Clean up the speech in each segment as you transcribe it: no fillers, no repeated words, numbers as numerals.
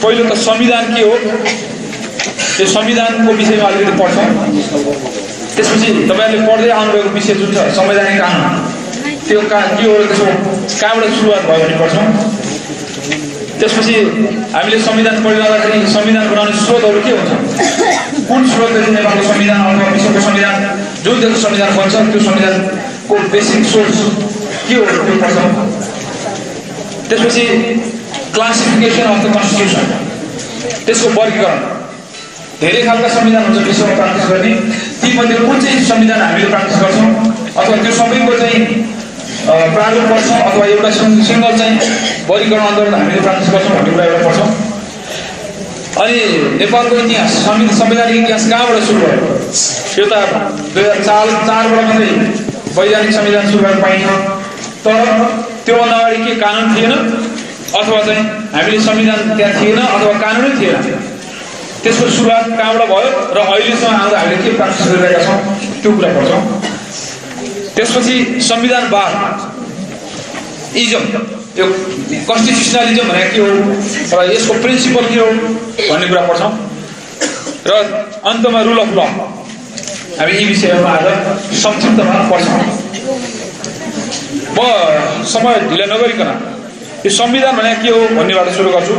पहिलो त संविधान के हो त्यो संविधानको विषयमा अलिकति पढ्छौँ। त्यसपछि तपाईहरुले पढ्दै आउनुभएको विषय जुन छ संवैधानिक कानुन त्यो के हो र त्यसको कहाँबाट सुरुवात भयो भने पढ्छौँ। त्यसपछि हामीले संविधान पढिरहँदाखेरि संविधान बनाउने स्रोतहरू के हुन्छ, कुन स्रोतले चाहिँ नेपालको संविधान अथवा विश्वको संविधान जुन देशको संविधान बन्छ त्यो संविधानको बेसिक सोर्स के हो त्यो पढ्छौँ। त्यसपछि क्लासिफिकेसन अफ द कन्स्टिट्युसन, त्यसको वर्गीकरण। धेरै खालका संविधान हुन्छ विश्वमा प्र्याक्टिस गर्ने, तीमध्ये कुन चाहिँ संविधान हामीले प्र्याक्टिस गर्छौँ अथवा त्यो सबैको चाहिँ प्रारूप पढ्छौँ अथवा एउटा सिंगल चाहिँ वर्गीकरण अन्तर्गत हामीले प्र्याक्टिस गर्छौँ भन्ने कुरा एउटा पढ्छौँ। अनि नेपालको इतिहास संवैधानिक इतिहास कहाँबाट सुरु भयो, यो त 2004बाट मात्रै वैधानिक संविधान सुरु भएको पाइन्छ। तर त्योभन्दा अगाडि के कानुन थिएन अथवा चाहिँ हामीले संविधान त्यहाँ थिएन अथवा कानुनै थिएन, त्यसको सुरुवात कहाँबाट भयो र अहिलेसम्म आउँदा हामीले के प्र्याक्टिस गरिरहेका छौँ त्यो कुरा पढ्छौँ। त्यसपछि संविधानवाद इजम, त्यो कन्स्टिट्युसनलिजम भनेको के हो र यसको प्रिन्सिपल के हो भन्ने कुरा पढ्छौँ। र अन्तमा रुल अफ ल, हामी यी विषयहरूमा आज संक्षिप्तमा पढ्छौँ। म समय ढिला नगरिकन यो संविधान भनेको के हो भन्नेबाट सुरु गर्छु।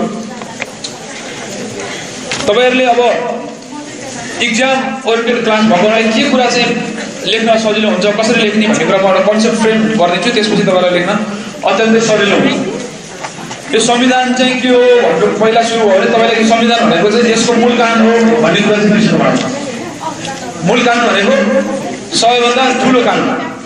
तपाईहरुले अब इक्जाम ओरिएन्टेड क्लास भएकोलाई के कुरा चाहिँ लेख्न सजिलो हुन्छ, कसरी लेख्ने भन्ने कुरा म एउटा कन्सेप्ट फ्रेम गरिदिन्छु, त्यसपछि तपाईहरुलाई लेख्न अत्यन्तै सजिलो हुन्छ। यो संविधान चाहिँ के हो भनेर पहिला सुरु भयो भने तपाईले संविधान भनेको चाहिँ देशको मूल कानुन हो भन्ने कुरा चाहिँ बिर्सनु भएको छ। मूल कानुन भनेको सबैभन्दा ठुलो कानुन,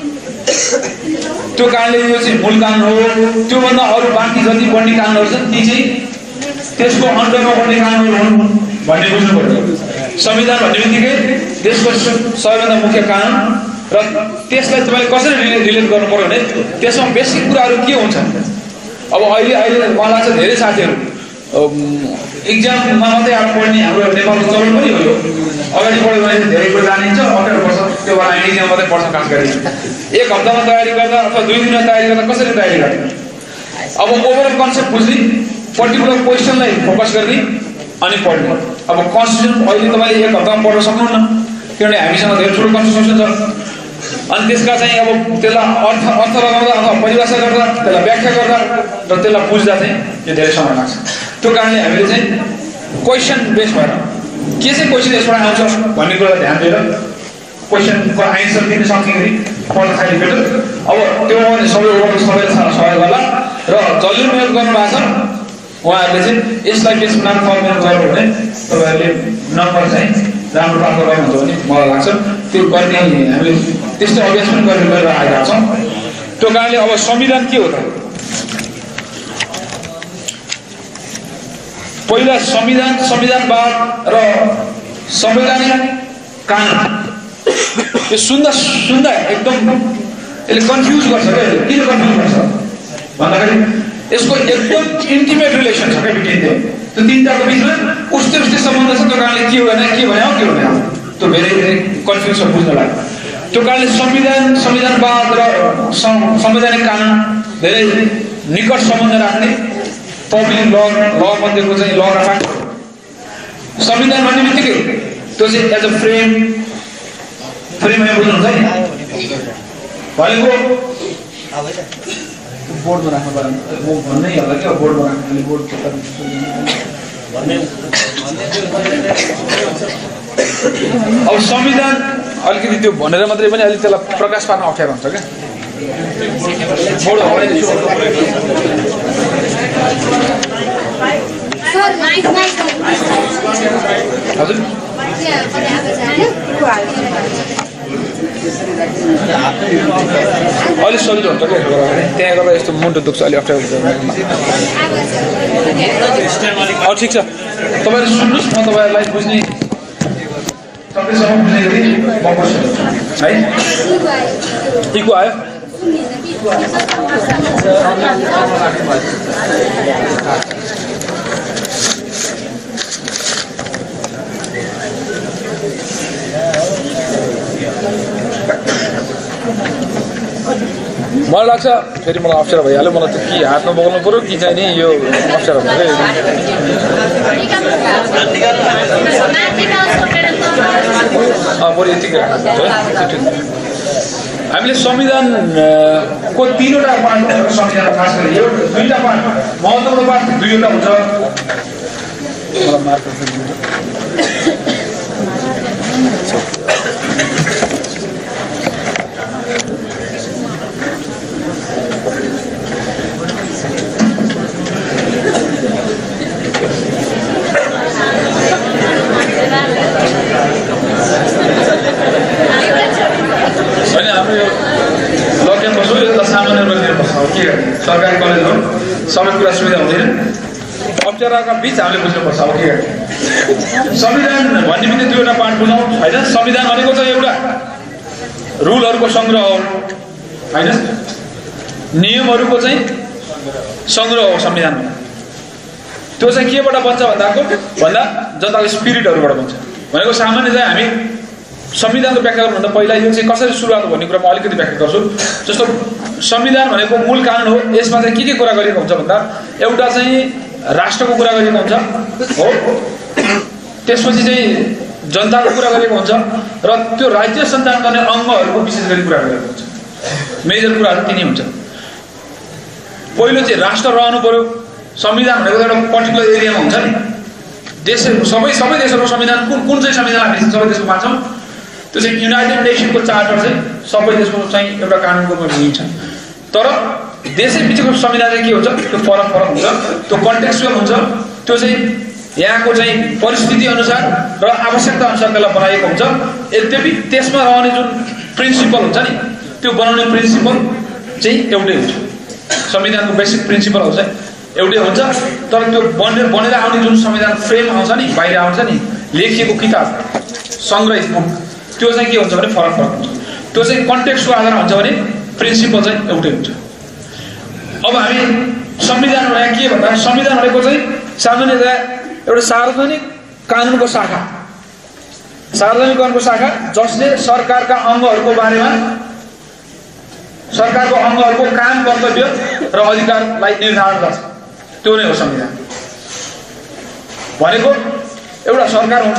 त्यो कारणले यो चाहिँ मूल कानुन हो। त्योभन्दा अरू बाँकी जति बढ्ने कानुनहरू छन् ती चाहिँ त्यसको अन्डरमा बढ्ने कानुनहरू हुन् भन्ने बुझ्नु पर्यो। संविधान भन्ने बित्तिकै देशको सबैभन्दा मुख्य कानुन र त्यसलाई तपाईले कसरी रिलेट गर्नु पर्यो भने त्यसमा बेसिक कुराहरू के हुन्छ। अब अहिले मलाई लाग्छ धेरै साथीहरू इक्जाममा मात्रै अब पढ्ने हाम्रो नेपालको चलन पनि हो। यो अगाडि पढ्यो भने धेरै कुरा जानिन्छ, अप्ठ्यारो पर्छ, त्यो भएर हामी इक्जाम मात्रै पढ्छ खास गरी। एक हप्तामा तयारी गर्दा अथवा 2 दिनमा तयारी गर्दा कसरी तयारी गर्ने, अब ओभरअल कन्सेप्ट बुझ्ने, पर्टिकुलर क्वेसनलाई फोकस गर्ने अनि पढ्ने। अब कन्स्टिट्युसन अहिले तपाईले एक हप्तामा पढ्न सक्नुहुन्न किनभने हामीसँग धेरै ठुलो कन्स्टिट्युसन छ। अनि त्यसका चाहिँ अब त्यसलाई अर्थ लगाउँदा अथवा परिभाषा गर्दा त्यसलाई व्याख्या गर्दा र त्यसलाई बुझ्दा चाहिँ यो धेरै समय लाग्छ। त्यो कारणले हामीले चाहिँ क्वेसन बेस भएर के चाहिँ क्वेसन यसबाट आउँछ भन्ने कुरा ध्यान दिएर क्वेसनको आन्सर दिन सक्ने पढ्न खालि बेटर। अब त्यो सबैले सहयोग गर्ला र जसले मेहनत गर्नुभएको छ उहाँहरूले चाहिँ यसलाई बेस बनाएर फर्मेट गर्नु भने तपाईहरुले नम्बर चाहिँ राम्रो प्राप्त गर्नुहुन्छ भन्ने मलाई लाग्छ। त्यो गर्ने हामीले त्यस्तो अभ्यास पनि गरेर आएका छौँ। त्यो कारणले अब संविधान के हो त, पहिला संविधानवाद र संवैधानिक कानुन यो सुन्दा एकदम यसले कन्फ्युज गर्छ क्या। किन कन्फ्युज गर्छ भन्दाखेरि यसको एकदम इन्टिमेट रिलेसन छ क्या बिट्विन त्यो तीनटाको बिचमा उस्तै सम्बन्ध छ। त्यो कारणले के भने के भने त्यो धेरै कन्फ्युज छ बुझ्नलाई। त्यो कारणले संविधानवाद र संवैधानिक कानुन धेरै निकट सम्बन्ध राख्ने पब्लिक ल मध्येको चाहिँ ल र फ्याक्ट। संविधान भन्ने बित्तिकै त्यो चाहिँ एज अ फ्रेम बुझ्नुहुन्छ नि भनेको बोर्डमा राख्नु पर्यो। म भन्नै होला क्या बोर्डमा राख्नु बोर्ड अब संविधान अलिकति त्यो भनेर मात्रै पनि अलिक त्यसलाई प्रकाश पार्न अप्ठ्यारो हुन्छ क्या। बोर्ड हजुर अलिक सजिलो हुन्छ क्या त्यहाँ गर्दा यस्तो मुन्टो दुख्छ अलिक अप्ठ्यारो हुन्छ। ठिक छ तपाईँहरू सुन्नुहोस्, म तपाईँहरूलाई बुझ्ने सकेसम्म बुझ्ने गरी म बस्छु है। इको आयो मलाई लाग्छ फेरि मलाई अप्ठ्यारो भइहाल्यो मलाई त कि हातमा बोक्नु पर्यो कि चाहिँ नि यो अप्ठ्यारो हुन्छ बरु यतिकै हामीले संविधानको 3वटा पार्ट संविधान खास गरी यो 2टा पार्ट महत्त्वपूर्ण पार्ट 2वटा हुन्छ मलाई मार्क होइन हाम्रो यो लक्ष्य बस्यो यो त सामान्य रोजगार बस्छ के गर्ने सरकारी कलेजहरू सबै कुरा सुविधा हुँदैन अप्ठ्याराका बिच हामीले बुझ्नुपर्छ अब के गर्ने संविधान भन्ने बित्तिकै 2वटा पार्ट बुझौँ होइन संविधान भनेको चाहिँ एउटा रुलहरूको सङ्ग्रह हो होइन नियमहरूको चाहिँ सङ्ग्रह हो संविधान त्यो चाहिँ केबाट बन्छ भन्दा जनताको स्पिरिटहरूबाट बन्छ भनेको सामान्य चाहिँ हामी संविधानको व्याख्या गर्नुभन्दा पहिला यो चाहिँ कसरी सुरुवात भन्ने कुरा म अलिकति व्याख्या गर्छु जस्तो संविधान भनेको मूल कानुन हो यसमा चाहिँ के कुरा गरिएको हुन्छ भन्दा एउटा चाहिँ राष्ट्रको कुरा गरिएको हुन्छ हो त्यसपछि चाहिँ जनताको कुरा गरिएको हुन्छ र त्यो राज्य सञ्चालन गर्ने अङ्गहरूको विशेष गरी कुरा गरिएको हुन्छ मेजर कुराहरू तिनी हुन्छ पहिलो चाहिँ राष्ट्र रहनु पर्यो संविधान भनेको एउटा पर्टिकुलर एरियामा हुन्छ नि देश सबै देशहरूको संविधान कुन चाहिँ संविधान हामी सबै देशको मान्छौँ त्यो चाहिँ युनाइटेड नेसनको चार्टर चाहिँ सबै देशको चाहिँ एउटा कानुनको रूपमा लिइन्छ तर देशै बिचको संविधान चाहिँ के हुन्छ त्यो फरक हुन्छ त्यो कन्टेक्चुअल हुन्छ त्यो चाहिँ यहाँको चाहिँ परिस्थिति अनुसार र आवश्यकता अनुसार त्यसलाई बनाइएको हुन्छ यद्यपि त्यसमा रहने जुन प्रिन्सिपल हुन्छ नि त्यो बनाउने प्रिन्सिपल चाहिँ एउटै हुन्छ संविधानको बेसिक प्रिन्सिपलहरू चाहिँ एउटै हुन्छ तर त्यो बनेर आउने जुन संविधान फ्रेम आउँछ नि बाहिर आउँछ नि लेखिएको किताब सङ्ग्रहित बुक त्यो चाहिँ के हुन्छ भने फरक हुन्छ त्यो चाहिँ कन्टेक्स्टको आधारमा हुन्छ भने प्रिन्सिपल चाहिँ एउटै हुन्छ अब हामी संविधान भनेको के भन्दा संविधान भनेको चाहिँ सामान्यतया एउटा सार्वजनिक कानुनको शाखा जसले सरकारका अङ्गहरूको बारेमा सरकारको अङ्गहरूको काम कर्तव्य र अधिकारलाई निर्धारण गर्छ त्यो नै हो संविधान भनेको एउटा सरकार हुन्छ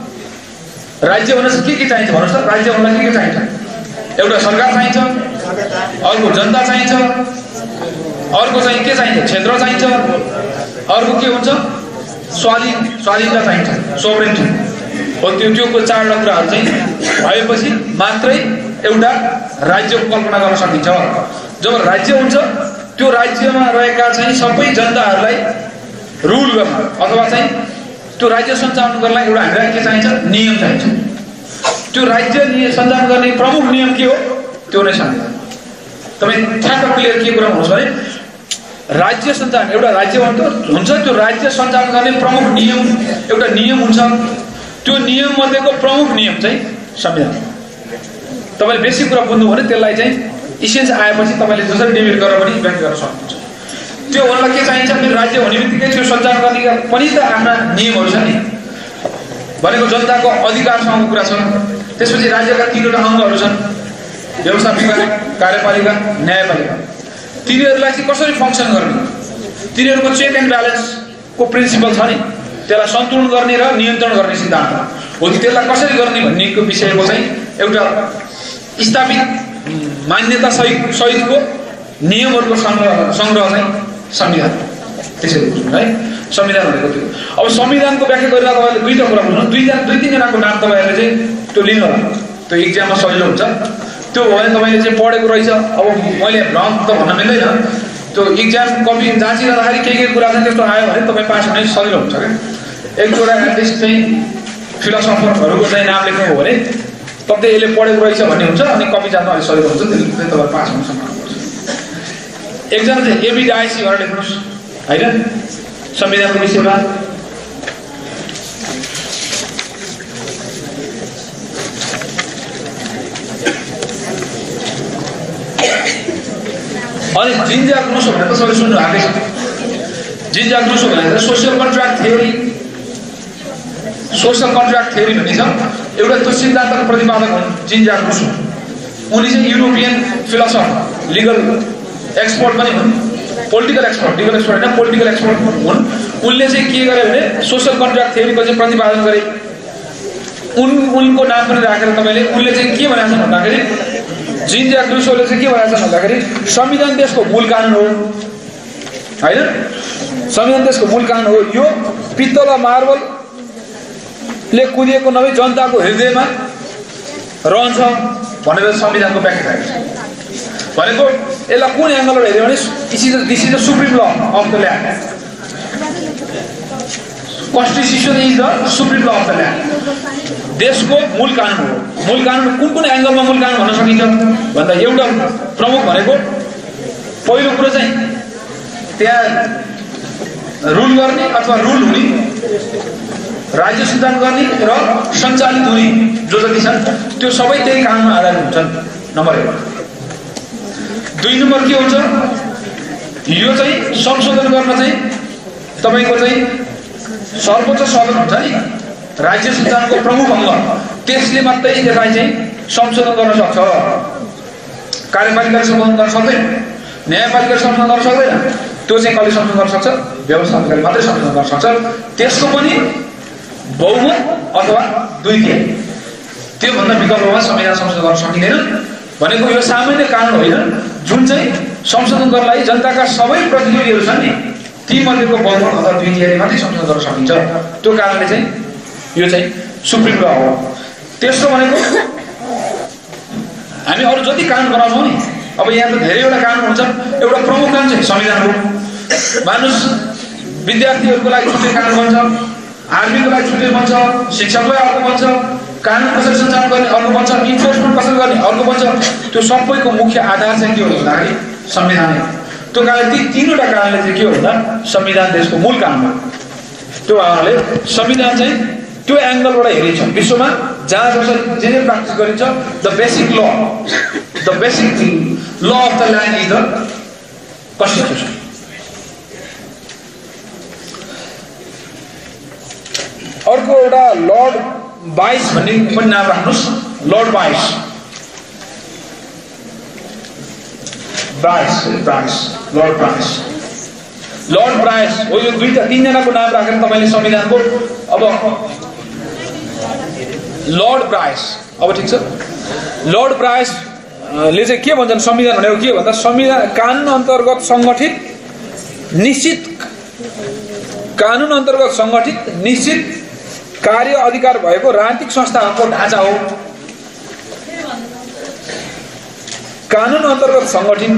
राज्य हुन के चाहिन्छ भन्नुहोस् त राज्य हुनलाई के चाहिन्छ एउटा सरकार चाहिन्छ अर्को जनता चाहिन्छ अर्को चाहिँ के चाहिन्छ क्षेत्र चाहिन्छ अर्को के हुन्छ स्वाधीनता चाहिन्छ सोभरेन्टी हो त्यो 4वटा कुराहरू चाहिँ भएपछि मात्रै एउटा राज्यको कल्पना गर्न सकिन्छ जब राज्य हुन्छ त्यो राज्यमा रहेका चाहिँ सबै जनताहरूलाई रुल गर्न अथवा चाहिँ त्यो राज्य सञ्चालन गर्नलाई एउटा हामीलाई के चाहिन्छ नियम चाहिन्छ त्यो राज्य सञ्चालन गर्ने प्रमुख नियम के हो त्यो नै संविधान तपाईँ ठ्याक्क क्लियर के कुरा भन्नुहोस् भने राज्य सञ्चालन एउटा राज्य हुन्छ त्यो राज्य सञ्चालन गर्ने प्रमुख नियम एउटा नियम हुन्छ त्यो नियम मध्येको प्रमुख नियम चाहिँ संविधान तपाईँले बेसिक कुरा बुझ्नु भने त्यसलाई चाहिँ इसेन्स आएपछि तपाईँले जसरी डिबेट गरेर पनि व्याख्या गर्न सक्नुहुन्छ त्यो हुनलाई के चाहिन्छ भने राज्य हुने बित्तिकै त्यो सञ्चालन गर्ने पनि त आफ्ना नियमहरू छ नि भनेको जनताको अधिकारसँगको कुरा छ त्यसपछि राज्यका 3वटा अङ्गहरू छन् व्यवस्थापिका कार्यपालिका न्यायपालिका तिनीहरूलाई चाहिँ कसरी फङ्सन गर्ने तिनीहरूको चेक एन्ड ब्यालेन्सको प्रिन्सिपल छ नि त्यसलाई सन्तुलन गर्ने र नियन्त्रण गर्ने सिद्धान्त हो कि त्यसलाई कसरी गर्ने भन्नेको विषयको चाहिँ एउटा स्थापित मान्यता सहितको नियमहरूको सङ्ग्रह चाहिँ संविधान त्यसरी बुझ्नु है संविधान भनेको त्यो अब संविधानको व्याख्या गरेर तपाईँले 2टा कुरा बुझ्नु 2-3जनाको नाम तपाईँहरूले चाहिँ त्यो लिनु होला त्यो इक्जाममा सजिलो हुन्छ त्यो भयो भने तपाईँले चाहिँ पढेको रहेछ अब मैले रङ त भन्न मिल्दैन त्यो इक्जाम कपी जाँचिरहँदाखेरि के कुरा छ त्यस्तो आयो भने तपाईँ पास हुने सजिलो हुन्छ क्या 1-2वटा एटलिस्ट चाहिँ फिलोसफरहरूको चाहिँ नाम लेख्नु हो भने तपाईँ यसले पढेको रहेछ भन्ने हुन्छ अनि कपी जान्नु अलिक सजिलो हुन्छ त्यसले तपाईँ पास हुन सक्नुहुन्छ एकजना चाहिँ एबिडाइसी भनेर लेख्नुहोस् होइन संविधानको विषयमा अनि जिन ज्याक रुसो भनेर त सबैले सुन्नु आएकै छ जिन ज्याक रुसो भनेर सोसियल कन्ट्र्याक्ट थ्योरी भन्ने छ एउटा त्यो सिद्धान्तको प्रतिपादक हुन् जिन ज्याक रुसो उनी चाहिँ युरोपियन फिलोसफर लिगल एक्सपर्ट पनि हुन्, पोलिटिकल एक्सपर्ट, लिगल एक्सपर्ट होइन पोलिटिकल एक्सपर्ट हुन्। उनले चाहिँ के गरे भने सोशल कन्ट्र्याक्ट थ्योरीको चाहिँ प्रतिपादन गरे। उनको नाम पनि राखेर तपाईँले उनले चाहिँ के भनेको छ भन्दाखेरि जीन ज्याक रुसोले चाहिँ के भनेको छ भन्दाखेरि संविधान देशको मूल कानुन हो होइन, संविधान देशको मूल कानुन हो। यो पित्तल वा मार्बलले कुदिएको नभई जनताको हृदयमा रहन्छ भनेर संविधानको व्याख्या गरेको छ। भनेको यसलाई कुन एङ्गलबाट हेऱ्यो भने this is the supreme law of the land. Constitution is the supreme law of the land. देशको मूल कानुन हो। मूल कानुन कुन एङ्गलमा मूल कानुन भन्न सकिन्छ भन्दा एउटा प्रमुख भनेको पहिलो कुरो चाहिँ त्यहाँ रुल गर्ने अथवा रुल हुने, राज्य सिद्धान्त गर्ने र सञ्चालित हुने जो जति छन् त्यो सबै त्यही कानुनमा आधारित हुन्छन्, नम्बर 1। 2 नम्बर के हुन्छ, यो चाहिँ संशोधन गर्न चाहिँ तपाईँको चाहिँ सर्वोच्च सदन हुन्छ नि, राज्य सिद्धान्तको प्रमुख अङ्ग, त्यसले मात्रै यसलाई चाहिँ संशोधन गर्न सक्छ। कार्यपालिकाले संशोधन गर्न सक्दैन, न्यायपालिकाले संशोधन गर्न सक्दैन। त्यो चाहिँ कसले संशोधन गर्न सक्छ? व्यवस्थापकले मात्रै संशोधन गर्न सक्छ। त्यसको पनि बहुमत अथवा 2/3, त्योभन्दा विकल्पमा संविधान संशोधन गर्न सकिँदैन। भनेको यो सामान्य कानुन होइन जुन चाहिँ संशोधन गर्नलाई जनताका सबै प्रतिनिधिहरू छन् नि, ती मध्येको बहुमत अथवा 2/3 मात्रै संशोधन गर्न सकिन्छ। त्यो कारणले चाहिँ यो चाहिँ सुप्रिम ल हो। तेस्रो भनेको हामी अरू जति कानुन बनाउँछौँ नि, अब यहाँ त धेरैवटा कानुन हुन्छ, एउटा प्रमुख कानुन चाहिँ संविधान हो। मानुस विद्यार्थीहरूको लागि छुट्टै कानुन बन्छ, आर्मीको लागि छुट्टै बन्छ, शिक्षकलाई अर्को बन्छ, कानुन कसरी सञ्चालन गर्ने अर्को बन्छ, इन्फोर्समेन्ट कसरी गर्ने अर्को बन्छ। त्यो सबैको मुख्य आधार चाहिँ के हो भन्दाखेरि संविधान हो। त्यो कारणले ती 3वटा कारणले चाहिँ के हो भन्दा संविधान देशको मूल कानुन हो। त्यो कारणले संविधान चाहिँ त्यो एङ्गलबाट हेरिन्छ विश्वमा जहाँ जसरी जे प्र्याक्टिस गरिन्छ। The basic law of the land is the constitution. अर्को एउटा लर्ड बाइस भन्ने पनि नाम राख्नुहोस्। लर्ड बाइस हो। यो 2-3जनाको नाम राखेर तपाईँले संविधानको अब लर्ड ब्राइस, अब ठिक छ। लर्ड ब्राइसले चाहिँ के भन्छन् संविधान भनेको के भन्दा संविधान कानुन अन्तर्गत सङ्गठित निश्चित कार्य अधिकार भएको राजनीतिक संस्थाहरूको ढाँचा हो। कानुन अन्तर्गत सङ्गठित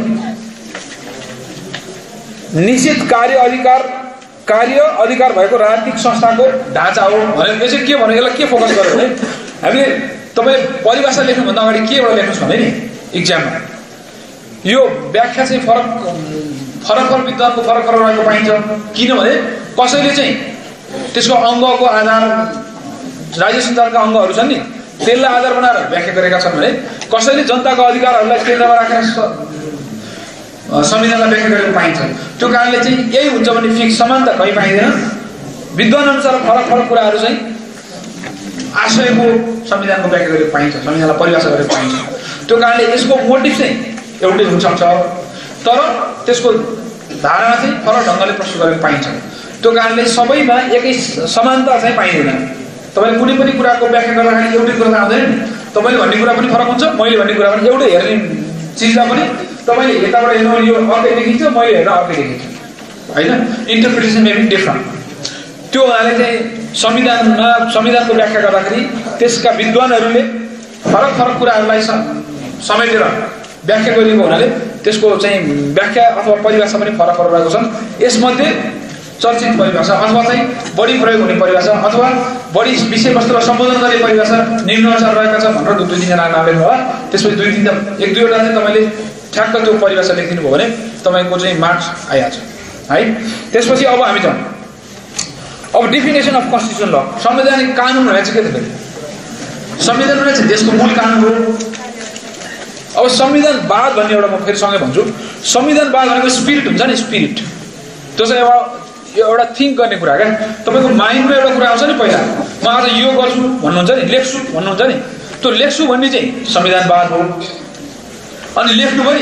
निश्चित कार्य अधिकार भएको राजनीतिक संस्थाको ढाँचा हो भनेको चाहिँ के भन्यो? यसलाई के फोकस गर्यो भने हामीले तपाईँले परिभाषा लेख्नुभन्दा अगाडि केबाट लेख्नुहोस् भने नि इक्जाममा यो व्याख्या चाहिँ फरक विद्वानको फरक रहेको पाइन्छ। किनभने कसैले चाहिँ त्यसको अङ्गको आधार राज्य सिद्धान्तका अङ्गहरू छन् नि त्यसलाई आधार बनाएर व्याख्या गरेका छन् भने कसैले जनताको अधिकारहरूलाई केन्द्रमा राखेर संविधानलाई व्याख्या गरेको पाइन्छ। त्यो कारणले चाहिँ यही हुन्छ भने फिक्स समानता कहीँ पाइँदैन। विद्वान अनुसार फरक कुराहरू चाहिँ आशयको संविधानको व्याख्या गरेको पाइन्छ, संविधानलाई परिभाषा गरेको पाइन्छ। त्यो कारणले यसको मोटिभ चाहिँ एउटै हुनसक्छ तर त्यसको धारणा चाहिँ फरक ढङ्गले प्रस्तुत गरेको पाइन्छ। त्यो कारणले सबैमा एकै समानता चाहिँ पाइँदैन। तपाईँले कुनै पनि कुराको व्याख्या गर्दाखेरि एउटै कुरा आउँदैन नि। तपाईँले भन्ने कुरा पनि फरक हुन्छ, मैले भन्ने कुरा पनि एउटै हेर्ने चिजलाई पनि तपाईँले यताबाट हेर्नु यो अर्कै देखिन्छ, मैले हेर्दा अर्कै देखिन्छ होइन। Interpretation may be different. त्यो हुनाले चाहिँ संविधानको व्याख्या गर्दाखेरि त्यसका विद्वानहरूले फरक कुराहरूलाई समेटेर व्याख्या गरिएको हुनाले त्यसको चाहिँ व्याख्या अथवा परिभाषा पनि फरक रहेको छन्। यसमध्ये चर्चित परिभाषा अथवा चाहिँ बढी प्रयोग हुने परिभाषा अथवा बढी विषयवस्तुलाई सम्बोधन गर्ने परिभाषा निम्नानुसार रहेका छन् भनेर 2-3जना नाम लेख्नु होला। त्यसपछि 1-2वटा चाहिँ तपाईँले ठ्याक्क त्यो परिभाषा लेखिदिनु भयो भने तपाईँको चाहिँ मार्क्स आइहाल्छ है। त्यसपछि अब हामी जाउँ अब डेफिनेसन अफ कन्स्टिट्युसन ल। संवैधानिक कानुन भनेको चाहिँ के थियो? संविधान भनेको चाहिँ देशको मूल कानुन हो। अब संविधानवाद भन्ने एउटा म फेरि सँगै भन्छु। संविधानवाद भनेको स्पिरिट हुन्छ नि, स्पिरिट त्यो चाहिँ यो एउटा थिङ्क गर्ने कुरा क्या। तपाईँको माइन्डमा एउटा कुरा आउँछ नि पहिला म आज यो गर्छु भन्नुहुन्छ नि, लेख्छु भन्नुहुन्छ नि, त्यो लेख्छु भन्ने चाहिँ संविधानवाद हो। अनि लेख्नु पनि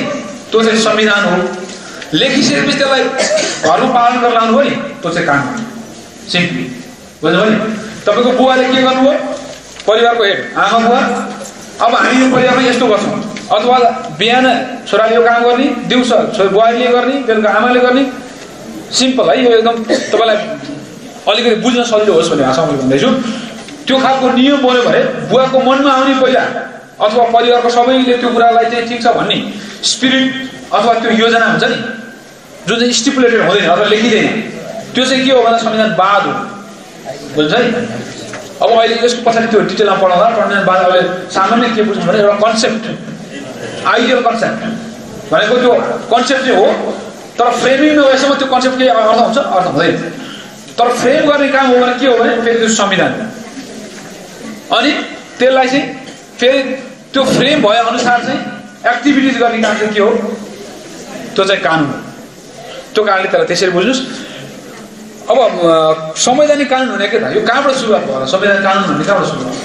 त्यो चाहिँ संविधान हो। लेखिसकेपछि त्यसलाई घरमा पालन गरेर लानु हो नि, त्यो चाहिँ कानुन सिम्पली। बुझ्नुभयो नि? तपाईँको बुवाले के गर्नुभयो, परिवारको हेड आमा बुवा, अब हामी यो परिवारमा यस्तो गर्छौँ, अथवा बिहान छोराले यो काम गर्ने, दिउँसो बुवाले गर्ने, बेलुका आमाले गर्ने। सिम्पल है, यो एकदम तपाईँलाई अलिकति बुझ्न सजिलो होस् भन्ने भाषामा भन्दैछु। त्यो खालको नियम बन्यो भने बुवाको मनमा आउने पहिला, अथवा परिवारको सबैले त्यो कुरालाई चाहिँ ठिक छ भन्ने स्पिरिट अथवा त्यो योजना हुन्छ नि, जुन चाहिँ स्टिपुलेटेड हुँदैन अथवा लेखिँदैन, त्यो चाहिँ के हो भन्दा संविधानवाद हो। बुझ्छ है? अब अहिले यसको पछाडि त्यो डिटेलमा पढाउँदा संविधानवाद अहिले सामान्य के बुझ्नु भने एउटा कन्सेप्ट, आइडियल कन्सेप्ट भनेको त्यो कन्सेप्ट चाहिँ हो, तर फ्रेमिङ नभएसम्म त्यो कन्सेप्ट के अर्थ हुन्छ, अर्थ हुँदैन। तर फ्रेम गर्ने काम हो भने के हो भने फेरि त्यो संविधान, अनि त्यसलाई चाहिँ फेरि त्यो फ्रेम भए अनुसार चाहिँ एक्टिभिटिज गर्ने काम चाहिँ के हो, त्यो चाहिँ कानुन हो। त्यो कारणले त्यसलाई त्यसरी बुझ्नुहोस्। अब संवैधानिक कानुन हुने के त, यो कहाँबाट सुरुवात भयो? संवैधानिक कानुन भन्ने कहाँबाट सुरु भयो?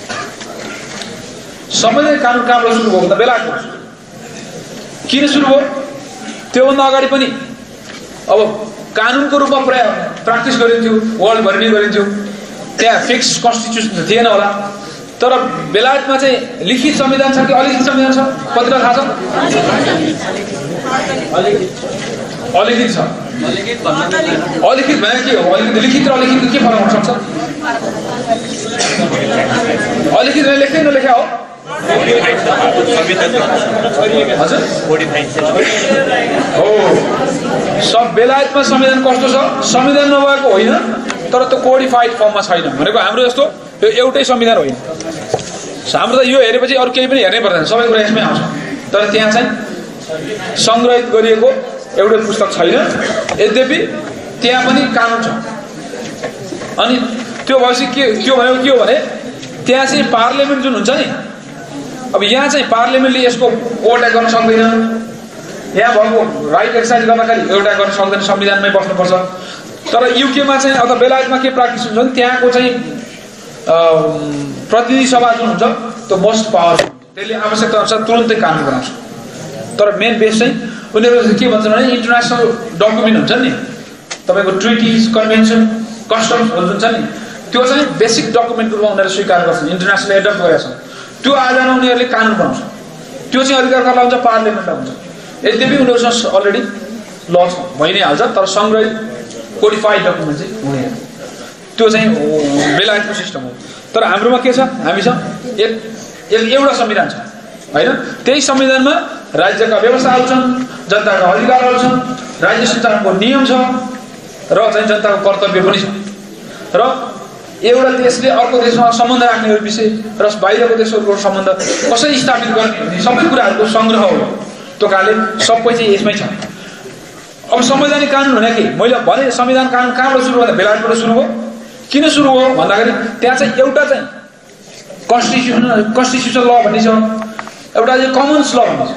संवैधानिक कानुन कहाँबाट सुरु भयो त? बेलायतबाट। किन सुरु भयो? त्योभन्दा अगाडि पनि अब कानुनको रूपमा प्र्याक्टिस गरिन्थ्यो, वर्ल्डभरि नै गरिन्थ्यो। त्यहाँ फिक्स कन्स्टिट्युसन थिएन होला, तर बेलायतमा चाहिँ लिखित संविधान छ कि अलिखित संविधान छ? कतिलाई थाहा छ? अलिखित छ। अलिखित भने के हो? अलिकति लिखित र अलिखितको के फरक हुन सक्छ? अलिखित भने लेख्दै नलेखा हो? हजुर हो। सब बेलायतमा संविधान कस्तो छ? संविधान नभएको होइन, तर त्यो कोडिफाइड फर्ममा छैन। भनेको हाम्रो जस्तो यो एउटै संविधान होइन। हाम्रो त यो हेरेपछि अरू केही पनि हेर्नै पर्दैन, सबै कुरा यसमै आउँछ। तर त्यहाँ चाहिँ सङ्ग्रहित गरिएको एउटै पुस्तक छैन, यद्यपि त्यहाँ पनि कानुन छ। अनि त्यो भएपछि के भनेको के हो भने त्यहाँ चाहिँ पार्लियामेन्ट जुन हुन्छ नि, अब यहाँ चाहिँ पार्लियामेन्टले यसको ओभरटाइम गर्न सक्दैन। यहाँ भएको राइट एक्सर्साइज गर्नखालि एउटा गर्न सक्दैन, संविधानमै बस्नुपर्छ। तर युकेमा चाहिँ अथवा बेलायतमा के प्र्याक्टिस हुन्छ भने त्यहाँको चाहिँ प्रतिनिधि सभा जुन हुन्छ त्यो मोस्ट पावरफुल, त्यसले आवश्यकता अनुसार तुरुन्तै कानुन बनाउँछ। तर मेन बेस चाहिँ उनीहरू के भन्छन् भने इन्टरनेसनल डकुमेन्ट हुन्छ नि, तपाईँको ट्रिटिज, कन्भेन्सन, कस्टम्सहरू जुन छ नि, त्यो चाहिँ बेसिक डकुमेन्टको रूपमा उनीहरूले स्वीकार गर्छन्, इन्टरनेसनल एडप्ट गरेका छन्। त्यो आधारमा उनीहरूले कानुन बनाउँछ। त्यो चाहिँ अधिकार कसलाई हुन्छ? पार्लियामेन्टलाई हुन्छ। यद्यपि उनीहरूसँग अलरेडी ल भइ नै हाल्छ, तर सङ्ग्रहित कोडिफाइड डकुमेन्ट चाहिँ हुँदैन। त्यो चाहिँ बेलायतको सिस्टम हो। तर हाम्रोमा के छ? हामीसँग एउटा संविधान छ होइन? त्यही संविधानमा राज्यका व्यवस्थाहरू छन्, जनताका अधिकारहरू छन्, राज्य सञ्चालनको नियम छ, र चाहिँ जनताको कर्तव्य पनि छ। र एउटा देशले अर्को देशमा सम्बन्ध राख्ने विषय र बाहिरको देशहरूको सम्बन्ध कसरी स्थापित गर्ने भन्ने सबै कुराहरूको सङ्ग्रह हो। त्यो कारणले सबै चाहिँ यसमै छ। अब संवैधानिक कानुन हुने के? मैले भने संविधान कानुन कहाँबाट सुरु भयो? बेलायतबाट सुरु भयो। किन सुरु भयो भन्दाखेरि त्यहाँ चाहिँ एउटा चाहिँ कन्स्टिट्युसन ल भन्ने छ, एउटा चाहिँ कमन्स ल भन्ने छ।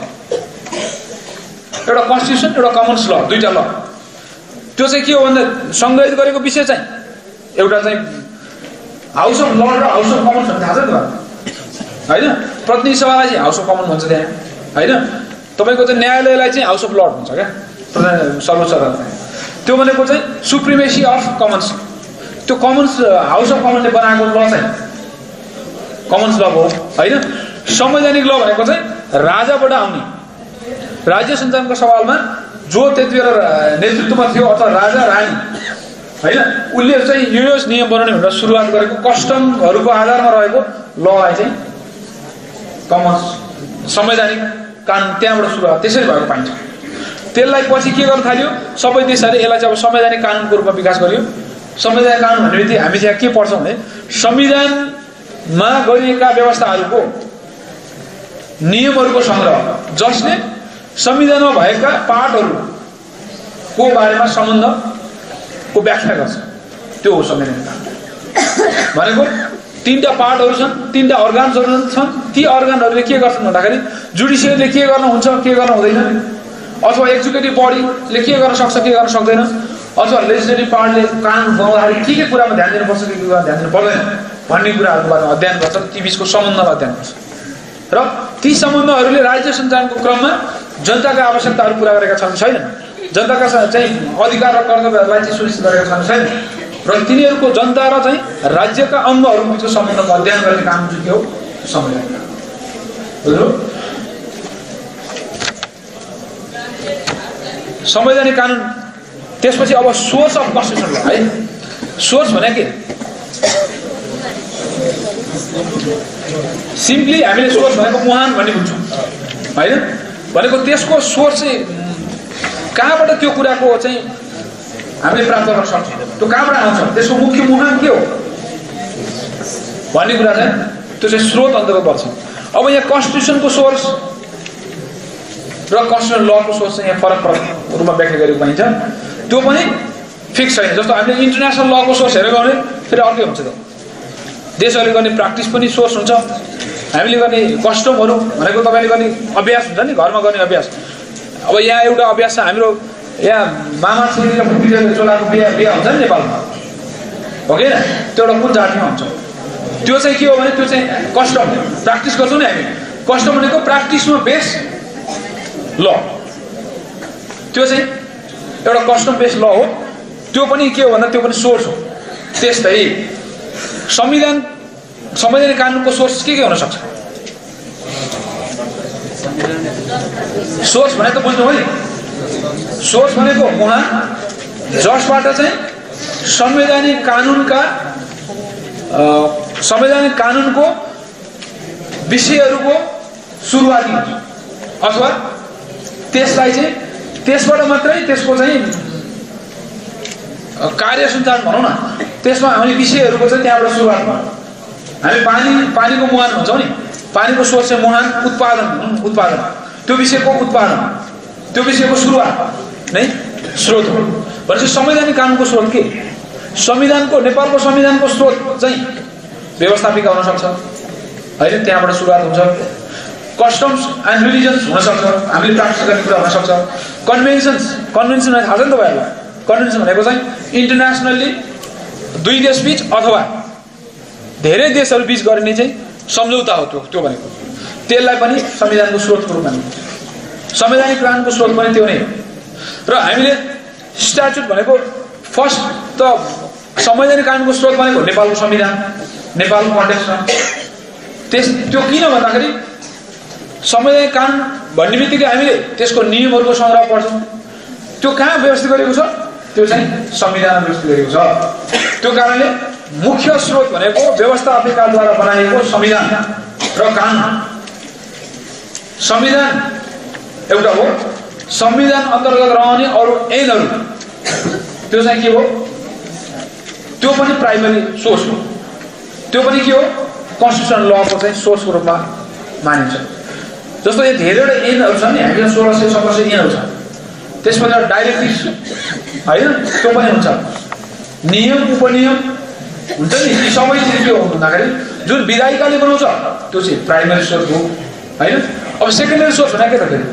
एउटा कन्स्टिट्युसन, एउटा कमन्स ल, दुईटा ल। त्यो चाहिँ के हो भन्दा सङ्ग्रहित गरेको विषय चाहिँ एउटा चाहिँ हाउस अफ लर्ड र हाउस अफ कमन्स भन्ने थाहा छ नि होइन? प्रतिनिधि सभालाई चाहिँ हाउस अफ कमन भन्छ त्यहाँ होइन? तपाईँको चाहिँ न्यायालयलाई चाहिँ हाउस अफ लर्ड भन्छ क्या, सर्वोच्च अदालत। त्यो भनेको चाहिँ सुप्रिमेसी अफ कमन्स। त्यो कमन्स हाउस अफ कमन्सले बनाएको ल चाहिँ कमन्स ल हो होइन? संवैधानिक ल भनेको चाहिँ राजाबाट आउने, राज्य सञ्चालनको सवालमा जो त्यति बेला नेतृत्वमा थियो अथवा राजा रानी होइन, उसले चाहिँ यो नियम बनाउने भनेर सुरुवात गरेको कस्टमहरूको आधारमा रहेको ललाई चाहिँ कमन्स संवैधानिक कानुन त्यहाँबाट सुरुवात त्यसरी भएको पाइन्छ। त्यसलाई पछि के गर्न थाल्यो? सबै देशहरूले यसलाई चाहिँ अब संवैधानिक कानुनको रूपमा विकास गर्यो। संवैधानिक कानुन भन्ने बित्तिकै हामी त्यहाँ के पढ्छौँ भने संविधानमा गरिएका व्यवस्थाहरूको नियमहरूको सङ्ग्रह, जसले संविधानमा भएका पाठहरूको बारेमा सम्बन्धको व्याख्या गर्छ। त्यो हो संवैधानिक कानुन भनेको। तीनटा पार्टहरू छन्, तीनटा अर्गान्सहरू छन्। ती अर्गानहरूले के गर्छन् भन्दाखेरि जुडिसियरीले के गर्न हुन्छ, के गर्न हुँदैन, अथवा एक्जिक्युटिभ बडीले के गर्न सक्छ, के गर्न सक्दैन, अथवा लेजिस्लेटिभ पार्टले कानुन बनाउँदाखेरि के कुरामा ध्यान दिनुपर्छ, के कुरा ध्यान दिनु पर्दैन भन्ने कुराहरूको बारेमा अध्ययन गर्छ। ती बिचको सम्बन्धलाई अध्ययन गर्छ र ती सम्बन्धहरूले राज्य सञ्चालनको क्रममा जनताका आवश्यकताहरू पूरा गरेका छन् छैनन्, जनताका चाहिँ अधिकार र कर्तव्यहरूलाई चाहिँ सुनिश्चित गरेका छन् छैन, र तिनीहरूको जनता र चाहिँ राज्यका अङ्गहरू बिचको सम्बन्धको अध्ययन गर्ने काम चाहिँ के हो? संवैधानिक कानुन। बुझ्नु? संवैधानिक कानुन। त्यसपछि अब सोर्स अफ कन्स्टिट्युसन ल है। सोर्स भने के? सिम्पली हामीले सोर्स भनेको मुहान भन्ने बुझ्छौँ होइन, भनेको त्यसको सोर्स चाहिँ कहाँबाट त्यो कुराको चाहिँ हामीले प्राप्त गर्न सक्छौँ, त्यो कहाँबाट आउँछ, त्यसको मुख्य मुहान के हो भन्ने कुरा चाहिँ त्यो चाहिँ स्रोत अन्तर्गत पर्छ। अब यहाँ कन्स्टिट्युसनको सोर्स र कन्स्टिट्युसनल लको सोर्स चाहिँ यहाँ फरक रूपमा व्याख्या गरेको पाइन्छ। त्यो पनि फिक्स छैन। जस्तो हामीले इन्टरनेसनल लको सोर्स हेरेर गर्ने फेरि अर्कै हुन्छ। त देशहरूले गर्ने प्र्याक्टिस पनि सोर्स हुन्छ, हामीले गर्ने कस्टमहरू भनेको तपाईँले गर्ने अभ्यास हुन्छ नि, घरमा गर्ने अभ्यास। अब यहाँ एउटा अभ्यास छ हाम्रो, यहाँ मामा छोरी र फुपी चोलाको बिहा हुन्छ नि नेपालमा, हो कि त्यो एउटा कुन जातिमा हुन्छ, त्यो चाहिँ के हो भने त्यो चाहिँ कस्टम प्र्याक्टिस गर्छौँ नि हामी। कस्टम भनेको प्र्याक्टिसमा बेस ल, त्यो चाहिँ एउटा कस्टम बेस ल हो। त्यो पनि के हो भन्दा त्यो पनि सोर्स हो। त्यस्तै संवैधानिक कानुनको सोर्स के हुन सक्छ? सोर्स भनेको बुझ्नु हो नि, सोर्स भनेको मुहान जसबाट चाहिँ संवैधानिक कानुनको विषयहरूको सुरुवाती हुन्छ, अथवा त्यसलाई चाहिँ त्यसबाट मात्रै त्यसको चाहिँ कार्य सञ्चालन भनौँ न, त्यसमा हामीले विषयहरूको चाहिँ त्यहाँबाट सुरुवात भनौँ। हामी पानीको मुहान भन्छौँ नि, पानीको सोर्स चाहिँ मुहान उत्पादन त्यो विषयको उत्पादन, त्यो विषयको सुरुवात नै स्रोत हो। भनेपछि संवैधानिक कानुनको स्रोत के? नेपालको संविधानको स्रोत चाहिँ व्यवस्थापिका हुन सक्छ होइन, त्यहाँबाट सुरुवात हुन्छ। कस्टम्स एन्ड रिलिजन्स हुनसक्छ, हामीले प्र्याक्टिस गर्ने कुरा हुनसक्छ। कन्भेन्सन थाहा छ नि तपाईँहरूलाई? कन्भेन्सन भनेको चाहिँ इन्टरनेसनल्ली दुई देश बीच अथवा धेरै देशहरू बीच गरिने चाहिँ सम्झौता हो त्यो भनेको। त्यसलाई पनि संविधानको स्रोतको रूपमा लिन्छ। संवैधानिक कानुनको स्रोत पनि त्यो नै हो। र हामीले स्ट्याच्युट भनेको फर्स्ट त संवैधानिक कानुनको स्रोत भनेको नेपालको संविधान, नेपालको कन्टेक्स्टमा। त्यो किन भन्दाखेरि संवैधानिक कानुन भन्ने बित्तिकै हामीले त्यसको नियमहरूको सङ्ग्रह पढ्छौँ। त्यो कहाँ व्यवस्थित गरेको छ? त्यो चाहिँ संविधानमा व्यवस्थित गरेको छ। त्यो कारणले मुख्य स्रोत भनेको व्यवस्थापिकाद्वारा बनाइएको संविधान र कानुन। संविधान एउटा हो, संविधान अन्तर्गत रहने अरू ऐनहरू त्यो चाहिँ के हो? त्यो पनि प्राइमरी सोर्स हो। त्यो पनि के हो? कन्स्टिट्युसनल लको चाहिँ सोर्सको रूपमा मानिन्छ। जस्तो यो धेरैवटा ऐनहरू छन् नि, हामीलाई 1600-1700 ऐनहरू छन्। त्यसपछि डाइरेक्टिभ्स होइन, त्यो पनि हुन्छ। नियम उपनियम हुन्छ नि, यी सबै चिज के हो भन्दाखेरि जुन विधायिकाले बनाउँछ त्यो चाहिँ प्राइमरी सोर्स हो होइन। अब सेकेन्डरी सोर्स भने के त फेरि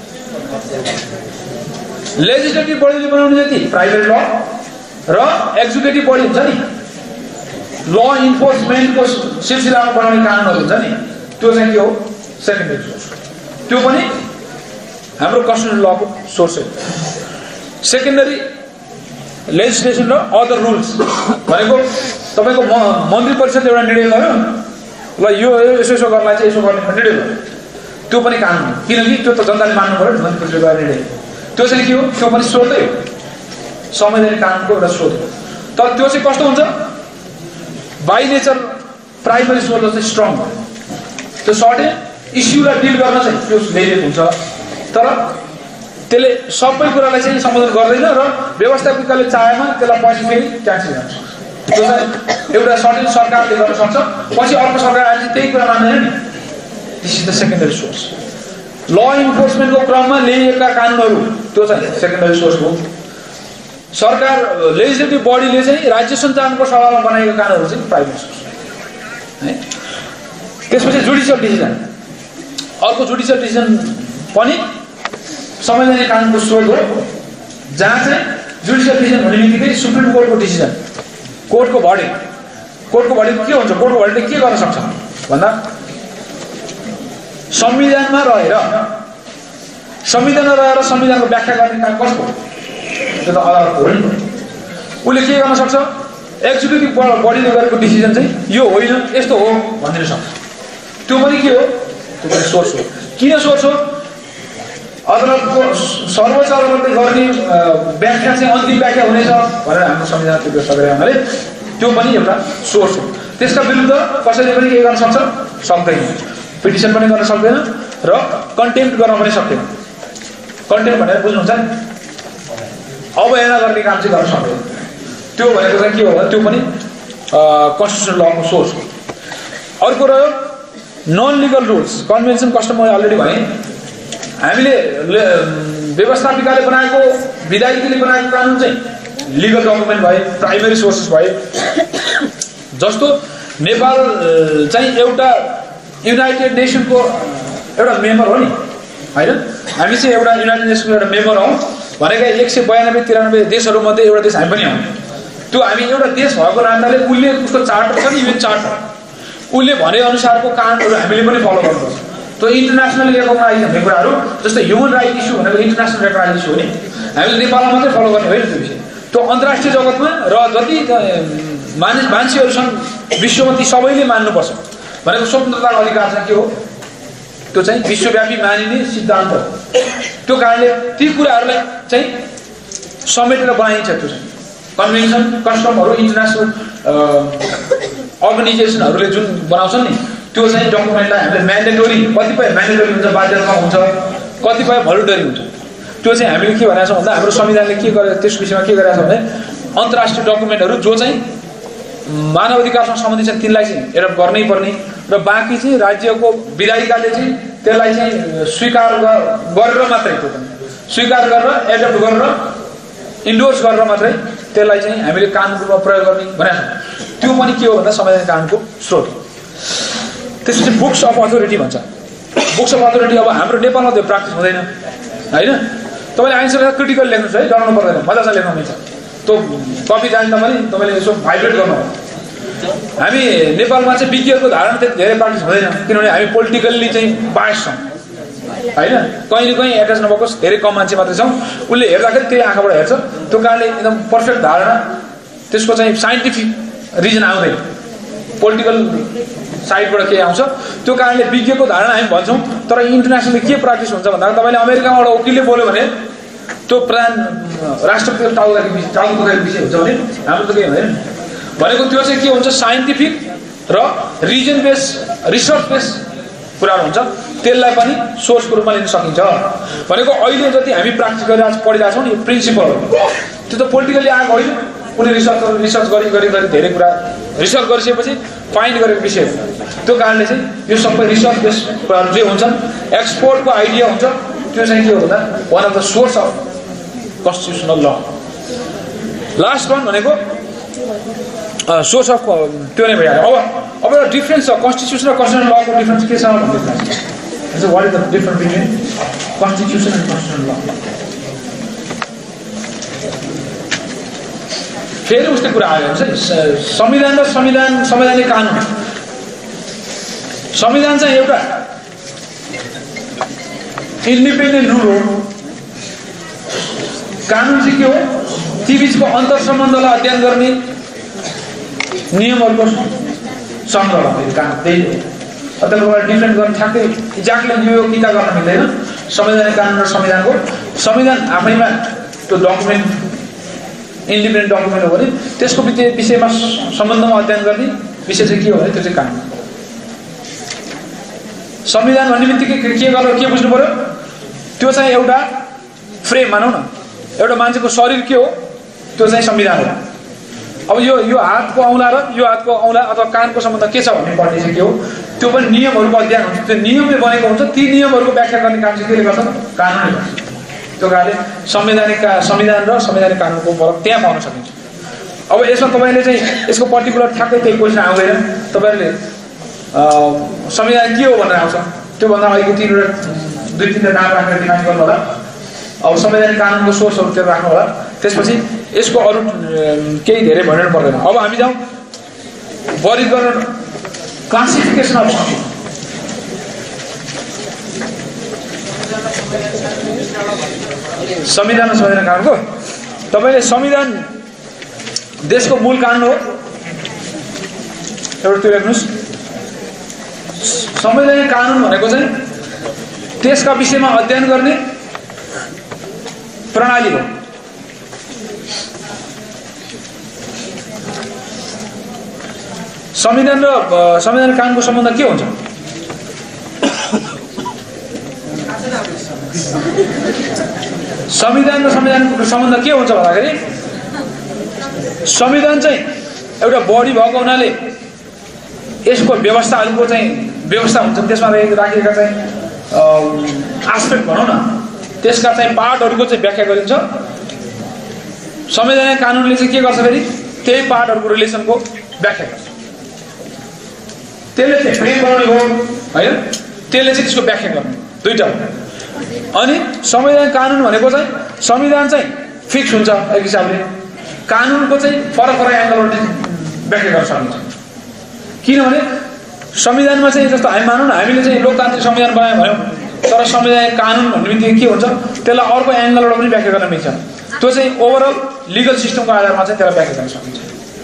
लेजिस्लेटिभ बडीले बनाउने जति प्राइभेट ल र एक्जिक्युटिभ बडी हुन्छ नि, ल इन्फोर्समेन्टको सिलसिलामा बनाउने कानुनहरू हुन्छ नि, त्यो चाहिँ के हो? Secondary source. त्यो पनि हाम्रो कन्स्टिट्युसनल लको सोर्स हो। सेकेन्डरी लेजिस्लेसन र अदर रुल्स भनेको तपाईँको मन्त्री परिषदले एउटा निर्णय गर्यो, ल यो यसो गर्नलाई चाहिँ यसो गर्ने निर्णय गर्यो, त्यो पनि कानुन हो। किनकि त्यो त जनताले मान्नु पऱ्यो नि, मन्त्री परिषदले निर्णय। त्यो चाहिँ के हो? त्यो पनि स्रोतै हो, संवैधानिक कानुनको एउटा स्रोत हो। तर त्यो चाहिँ कस्तो हुन्छ? बाई नेचर प्राइमरी सोर्स चाहिँ स्ट्रङ हो। त्यो सर्टेन इस्युलाई डिल गर्न चाहिँ त्यो ल्याइएको हुन्छ, तर त्यसले सबै कुरालाई चाहिँ सम्बोधन गर्दैन र व्यवस्थापिकाले चाहेमा त्यसलाई पछि फेरि क्यान्सल गर्न सक्छ। त्यो चाहिँ एउटा सर्टेन सरकारले गर्न सक्छ, पछि अर्को सरकार आएर त्यही कुरा मान्दैन नि। This is the secondary source. Law इन्फोर्समेन्टको क्रममा ल्याइएका कानुनहरू त्यो चाहिँ सेकेन्डरी सोर्स हो। सरकार लेजिस्लेटिभ बडीले चाहिँ राज्य सञ्चालनको सभामा बनाएका कानुनहरू चाहिँ प्राइमरी सोर्स है। त्यसपछि जुडिसियल डिसिजन, अर्को जुडिसियल डिसिजन पनि संवैधानिक कानुनको स्रोत हो, जहाँ चाहिँ जुडिसियल डिसिजन भन्ने बित्तिकै सुप्रिम कोर्टको डिसिजन, कोर्टको भर्डिक्ट के हुन्छ? कोर्टको भर्डिक्टले के गर्न सक्छ भन्दा संविधानमा रहेर संविधान रहेर संविधानको व्याख्या गर्ने काम कसको? त्यो त अदालतको हो नि। उसले के गर्न सक्छ? एक्जिक्युटिभ बडीले गरेको डिसिजन चाहिँ यो होइन यस्तो हो भनिदिन सक्छ। त्यो पनि के हो? त्यो पनि सोर्स हो। किन सोर्स हो? अदालतको सर्वोच्च अदालतले गर्ने व्याख्या चाहिँ अन्तिम व्याख्या हुनेछ भनेर हाम्रो संविधानको व्यवस्था गरे हुनाले त्यो पनि एउटा सोर्स हो। त्यसका विरुद्ध कसैले पनि के गर्न सक्छ? सक्दैन। पिटिसन पनि गर्न सक्दैन र कन्टेम्प्ट गर्न पनि सक्दैन। कन्टेम्प्ट भनेर बुझ्नुहुन्छ नि? अवहेलना गर्ने काम चाहिँ गर्न सक्दैन। त्यो भनेको चाहिँ के हो भने त्यो पनि कन्स्टिट्युसनल लको सोर्स हो। अर्को रह्यो non legal rules. Convention custom मैले अलरेडी भने हामीले व्यवस्थापिकाले बनाएको विधायिकाले बनाएको कानुन चाहिँ लिगल डकुमेन्ट भए, प्राइमेरी सोर्सेस भए। जस्तो नेपाल चाहिँ एउटा युनाइटेड नेसनको एउटा मेम्बर हो नि, होइन? हामी चाहिँ एउटा युनाइटेड नेसनको एउटा मेम्बर हौँ भनेका 192-93 देशहरूमध्ये एउटा देश हामी पनि हौँ। त्यो हामी एउटा देश भएको नाताले उसले उसको चार्टर छ नि, युएन चार्टर, उसले भने अनुसारको कानुनहरू हामीले पनि फलो गर्नुपर्छ। त्यो इन्टरनेसनल रेकगनाइज हुने कुराहरू जस्तै ह्युमन राइट इस्यु भनेको इन्टरनेसनल रेकगनाइज इस्यु हो नि, हामीले नेपालमा मात्रै फलो गर्ने होइन त्यो विषय। त्यो अन्तर्राष्ट्रिय जगतमा र जति मान्छेहरू छन् विश्वमा ती सबैले मान्नुपर्छ भनेको स्वतन्त्रताको अधिकार चाहिँ के हो? त्यो चाहिँ विश्वव्यापी मानिने सिद्धान्त हो। त्यो कारणले ती कुराहरूलाई चाहिँ समेटेर बनाइन्छ। त्यो चाहिँ कन्भेन्सन कस्टमहरू इन्टरनेसनल अर्गनाइजेसनहरूले जुन बनाउँछन् नि त्यो चाहिँ डकुमेन्टलाई हामीले म्यान्डेटोरी, कतिपय म्यान्डेटोरी हुन्छ, बाध्यतात्मक हुन्छ, कतिपय भलुन्टरी हुन्छ। त्यो चाहिँ हामीले के भनेको छ भन्दा हाम्रो संविधानले के गरेर त्यस विषयमा के गरेको छ भने अन्तर्राष्ट्रिय डकुमेन्टहरू जो चाहिँ मानव अधिकारसँग सम्बन्धित छन् तिनलाई चाहिँ एडप्ट गर्नै पर्ने र बाँकी चाहिँ राज्यको विधायिकाले चाहिँ त्यसलाई चाहिँ स्वीकार गरेर मात्रै, त्यो पनि स्वीकार गरेर एडप्ट गरेर इन्डोर्स गरेर मात्रै त्यसलाई चाहिँ हामीले कानुन रूपमा प्रयोग गर्ने भनेको छ। त्यो पनि के हो भन्दा संवैधानिक कानुनको स्रोत हो। त्यसपछि बुक्स अफ अथोरिटी भन्छ। बुक्स अफ अथोरिटी अब हाम्रो नेपालमा त्यो प्र्याक्टिस हुँदैन, होइन? तपाईँले आइन्समा क्रिटिकल लेख्नुहोस् है, डराउनु पर्दैन, मजासँग लेख्नु मिल्छ। त्यो कपी जान्दा पनि तपाईँले यसो भाइब्रेट गर्नु हो। हामी नेपालमा चाहिँ विज्ञको धारणा त्यति धेरै प्र्याक्टिस हुँदैन किनभने हामी पोलिटिकल्ली चाहिँ बायस छौँ, होइन? कहीँ कहीँ एट्याच नभएको धेरै कम मान्छे मात्रै छौँ, उसले हेर्दाखेरि त्यही आँखाबाट हेर्छ। त्यो कारणले एकदम पर्फेक्ट धारणा त्यसको चाहिँ साइन्टिफिक रिजन आउँदैन, पोलिटिकल साइडबाट के आउँछ। त्यो कारणले विज्ञको धारणा हामी भन्छौँ। तर इन्टरनेसनली के प्र्याक्टिस हुन्छ भन्दा तपाईँले अमेरिकाबाट वकिलले बोल्यो भने त्यो प्रधान राष्ट्रपतिको टाउको विषय हुन्छ भने हाम्रो त केही हुँदैन भनेको। त्यो चाहिँ के हुन्छ? साइन्टिफिक र रिजन बेस रिसर्च बेस कुराहरू हुन्छ। त्यसलाई पनि सोर्सको रूपमा लिन सकिन्छ भनेको। अहिले जति हामी प्र्याक्टिस गरिरहेको पढिरहेको छौँ नि यो प्रिन्सिपलहरू, त्यो त पोलिटिकली आएको होइन। कुनै रिसर्च गरी धेरै कुरा रिसर्च गरिसकेपछि फाइन्ड गरेको विषय हो। त्यो कारणले चाहिँ यो सबै रिसर्च बेस कुराहरू जे हुन्छन्, एक्सपोर्टको आइडिया हुन्छ, त्यो चाहिँ के हो भन्दा one of the source of constitutional law. Last one भनेको सोर्स अफ त्यो नै भइहाल्यो। अब एउटा डिफ्रेन्स छ कन्स्टिट्युसन र कन्स्टिट्युसनल लको डिफ्रेन्स के छ भन्ने what is the difference between constitution and constitutional law? फेरि उस्तै कुरा आयो हुन्छ नि, संविधान र संवैधानिक कानुन। संविधान चाहिँ एउटा इन्डिपेन्डेन्ट रुल हो, कानुन चाहिँ के हो? ती बिचको अन्तर सम्बन्धलाई अध्ययन गर्ने नियमहरूको सङ्ग्रह हो कानुन। त्यही हो। तपाईँलाई डिफ्रेन्ट गर्न ठ्याक्कै एक्ज्याक्टली यो किता गर्न मिल्दैन। संवैधानिक कानुन र संविधानको, संविधान आफैमा त्यो डकुमेन्ट इन्डिपेन्डेन्ट डकुमेन्ट हो भने त्यसको विषयमा सम्बन्धमा अध्ययन गर्ने विषय चाहिँ के हो भने त्यो चाहिँ कानुन। संविधान भन्ने बित्तिकै के गरेर के बुझ्नु पर्यो? त्यो चाहिँ एउटा फ्रेम मानौँ न, एउटा मान्छेको शरीर के हो? त्यो चाहिँ संविधान हो। अब यो हातको औँला र यो हातको औँला अथवा कानको सम्बन्ध के छ भन्ने पढ्ने चाहिँ के हो? त्यो पनि नियमहरूको अध्ययन हुन्छ। त्यो नियमले बनेको हुन्छ, ती नियमहरूको व्याख्या गर्ने काम चाहिँ केले गर्छ? कानुनले गर्छ। त्यो कारणले संविधान र संवैधानिक कानुनको फरक त्यहाँ पाउन सकिन्छ। अब यसमा तपाईँले चाहिँ यसको पर्टिकुलर ठ्याक्कै त्यही क्वेसन आउँदैन। तपाईँहरूले संविधान के हो भनेर आउँछ, त्योभन्दा अलिकति 2-3 नाम राखेर डिफाइन गर्नु होला। अब संवैधानिक कानुनको सोर्सहरू त्यो राख्नु होला। त्यसपछि यसको अरू केही धेरै भन्नु पर्दैन। अब हामी जाउँ वर्गीकरण, क्लासिफिकेसन अफ संविधान र संविधान कानुनको तपाईले संविधान देशको मूल कानुन हो एउटा त्यो लेख्नुस्। संवैधानिक कानुन भनेको चाहिँ त्यसका विषयमा अध्ययन गर्ने प्रणाली हो। संविधान र संवैधानिक कानुनको सम्बन्ध के हुन्छ? संविधान र संवैधानको सम्बन्ध के हुन्छ भन्दाखेरि संविधान चाहिँ एउटा बडी भएको हुनाले यसको व्यवस्थाहरूको चाहिँ व्यवस्था हुन्छ, त्यसमा राखिएका चाहिँ आस्पेक्ट भनौँ न त्यसका चाहिँ पार्टहरूको चाहिँ व्याख्या गरिन्छ। संवैधानिक कानुनले चाहिँ के गर्छ फेरि त्यही पार्टहरूको रिलेसनको व्याख्या गर्छ। त्यसले चाहिँ फ्रेम बनाउने हो हैन, त्यसले चाहिँ त्यसको व्याख्या गर्ने दुईटा हो। अनि संवैधानिक कानुन भनेको चाहिँ संविधान चाहिँ फिक्स हुन्छ एक हिसाबले, कानुनको चाहिँ फरक फरक एङ्गलबाट व्याख्या गर्न सकिन्छ। किनभने संविधानमा चाहिँ जस्तो हामी मानौँ न हामीले चाहिँ लोकतान्त्रिक संविधान बनायौँ भन्यौँ, तर संवैधानिक कानुन भन्ने बित्तिकै के हुन्छ त्यसलाई अर्को एङ्गलबाट पनि व्याख्या गर्न मिल्छ। त्यो चाहिँ ओभरअल लिगल सिस्टमको आधारमा चाहिँ त्यसलाई व्याख्या गर्न सकिन्छ।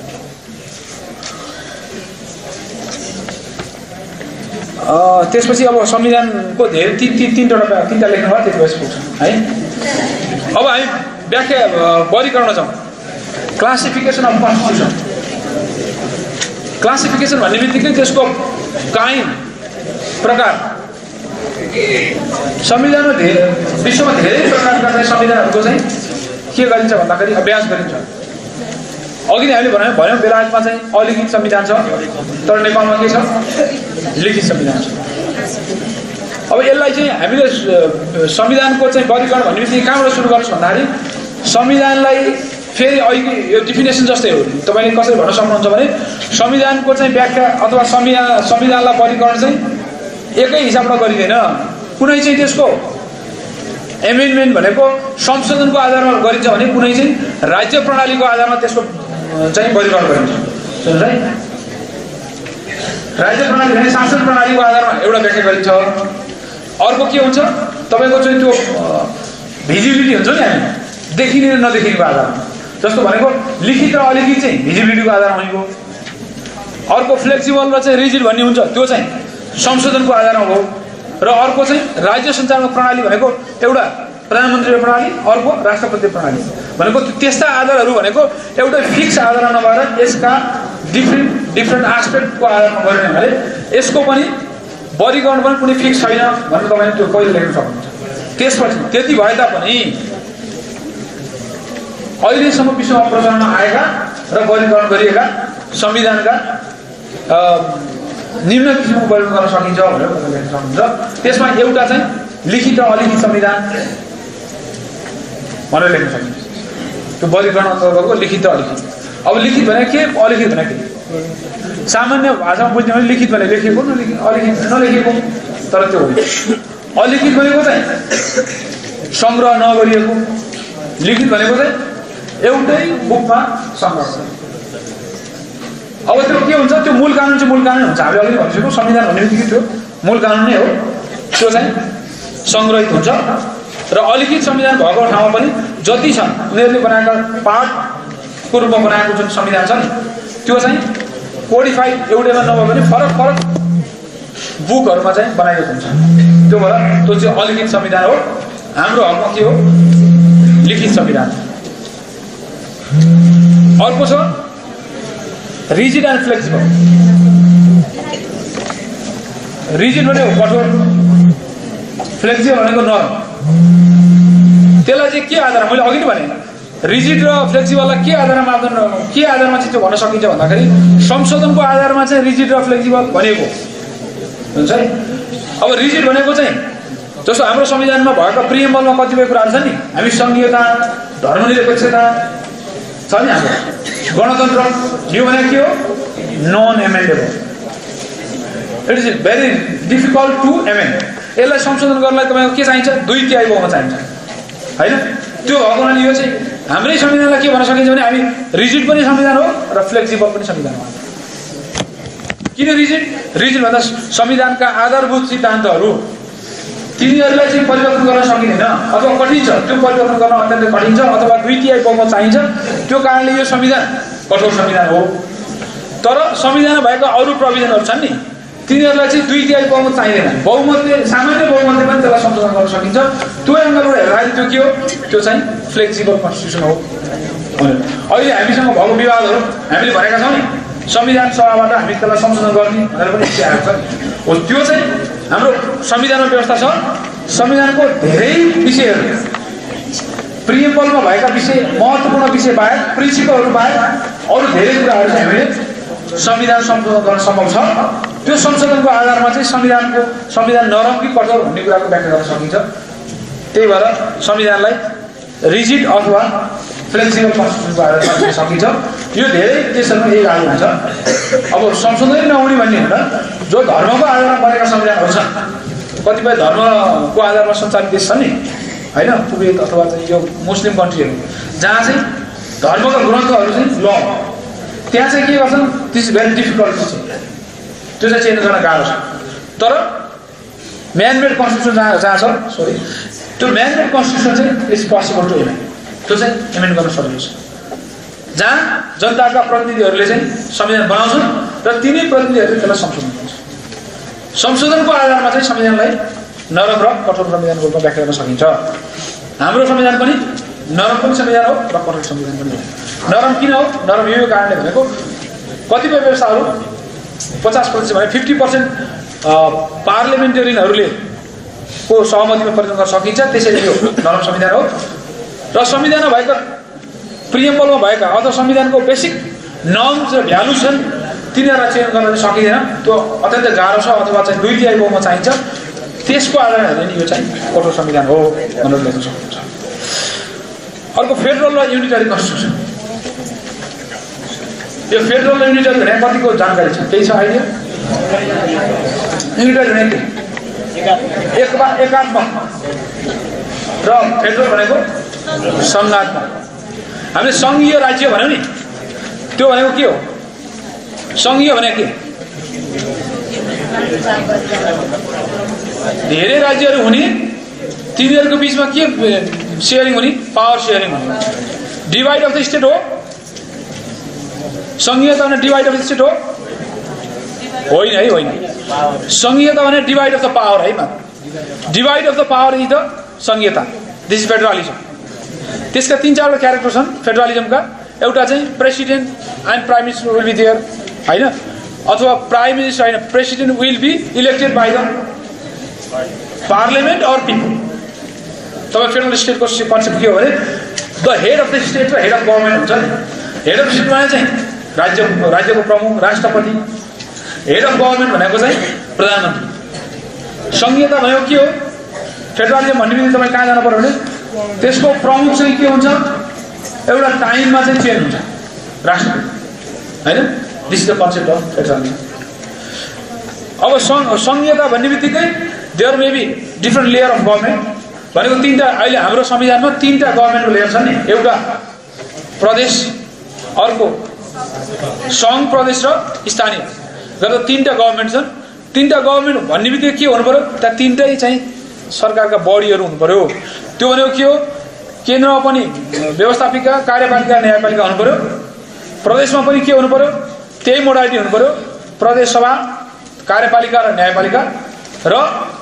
त्यसपछि अब संविधानको धेरै तीनवटा लेख्नु भयो त्यति भएपछि पुग्छ है। अब हामी व्याख्या वर्गीकरण छौँ क्लासिफिकेसन अफ कन्स्टिट्युसन। क्लासिफिकेसन भन्ने बित्तिकै त्यसको कायम प्रकार। संविधानमा विश्वमा धेरै प्रकारका चाहिँ संविधानहरूको चाहिँ के गरिन्छ भन्दाखेरि अभ्यास गरिन्छ। अघि नै हामीले भन्यौँ बेलायतमा चाहिँ अलिखित संविधान छ, तर नेपालमा के छ लिखित संविधान छ। अब यसलाई चाहिँ हामीले संविधानको चाहिँ वर्गीकरण भन्ने बित्तिकै कहाँबाट सुरु गर्छौँ भन्दाखेरि संविधानलाई फेरि अहिले यो डिफिनेसन जस्तै हो। तपाईँले कसरी भन्न सक्नुहुन्छ भने संविधानको चाहिँ व्याख्या अथवा संविधानलाई वर्गीकरण चाहिँ एकै हिसाबबाट गरिँदैन। कुनै चाहिँ त्यसको एमेन्डमेन्ट भनेको संशोधनको आधारमा गरिन्छ भने कुनै चाहिँ राज्य प्रणालीको आधारमा त्यसको चाहिँ वर्गीकरण गरिन्छ। सुन्नुहोस् है, राज्य प्रणाली भने शासन प्रणालीको आधारमा एउटा व्याख्या गरिन्छ। अर्को के हुन्छ तपाईँको चाहिँ त्यो भिजिबिलिटी हुन्छ नि हामी देखिने र नदेखिनेको आधारमा। जस्तो भनेको लिखित र अलिखित चाहिँ भिजिबिलिटीको आधारमा हुनेको। अर्को फ्लेक्सिबल र चाहिँ रिजिड भन्ने हुन्छ, त्यो चाहिँ संशोधनको आधारमा हो। र अर्को चाहिँ राज्य सञ्चालन प्रणाली भनेको एउटा प्रधानमन्त्री प्रणाली, अर्को राष्ट्रपति प्रणाली भनेको त्यस्ता आधारहरू भनेको एउटै फिक्स आधारमा नभएर यसका डिफ्रेन्ट आस्पेक्टको आधारमा गर्ने हुनाले यसको पनि वर्गीकरण पनि कुनै फिक्स छैन भनेर तपाईँले त्यो कहिले लेख्न सक्नुहुन्छ। त्यसपछि त्यति भए तापनि अहिलेसम्म विश्वमा प्रचलनमा आएका र वर्गीकरण गरिएका संविधानका निम्न किसिमको वर्गीकरण गर्न सकिन्छ भनेर तपाईँले लेख्न सक्नुहुन्छ। त्यसमा एउटा चाहिँ लिखित र अलिखित संविधान भनेर लेख्न सकिन्छ। त्यो वर्गीकरण अन्तर्गतको लिखित र अलिखित। अब लिखित भने के, अलिखित भने के? सामान्य भाषामा बुझ्ने भने लिखित भने लेखिएको, अलिखित नलेखिएको। तर त्यो हो अलिखित भनेको चाहिँ सङ्ग्रह नगरिएको, लिखित भनेको चाहिँ एउटै बुकमा सङ्ग्रह गर्नु। अब त्यो के हुन्छ, त्यो मूल कानुन चाहिँ मूल कानुन हुन्छ। हामीले अघि भनिसक्यौँ संविधान भन्ने बित्तिकै त्यो मूल कानुन नै हो, त्यो चाहिँ सङ्ग्रहित हुन्छ। र अलिखित संविधान भएको ठाउँमा पनि जति छन् उनीहरूले बनाएका पार्टको रूपमा बनाएको जुन संविधान छ नि त्यो चाहिँ कोडिफाइड एउटैमा नभए पनि फरक फरक बुकहरूमा चाहिँ बनाएको हुन्छ। त्यो भएर त्यो चाहिँ अलिखित संविधान हो। हाम्रो हकमा के हो, लिखित संविधान। अर्को छ रिजिड एन्ड फ्लेक्सिबल। रिजिड भनेको कठोर, फ्लेक्सिबल भनेको नरम। त्यसलाई चाहिँ के आधारमा, मैले अघि नै भने रिजिड र फ्लेक्सिबललाई के आधारमा चाहिँ त्यो भन्न सकिन्छ भन्दाखेरि संशोधनको आधारमा चाहिँ रिजिड र फ्लेक्सिबल भनेको हुन्छ है। अब रिजिड भनेको चाहिँ जस्तो हाम्रो संविधानमा भएका प्रिएम्बलमा कतिपय कुराहरू छ नि, हामी सङ्घीयता, धर्मनिरपेक्षता छ नि, हाम्रो गणतन्त्र, यो भनेको के हो, non amendable. It is very difficult to amend. यसलाई संशोधन गर्नलाई तपाईँको के चाहिन्छ, 2/3 बहुमत चाहिन्छ होइन। त्यो भएको हुनाले यो चाहिँ हाम्रै संविधानलाई के भन्न सकिन्छ भने हामी रिजिड पनि संविधान हो र फ्लेक्सिबल पनि संविधान हो। किन रिजिड भन्दा संविधानका आधारभूत सिद्धान्तहरू तिनीहरूलाई चाहिँ परिवर्तन गर्न सकिँदैन अथवा कठिन छ, त्यो परिवर्तन गर्न अत्यन्तै कठिन छ, अथवा 2/3 बहुमत चाहिन्छ। त्यो कारणले यो संविधान कठोर संविधान हो। तर संविधानमा भएका अरू प्रोभिजनहरू छन् नि, तिनीहरूलाई चाहिँ 2/3 बहुमत चाहिँदैन। बहुमतले सामान्य बहुमतले पनि त्यसलाई संशोधन गर्न सकिन्छ। त्यो एङ्गलबाट हेर्दाखेरि त्यो के हो, त्यो चाहिँ फ्लेक्सिबल कन्स्टिट्युसन हो। अहिले हामीसँग भएको विवादहरू हामीले भनेका छौँ नि, संविधान सभाबाट हामी त्यसलाई संशोधन गर्ने भनेर पनि आएको छ। हो त्यो चाहिँ हाम्रो संविधानमा व्यवस्था छ। संविधानको धेरै विषयहरू, प्रिएम्बलमा भएका विषय, महत्त्वपूर्ण विषय बाहेक, प्रिन्सिपलहरू बाहेक अरू धेरै कुराहरू चाहिँ हामीले संविधान संशोधन गर्न सम्भव छ। त्यो संशोधनको आधारमा चाहिँ संविधान नरम कि कठोर भन्ने कुराको व्याख्या गर्न सकिन्छ। त्यही भएर संविधानलाई रिजिड अथवा फ्लेक्सिबल कन्स्टिट्युसनको आधारमा दिन सकिन्छ। यो धेरै देशहरूमा यही लागू हुन्छ। अब संशोधनै नहुने भन्ने हुँदा जो धर्मको आधारमा बनेका संविधानहरू छन्, कतिपय धर्मको आधारमा सञ्चालित देश छन् नि होइन, कुवेत अथवा चाहिँ यो मुस्लिम कन्ट्रीहरू जहाँ चाहिँ धर्मका ग्रन्थहरू चाहिँ ल, त्यहाँ चाहिँ के गर्छन्, दिस इज भेरी डिफिकल्ट छ, त्यो चाहिँ चेन्ज गर्न गाह्रो छ। तर म्यानमेड कन्स्टिट्युसन जहाँ छ, सरी, त्यो म्यानमेड कन्स्टिट्युसन चाहिँ इट्स पोसिबल टु इमेन्ड, त्यो चाहिँ इमेन्ड गर्न सकिन्छ। जहाँ जनताका प्रतिनिधिहरूले चाहिँ संविधान बनाउँछन् र तिनै प्रतिनिधिहरूले त्यसलाई संशोधन गर्छन्। संशोधनको आधारमा चाहिँ संविधानलाई नरम र कठोर संविधानको रूपमा व्याख्या गर्न सकिन्छ। हाम्रो संविधान पनि नरम पनि संविधान हो र कठोर संविधान पनि हो। नरम किन हो? नरम यो कारणले भनेको कतिपय व्यवस्थाहरू 50% भने 50% पार्लिमेन्टेरियनहरूले को सहमतिमा परिवर्तन गर्न सकिन्छ, त्यसैले यो नरम संविधान हो। र संविधानमा भएका प्रिएम्बलमा भएका अथवा संविधानको बेसिक नर्म्स र भ्यालु छन्, तिनीहरूलाई चेन्ज गर्न सकिँदैन। त्यो अत्यन्तै गाह्रो छ, अथवा चाहिँ 2/3 बहुमत चाहिन्छ। त्यसको आधारमा हेर्ने यो चाहिँ कठोर संविधान हो भनेर लेख्न सक्नुहुन्छ। अर्को फेडरल र युनिटरी कन्स्टिट्युसन। यो फेडरल र युनिटरी भने कतिको जानकारी छ, केही छ आइडिया? युनिटरी भने एकात्मक र फेडरल भनेको सङ्घात्मक। हामीले सङ्घीय राज्य भन्यौँ नि, त्यो भनेको के हो? सङ्घीय भने के? धेरै राज्यहरू हुने, तिनीहरूको बिचमा के सेयरिङ हुने? पावर सेयरिङ हुने। डिभाइड अफ द स्टेट हो सङ्घीयता भने? डिभाइड अफ द स्टेट हो? होइन है, होइन। सङ्घीयता भने डिभाइड अफ द पावर है, divide of the power is the सङ्घीयता। This is federalism. त्यसका 3-4 क्यारेक्टर छन् फेडरलिजमका। एउटा चाहिँ president and prime minister will be there होइन, अथवा प्राइम मिनिस्टर होइन, president will be elected by the parliament or people. तपाईँ फेडरल स्टेटको कन्सेप्ट के हो भने the head of the state र हेड अफ गभर्मेन्ट हुन्छ नि। हेड अफ स्टेट भने चाहिँ राज्यको प्रमुख राष्ट्रपति, हेड अफ गभर्मेन्ट भनेको चाहिँ प्रधानमन्त्री। सङ्घीयता भनेको के हो? फेडरलिजम भन्ने बित्तिकै तपाईँ कहाँ जानु पर्यो भने त्यसको प्रमुख चाहिँ के हुन्छ, एउटा टाइममा चाहिँ चेन्ज हुन्छ राष्ट्रपति होइन। This is the concept of federalism. अब सङ्घीयता भन्ने बित्तिकै there may be different layer of government भनेको 3टा। अहिले हाम्रो संविधानमा 3टा गभर्मेन्टको लेयर छन् नि, एउटा प्रदेश, अर्को सङ्घ, प्रदेश र स्थानीय गरेर 3टा गभर्मेन्ट छन्। 3टा गभर्मेन्ट भन्ने बित्तिकै के हुनु पऱ्यो? त्यहाँ 3टै चाहिँ सरकारका बडीहरू हुनु पऱ्यो। त्यो भनेको के हो? केन्द्रमा पनि व्यवस्थापिका, कार्यपालिका, न्यायपालिका हुनु पऱ्यो। प्रदेशमा पनि के हुनु पऱ्यो? त्यही मोडालिटी हुनु पऱ्यो। प्रदेश सभा, कार्यपालिका र न्यायपालिका। र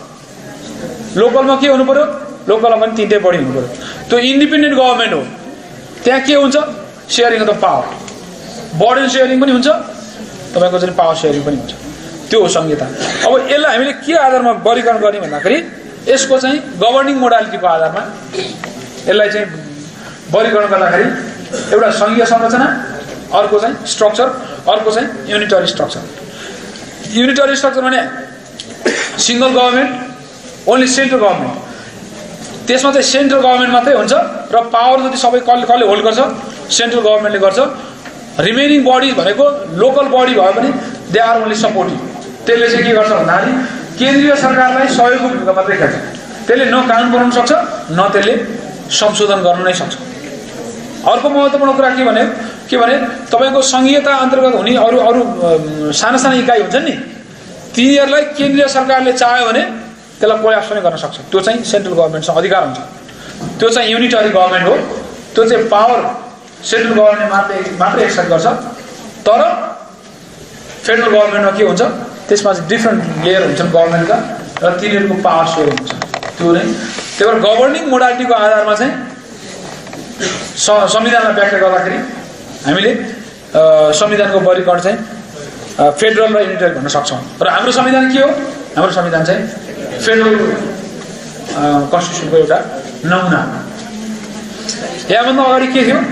लोकलमा के हुनु पऱ्यो? लोकलमा पनि 3टै बडी हुनु पऱ्यो। त्यो इन्डिपेन्डेन्ट गभर्मेन्ट हो। त्यहाँ के हुन्छ? Sharing of the power, burden sharing पनि हुन्छ, तपाईँको चाहिँ पावर सेयरिङ पनि हुन्छ। त्यो हो संहिता। अब यसलाई हामीले के आधारमा वर्गीकरण गर्ने भन्दाखेरि यसको चाहिँ गभर्निङ मोडालिटीको आधारमा यसलाई चाहिँ वर्गीकरण गर्दाखेरि एउटा संघीय संरचना, अर्को चाहिँ स्ट्रक्चर, अर्को चाहिँ युनिटरी स्ट्रक्चर। युनिटरी स्ट्रक्चर भने single government, only central government. त्यसमा चाहिँ सेन्ट्रल गभर्नमेन्ट मात्रै हुन्छ र पावर जति सबै कसले होल्ड गर्छ? सेन्ट्रल गभर्नमेन्टले गर्छ। रिमेनिङ बडिज भनेको लोकल बडी भए पनि दे आर ओन्ली सपोर्टिभ। त्यसले चाहिँ के गर्छ भन्दाखेरि केन्द्रीय सरकारलाई सहयोगको भूमिका मात्रै खेल्छ। त्यसले न कानुन बनाउन सक्छ, न त्यसले संशोधन गर्न नै सक्छ। अर्को महत्त्वपूर्ण कुरा के भने तपाईको संघीयता अन्तर्गत हुने अरू साना साना इकाइ हुन्छन् नि, तिनीहरूलाई केन्द्रीय सरकारले चाह्यो भने त्यसलाई कोल्याप्स पनि गर्न सक्छ। त्यो चाहिँ सेन्ट्रल गभर्नमेन्टसँग अधिकार हुन्छ। त्यो चाहिँ युनिटरी गभर्नमेन्ट हो। त्यो चाहिँ पावर सेन्ट्रल गभर्नमेन्ट मात्रै एक्सर्साइज गर्छ। तर फेडरल गभर्नमेन्टमा के हुन्छ, त्यसमा चाहिँ डिफ्रेन्ट लेयर हुन्छन् गभर्नमेन्टका र तिनीहरूको पावर सेयर हुन्छ। त्यो नै त्यही भएर गभर्निङ मोडालिटीको आधारमा चाहिँ संविधानमा व्याख्या गर्दाखेरि हामीले संविधानको वर्गीकरण चाहिँ फेडरल र युनिटरी भन्न सक्छौँ। र हाम्रो संविधान के हो? हाम्रो संविधान चाहिँ फेडरल कन्स्टिट्युसनको एउटा नमुना। यहाँभन्दा अगाडि के थियो?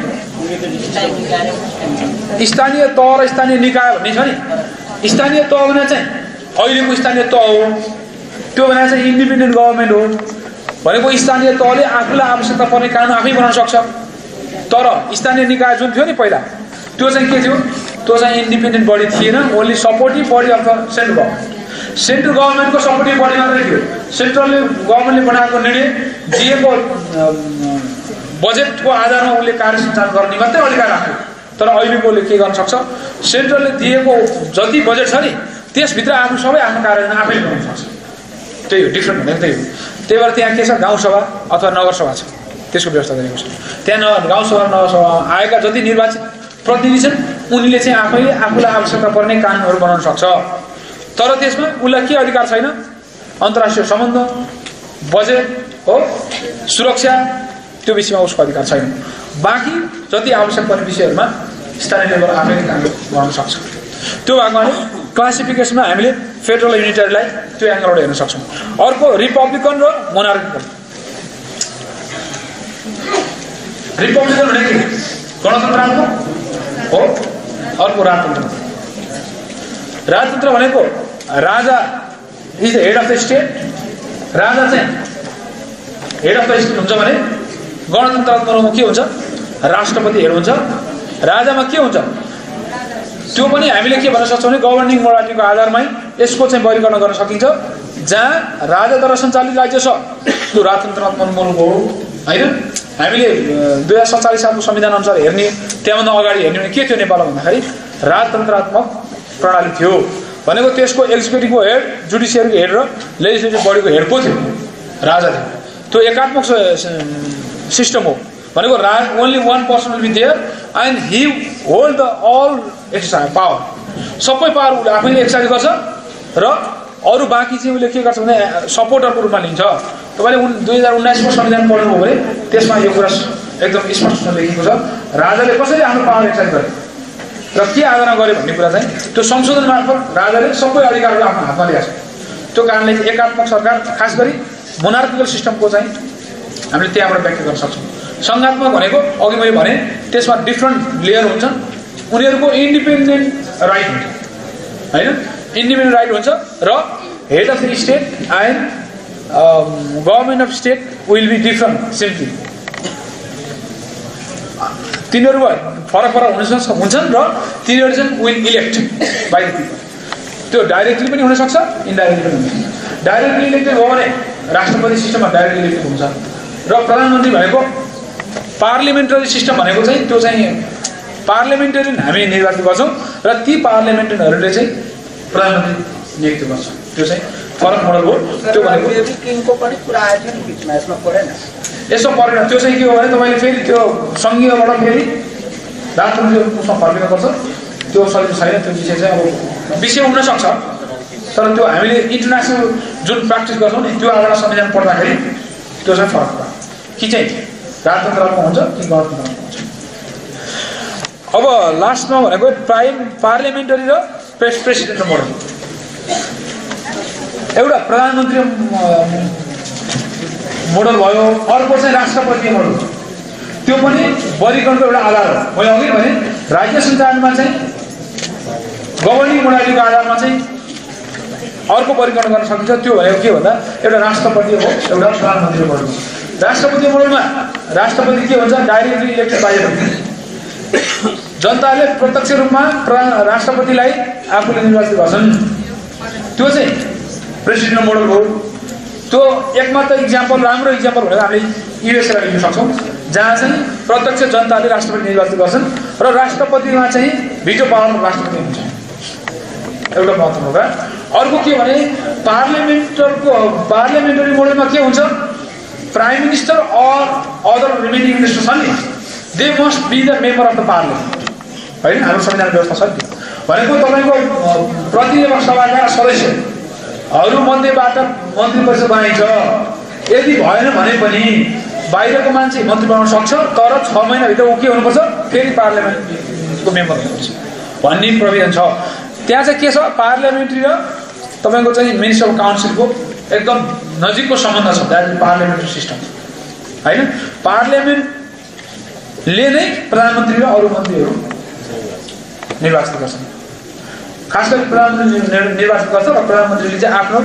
स्थानीय तह र स्थानीय निकाय भन्ने छ नि। स्थानीय तह भने चाहिँ अहिलेको स्थानीय तह हो। त्यो भने चाहिँ इन्डिपेन्डेन्ट गभर्नमेन्ट हो। भनेको स्थानीय तहले आफूलाई आवश्यकता पर्ने कानुन आफै बनाउन सक्छ। तर स्थानीय निकाय जुन थियो नि पहिला, त्यो चाहिँ के थियो? त्यो चाहिँ इन्डिपेन्डेन्ट बडी थिएन, only supportive body of the central government. Central गभर्नमेन्टको सपोर्टिभ बडी मात्रै थियो। सेन्ट्रलले गभर्नमेन्टले बनाएको निर्णय दिएको बजेटको आधारमा उसले कार्य सञ्चालन गर्ने मात्रै अधिकार राख्यो। तर अहिलेकोले के गर्न सक्छ? सेन्ट्रलले दिएको जति बजेट छ नि त्यसभित्र आफू सबै आफ्नो कार्यान्वयन आफैले गर्न सक्छ। त्यही हो डिफ्रेन्ट भनेको, त्यही हो। त्यही भएर त्यहाँ के छ? गाउँसभा अथवा नगरसभा छ, त्यसको व्यवस्था गरेको छ। त्यहाँ गाउँसभा नगरसभा आएका जति निर्वाचित प्रतिनिधि छन् उनीले चाहिँ आफैले आफूलाई आवश्यकता पर्ने कानुनहरू बनाउन सक्छ। तर त्यसमा उसलाई के अधिकार छैन? अन्तर्राष्ट्रिय सम्बन्ध, बजेट हो, सुरक्षा, त्यो विषयमा उसको अधिकार छैन। बाँकी जति आवश्यक पर्ने विषयहरूमा स्थानीय लेभल आफैले काम गर्न सक्छ। त्यो भागमा क्लासिफिकेसनमा हामीले फेडरल र युनिटरीलाई त्यो एङ्गलबाट हेर्न सक्छौँ। अर्को रिपब्लिकन र मोनार्किकल। रिपब्लिकन भनेको गणतन्त्रात्मक हो, अर्को राजतन्त्र। राजतन्त्र भनेको राजा is the head of the state. राजा चाहिँ हेड अफ द स्टेट हुन्छ भने गणतन्त्रात्मकमा के हुन्छ? राष्ट्रपति हेड हुन्छ। राजामा के हुन्छ? त्यो पनि हामीले के भन्न सक्छौँ भने गभर्निङ मोडालिटीको आधारमै यसको चाहिँ वर्गीकरण गर्न सकिन्छ। जहाँ राजाद्वारा सञ्चालित राज्य छ त्यो राजतन्त्रात्मक मुलुक हो, होइन? हामीले 2047 सालको संविधान अनुसार हेर्ने, त्यहाँभन्दा अगाडि हेर्ने भने के थियो नेपालमा भन्दाखेरि राजतन्त्रात्मक प्रणाली थियो। भनेको त्यसको एक्जिक्युटिभको हेड, जुडिसियरीको हेड र लेजिस्लेटिभ बडीको हेड को थियो? राजा थियो। त्यो एकात्मक सिस्टम हो। भनेको only one person will be there and he hold the all exercise power. सबै पावर उसले आफैले एक्सर्साइज गर्छ र अरू बाँकी चाहिँ उसले के गर्छ भने सपोर्टरको रूपमा लिन्छ। तपाईँले 2019को संविधान पढ्नुभयो भने त्यसमा यो कुरा एकदम स्पष्ट लेखिएको छ राजाले कसरी आफ्नो पावर एक्सर्साइज गरे र के आधारमा गरे भन्ने कुरा चाहिँ त्यो संशोधन मार्फत राजाले सबै अधिकारहरू आफ्नो हातमा लिएको छ। त्यो कारणले एकात्मक सरकार, खास गरी मोनार्किकल सिस्टमको चाहिँ हामीले त्यहाँबाट व्याख्या गर्न सक्छौँ। सङ्घात्मक भनेको अघि मैले भने त्यसमा डिफ्रेन्ट लेयर हुन्छन्। उनीहरूको इन्डिपेन्डेन्ट राइट हुन्छ, होइन? इन्डिपेन्डेन्ट राइट हुन्छ र head of the state and government of state will be different simply. तिनीहरू फरक हुन्छन् र तिनीहरू चाहिँ will elect by the people. त्यो डाइरेक्टली पनि हुनसक्छ, इन्डाइरेक्टली पनि हुनसक्छ। डाइरेक्टली इलेक्टेड हो भने राष्ट्रपति सिस्टममा डाइरेक्टली इलेक्टेड हुन्छ र प्रधानमन्त्री भनेको पार्लिमेन्टरी सिस्टम भनेको चाहिँ त्यो चाहिँ पार्लिमेन्टेरियन हामी निर्वाचित गर्छौँ र ती पार्लिमेन्टेरियनहरूले चाहिँ प्रधानमन्त्री नियुक्त गर्छ। त्यो चाहिँ फरक मोडल हो। त्यो भनेको किङको पनि कुरा आएको थियो नि बिचमा, यसमा परेन? यसो परेन। त्यो चाहिँ के हो भने तपाईँले फेरि त्यो सङ्घीयबाट फेरि राजतन्त्रीय उसमा फर्किनुपर्छ। त्यो सजिलो छैन। त्यो विषय चाहिँ अब विषय हुनसक्छ, तर त्यो हामीले इन्टरनेसनल जुन प्र्याक्टिस गर्छौँ नि त्यो आधारमा संविधान पढ्दाखेरि त्यो चाहिँ फरक पर्छ कि चाहिँ राजतन्त्रमा हुन्छ कि गणतन्त्रमा हुन्छ। अब लास्टमा भनेको पार्लियामेन्टरी र प्रेसिडेन्ट मोडल। एउटा प्रधानमन्त्री मोडल भयो, अर्को चाहिँ राष्ट्रपति मोडल। त्यो पनि वर्गीकरणको एउटा आधार हो। मैले अघि भने राज्य सञ्चालनमा चाहिँ गभर्निङ मोडालिटीको आधारमा चाहिँ अर्को वर्गीकरण गर्न सकिन्छ। त्यो भनेको के भन्दा एउटा राष्ट्रपति हो, एउटा प्रधानमन्त्री मोडल। राष्ट्रपति मोडलमा राष्ट्रपति के भन्छ? डाइरेक्टली इलेक्टेड बाई जनताले प्रत्यक्ष रूपमा राष्ट्रपतिलाई आफूले निर्वाचित गर्छन्। त्यो चाहिँ प्रेसिडेन्ट मोडल हो। त्यो एकमात्र इक्जाम्पल, राम्रो इक्जाम्पल भनेर हामीले युएसएलाई लिन सक्छौँ, जहाँ चाहिँ प्रत्यक्ष जनताले राष्ट्रपति निर्वाचित गर्छन् र राष्ट्रपतिमा चाहिँ भिटो पावर राष्ट्रपति हुन्छ। एउटा महत्त्वपूर्ण कुरा। अर्को के भने पार्लियामेन्टरी मोडलमा के हुन्छ prime minister or other remaining minister छन् नि they must be the member of the parliament हैन हाम्रो संविधान व्यवस्था छ नि भनेको तपाईको प्रतिनिधि सभाका सदस्यहरू मध्येबाट मन्त्री परिषद बनाइन्छ यदि भएन भने पनि बाहिरको मान्छे मन्त्री बनाउन सक्छ तर 6 महिनाभित्र उ के हुनुपर्छ फेरि पार्लियामेन्टको मेम्बर हुनुपर्छ भन्ने प्रोभिजन छ त्यहाँ चाहिँ के छ पार्लियामेन्ट्री र तपाईको चाहिँ मिनिस्टर अफ काउन्सिलको एकदम नजिकको सम्बन्ध छ द्याट पार्लियामेन्ट्री सिस्टम हैन पार्लियामेन्टले नै प्रधानमन्त्री र अरु मन्त्रीहरू निर्वाचित गर्छन् खास गरी प्रधानमन्त्री निर्वाचित गर्छ र प्रधानमन्त्रीले चाहिँ आफ्नो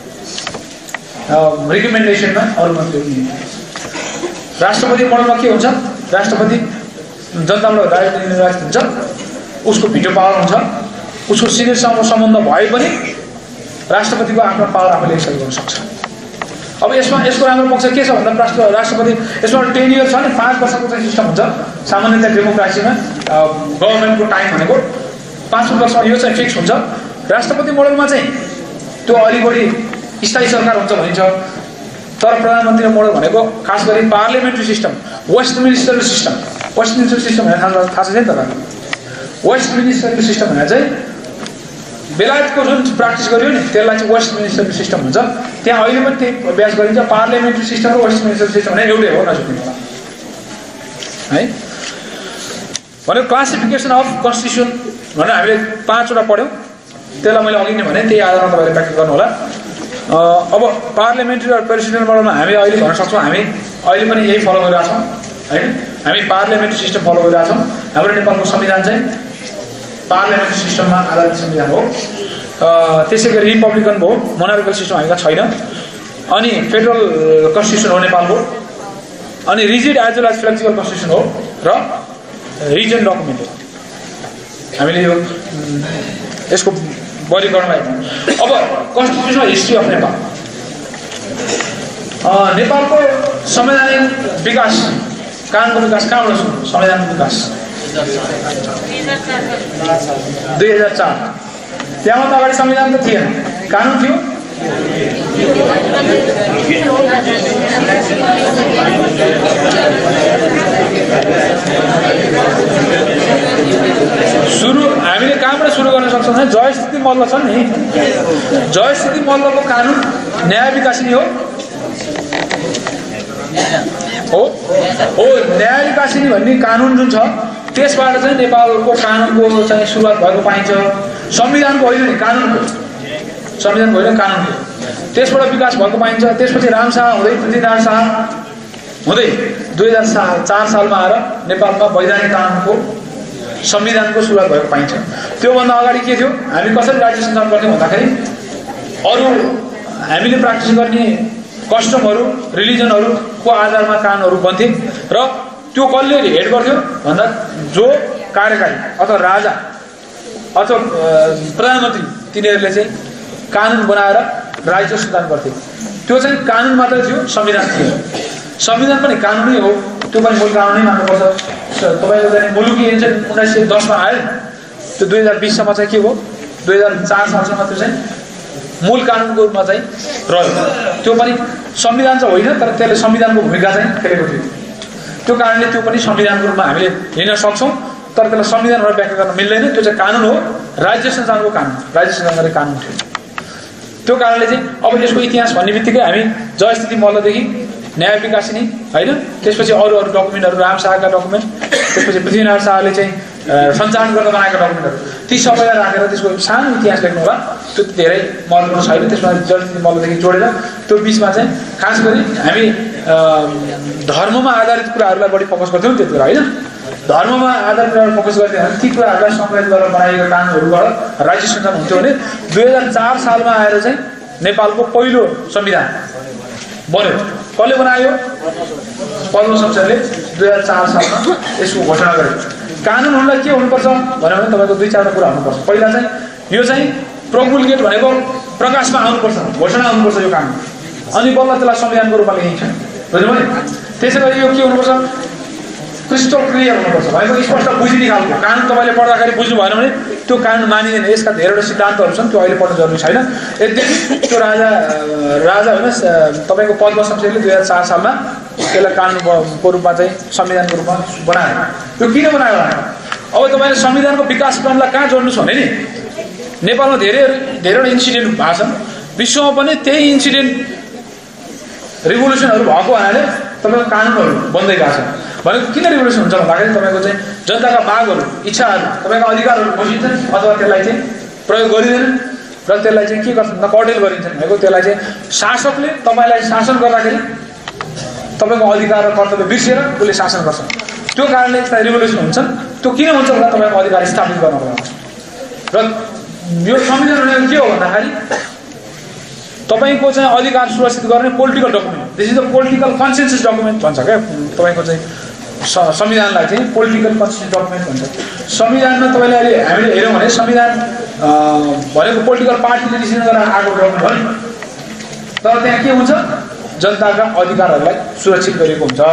रिकमेन्डेसनमा अरु मन्त्रीहरू राष्ट्रपति मोडलमा के हुन्छ राष्ट्रपति जनताबाट डाइरेक्टली निर्वाचित हुन्छ उसको भिटो पावर हुन्छ उसको सिनियरसँग सम्बन्ध भए पनि राष्ट्रपतिको आफ्नो पावर आफूले एक्सर्साइज गर्न सक्छ अब यसको राम्रो पक्ष के छ भन्दा राष्ट्रपति यसमा 10 इयर छ नि 5 वर्षको चाहिँ सिस्टम हुन्छ सामान्यतया डेमोक्रेसीमा गभर्नमेन्टको टाइम भनेको 5 वर्ष यो चाहिँ फिक्स हुन्छ राष्ट्रपति मोडलमा चाहिँ त्यो अलि बढी स्थायी सरकार हुन्छ भनिन्छ तर प्रधानमन्त्री मोडल भनेको खास गरी पार्लियामेन्ट्री सिस्टम वेस्टमिनिस्टर सिस्टम भने थाहा छ नि तपाईहरुलाई वेस्टमिनिस्टर सिस्टम भने चाहिँ बेलायतको जुन प्र्याक्टिस गरियो नि त्यसलाई चाहिँ वेस्टमिनिस्टर सिस्टम हुन्छ त्यहाँ अहिले पनि त्यही अभ्यास गरिन्छ पार्लियामेन्ट्री सिस्टम र वेस्टमिनिस्टर सिस्टम भने एउटै हो नसुक्नु होला है भने क्लासिफिकेसन अफ कन्स्टिट्युसन भनेर हामीले 5 वटा पढ्यौं त्यसलाई मैले अघि नै भने त्यही आधारमा तपाईहरुले प्र्याक्टिस गर्नु होला अब पार्लियामेन्ट्री र प्रेसिडेन्ट मोडलमा हामी अहिले भन्न सक्छौं हामी अहिले पनि यही फलो गरिरहेका छौं हैन हामी पार्लियामेन्ट्री सिस्टम फलो गरिरहेका छौं हाम्रो नेपालको संविधान चाहिँ पार्लियामेन्ट्री सिस्टममा आधारित संविधान हो त्यसैगरी रिपब्लिकन हो मोनार्किकल सिस्टम हामीका छैन अनि फेडरल कन्स्टिट्युसन हो नेपालको अनि rigid as well as flexible constitution हो र रिजन डकुमेन्ट हो हामीले यो यसको वर्गीकरणलाई अब कन्स्टिट्युसनल हिस्ट्री अफ नेपाल नेपालको संवैधानिक विकास कानुनको विकास कहाँबाट सुरु संवैधानिक विकास 2004 त्यहाँभन्दा अगाडि संविधान त थिएन कानुन थियो सुरु हामीले कहाँबाट सुरु गर्न सक्छौँ भने जयस्थिति मल्ल छ नि जयस्थिति मल्लको कानुन न्याय विकासिनी हो न्याय विकासिनी भन्ने कानुन जुन छ त्यसबाट चाहिँ नेपालको कानुनको चाहिँ सुरुवात भएको पाइन्छ संविधानको होइन नि कानुनको संविधानको होइन कानुनको त्यसबाट विकास भएको पाइन्छ त्यसपछि रामशाह हुँदै पृथ्वीनारायण शाह हुँदै 2004 सालमा आएर नेपालमा वैधानिक कानुनको संविधानको सुरुवात भएको पाइन्छ त्योभन्दा अगाडि के थियो हामी कसरी राज्य सञ्चालन गर्ने भन्दाखेरि अरु हामीले प्र्याक्टिस गर्ने कस्टमहरू रिलिजनहरूको आधारमा कानुनहरू बन्थे र त्यो कसले हेड गर्थ्यो भन्दा जो कार्यकारी अथवा राजा अथवा प्रधानमन्त्री तिनीहरूले चाहिँ कानुन बनाएर राज्य सञ्चालन गर्थे त्यो चाहिँ कानुन मात्र थियो संविधान थियो संविधान पनि कानुनै हो त्यो पनि मूल कानुनै मान्नुपर्छ तपाईको चाहिँ मुलुकी एजेन्ट 1910 मा आयो त्यो 2020 सम्म चाहिँ के हो 2004 सालसम्म त्यो चाहिँ मूल कानुनको रूपमा चाहिँ रह्यो त्यो पनि संविधान चाहिँ होइन तर त्यसले संविधानको भूमिका चाहिँ खेलेको थियो त्यो कारणले त्यो पनि संविधानको रूपमा हामीले लिन सक्छौं तर त्यसलाई संविधानबाट व्याख्या गर्न मिल्दैन त्यो चाहिँ कानुन हो राज्य सञ्चालनको कानुन राज्य सञ्चालनको कानुन थियो त्यो कारणले चाहिँ अब यसको इतिहास भन्ने बित्तिकै हामी जयस्थिति मल्लदेखि न्याय विकासिनी हैन त्यसपछि अरु डकुमेन्टहरु रामशाहका डकुमेन्ट त्यसपछि पृथ्वीनारायण शाहले चाहिँ सञ्चालन गर्न बनाएका डकुमेन्टहरु ती सबैलाई राखेर त्यसको सानो इतिहास लेख्नु होला त्यो धेरै महत्त्वपूर्ण छैन त्यसमा जयस्थिति मल्लदेखि जोडेर त्यो बीचमा चाहिँ खास गरी हामी धर्ममा आधारित कुराहरुलाई बढी फोकस गर्थ्यौं त्यतिबेला हैन धर्ममा आधारित कुराहरु फोकस गर्दै भने ती कुराहरुलाई संकलित गरेर बनाइएका कानुनहरुबाट राज्य सञ्चालन हुन्थ्यो भने 2004 सालमा आएर चाहिँ नेपालको पहिलो संविधान बन्यो कसले बनायो पल्लो संसदले 2004 सालमा यसको घोषणा गर्यो कानुनहरुलाई के हुनुपर्छ भन्यो भने तपाईको दुई चारवटा कुरा हुनुपर्छ पहिला चाहिँ यो चाहिँ प्रोमुलगेट भनेको प्रकाशमा आउनुपर्छ घोषणा हुनुपर्छ यो कानुन अनि बल्ल त्यसलाई संविधानको रूपमा लेखिन्छ बुझ्नुभयो त्यसैगरी यो के हुनुपर्छ क्रिस्टल क्लियर हुनुपर्छ भनेको स्पष्ट बुझिने खालको कानुन तपाईँले पढ्दाखेरि बुझ्नु भएन भने त्यो कानुन मानिँदैन यसका धेरैवटा सिद्धान्तहरू छन् त्यो अहिले पढ्नु जरुरी छैन यद्यपि त्यो राजा होइन तपाईँको पद्म शमशेरले 2004 सालमा त्यसलाई कानुनको रूपमा चाहिँ संविधानको रूपमा बनायो त्यो किन बनायो भने अब तपाईँले संविधानको विकास क्रमलाई कहाँ जोड्नु छ भने नि नेपालमा धेरैवटा इन्सिडेन्ट भएको छन् विश्वमा पनि त्यही इन्सिडेन्ट रिभोल्युसनहरू भएको हुनाले तपाईँको कानुनहरू बन्दै गएको छ भनेको किन रिभोल्युसन हुन्छ भन्दाखेरि तपाईँको चाहिँ जनताका मागहरू इच्छाहरू तपाईँको अधिकारहरू खोजिन्छन् अथवा त्यसलाई चाहिँ प्रयोग गरिँदैन र त्यसलाई चाहिँ के गर्छ न कटेल गरिन्छन् भनेको त्यसलाई चाहिँ शासकले तपाईँलाई शासन गर्दाखेरि तपाईँको अधिकार र कर्तव्य बिर्सेर उसले शासन गर्छ त्यो कारणले यस्ता रिभोल्युसन हुन्छन् त्यो किन हुन्छ भन्दा तपाईँको अधिकार स्थापित गर्नको लागि र यो संविधान भनेको के हो भन्दाखेरि तपाईँको चाहिँ अधिकार सुरक्षित गर्ने political document this is the political consensus document भन्छ क्या तपाईँको चाहिँ संविधानलाई चाहिँ पोलिटिकल कन्सेन्सस डकुमेन्ट भन्छ संविधानमा तपाईँले अहिले हामीले हेऱ्यौँ भने संविधान भनेको पोलिटिकल पार्टीले डिसिजन गरेर आएको डकुमेन्ट हो नि तर त्यहाँ के हुन्छ जनताका अधिकारहरूलाई सुरक्षित गरिएको हुन्छ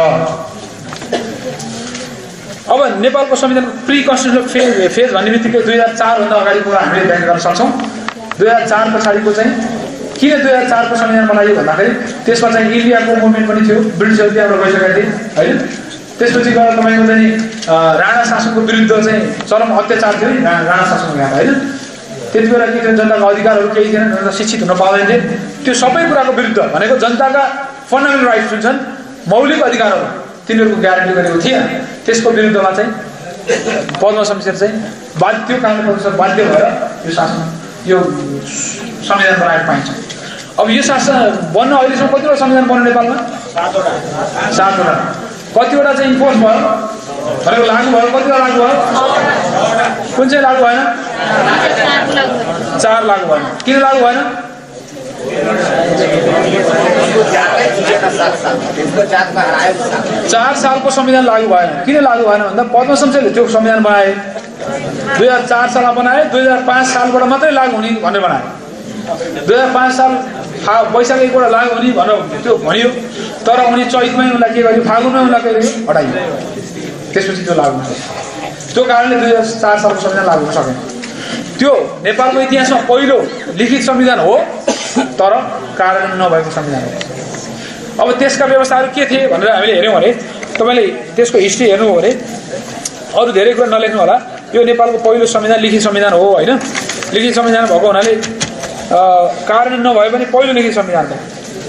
अब नेपालको संविधानको प्री कन्स्टिट्युसनल फेज भन्ने बित्तिकै 2004 भन्दा अगाडिको हामीले व्याख्या गर्न सक्छौँ 2004 पछाडिको चाहिँ किन 2004 को संविधान बनाइयो भन्दाखेरि त्यसमा चाहिँ इन्डियाको मुभमेन्ट पनि थियो ब्रिटिसहरू त्यहाँबाट गइसकेका थिए होइन त्यसपछि गएर तपाईँको चाहिँ राणा शासनको विरुद्ध चाहिँ चरम अत्याचार थियो नि राणा शासनको यहाँ होइन त्यति बेला के थियो जनताको अधिकारहरू केही थिएन जनता शिक्षित हुन पाउँदैन थिए त्यो सबै कुराको विरुद्ध भनेको जनताका फन्डामेन्टल राइट्स जुन छन् मौलिक अधिकारहरू तिनीहरूको ग्यारेन्टी गरेको थिएन त्यसको विरुद्धमा चाहिँ पद्म शमशेर चाहिँ त्यो कारणले पद्म शमशेर बाध्य भएर यो शासन यो संविधान बनाएको पाइन्छ अब यो शासन बन्न अहिलेसम्म कतिवटा संविधान बन्यो नेपालमा 7वटा कतिवटा चाहिँ इन्फोर्स भयो भनेको लागू भयो कतिवटा लागू भयो कुन चाहिँ लागू भएन 4 लागू भएन किन लागू भएन 4 सालको संविधान लागू भएन किन लागू भएन भन्दा पद्म शमशेरले त्यो संविधान बनाए 2004 सालमा बनाए 2005 सालबाट मात्रै लागू हुने भनेर बनाए 2005 साल वैशाख 1 बाट लागू हुने भनेर त्यो भनियो तर उनी चैतमै उनलाई के गर्यो फागुनमै उनलाई के गर्यो हटाइयो त्यसपछि त्यो लागू हुन्छ त्यो कारणले 2004 सालको संविधान लागू हुन सकेन त्यो नेपालको इतिहासमा पहिलो लिखित संविधान हो तर कार्यान्वयन नभएको संविधान हो अब त्यसका व्यवस्थाहरू के थिए भनेर हामीले हेर्यौँ भने तपाईँले त्यसको हिस्ट्री हेर्नु हो भने अरू धेरै कुरा नलेख्नु होला यो नेपालको पहिलो संविधान लिखित संविधान हो होइन लिखित संविधान भएको हुनाले कार्यान्वयन नभए पनि पहिलो लिखित संविधान हो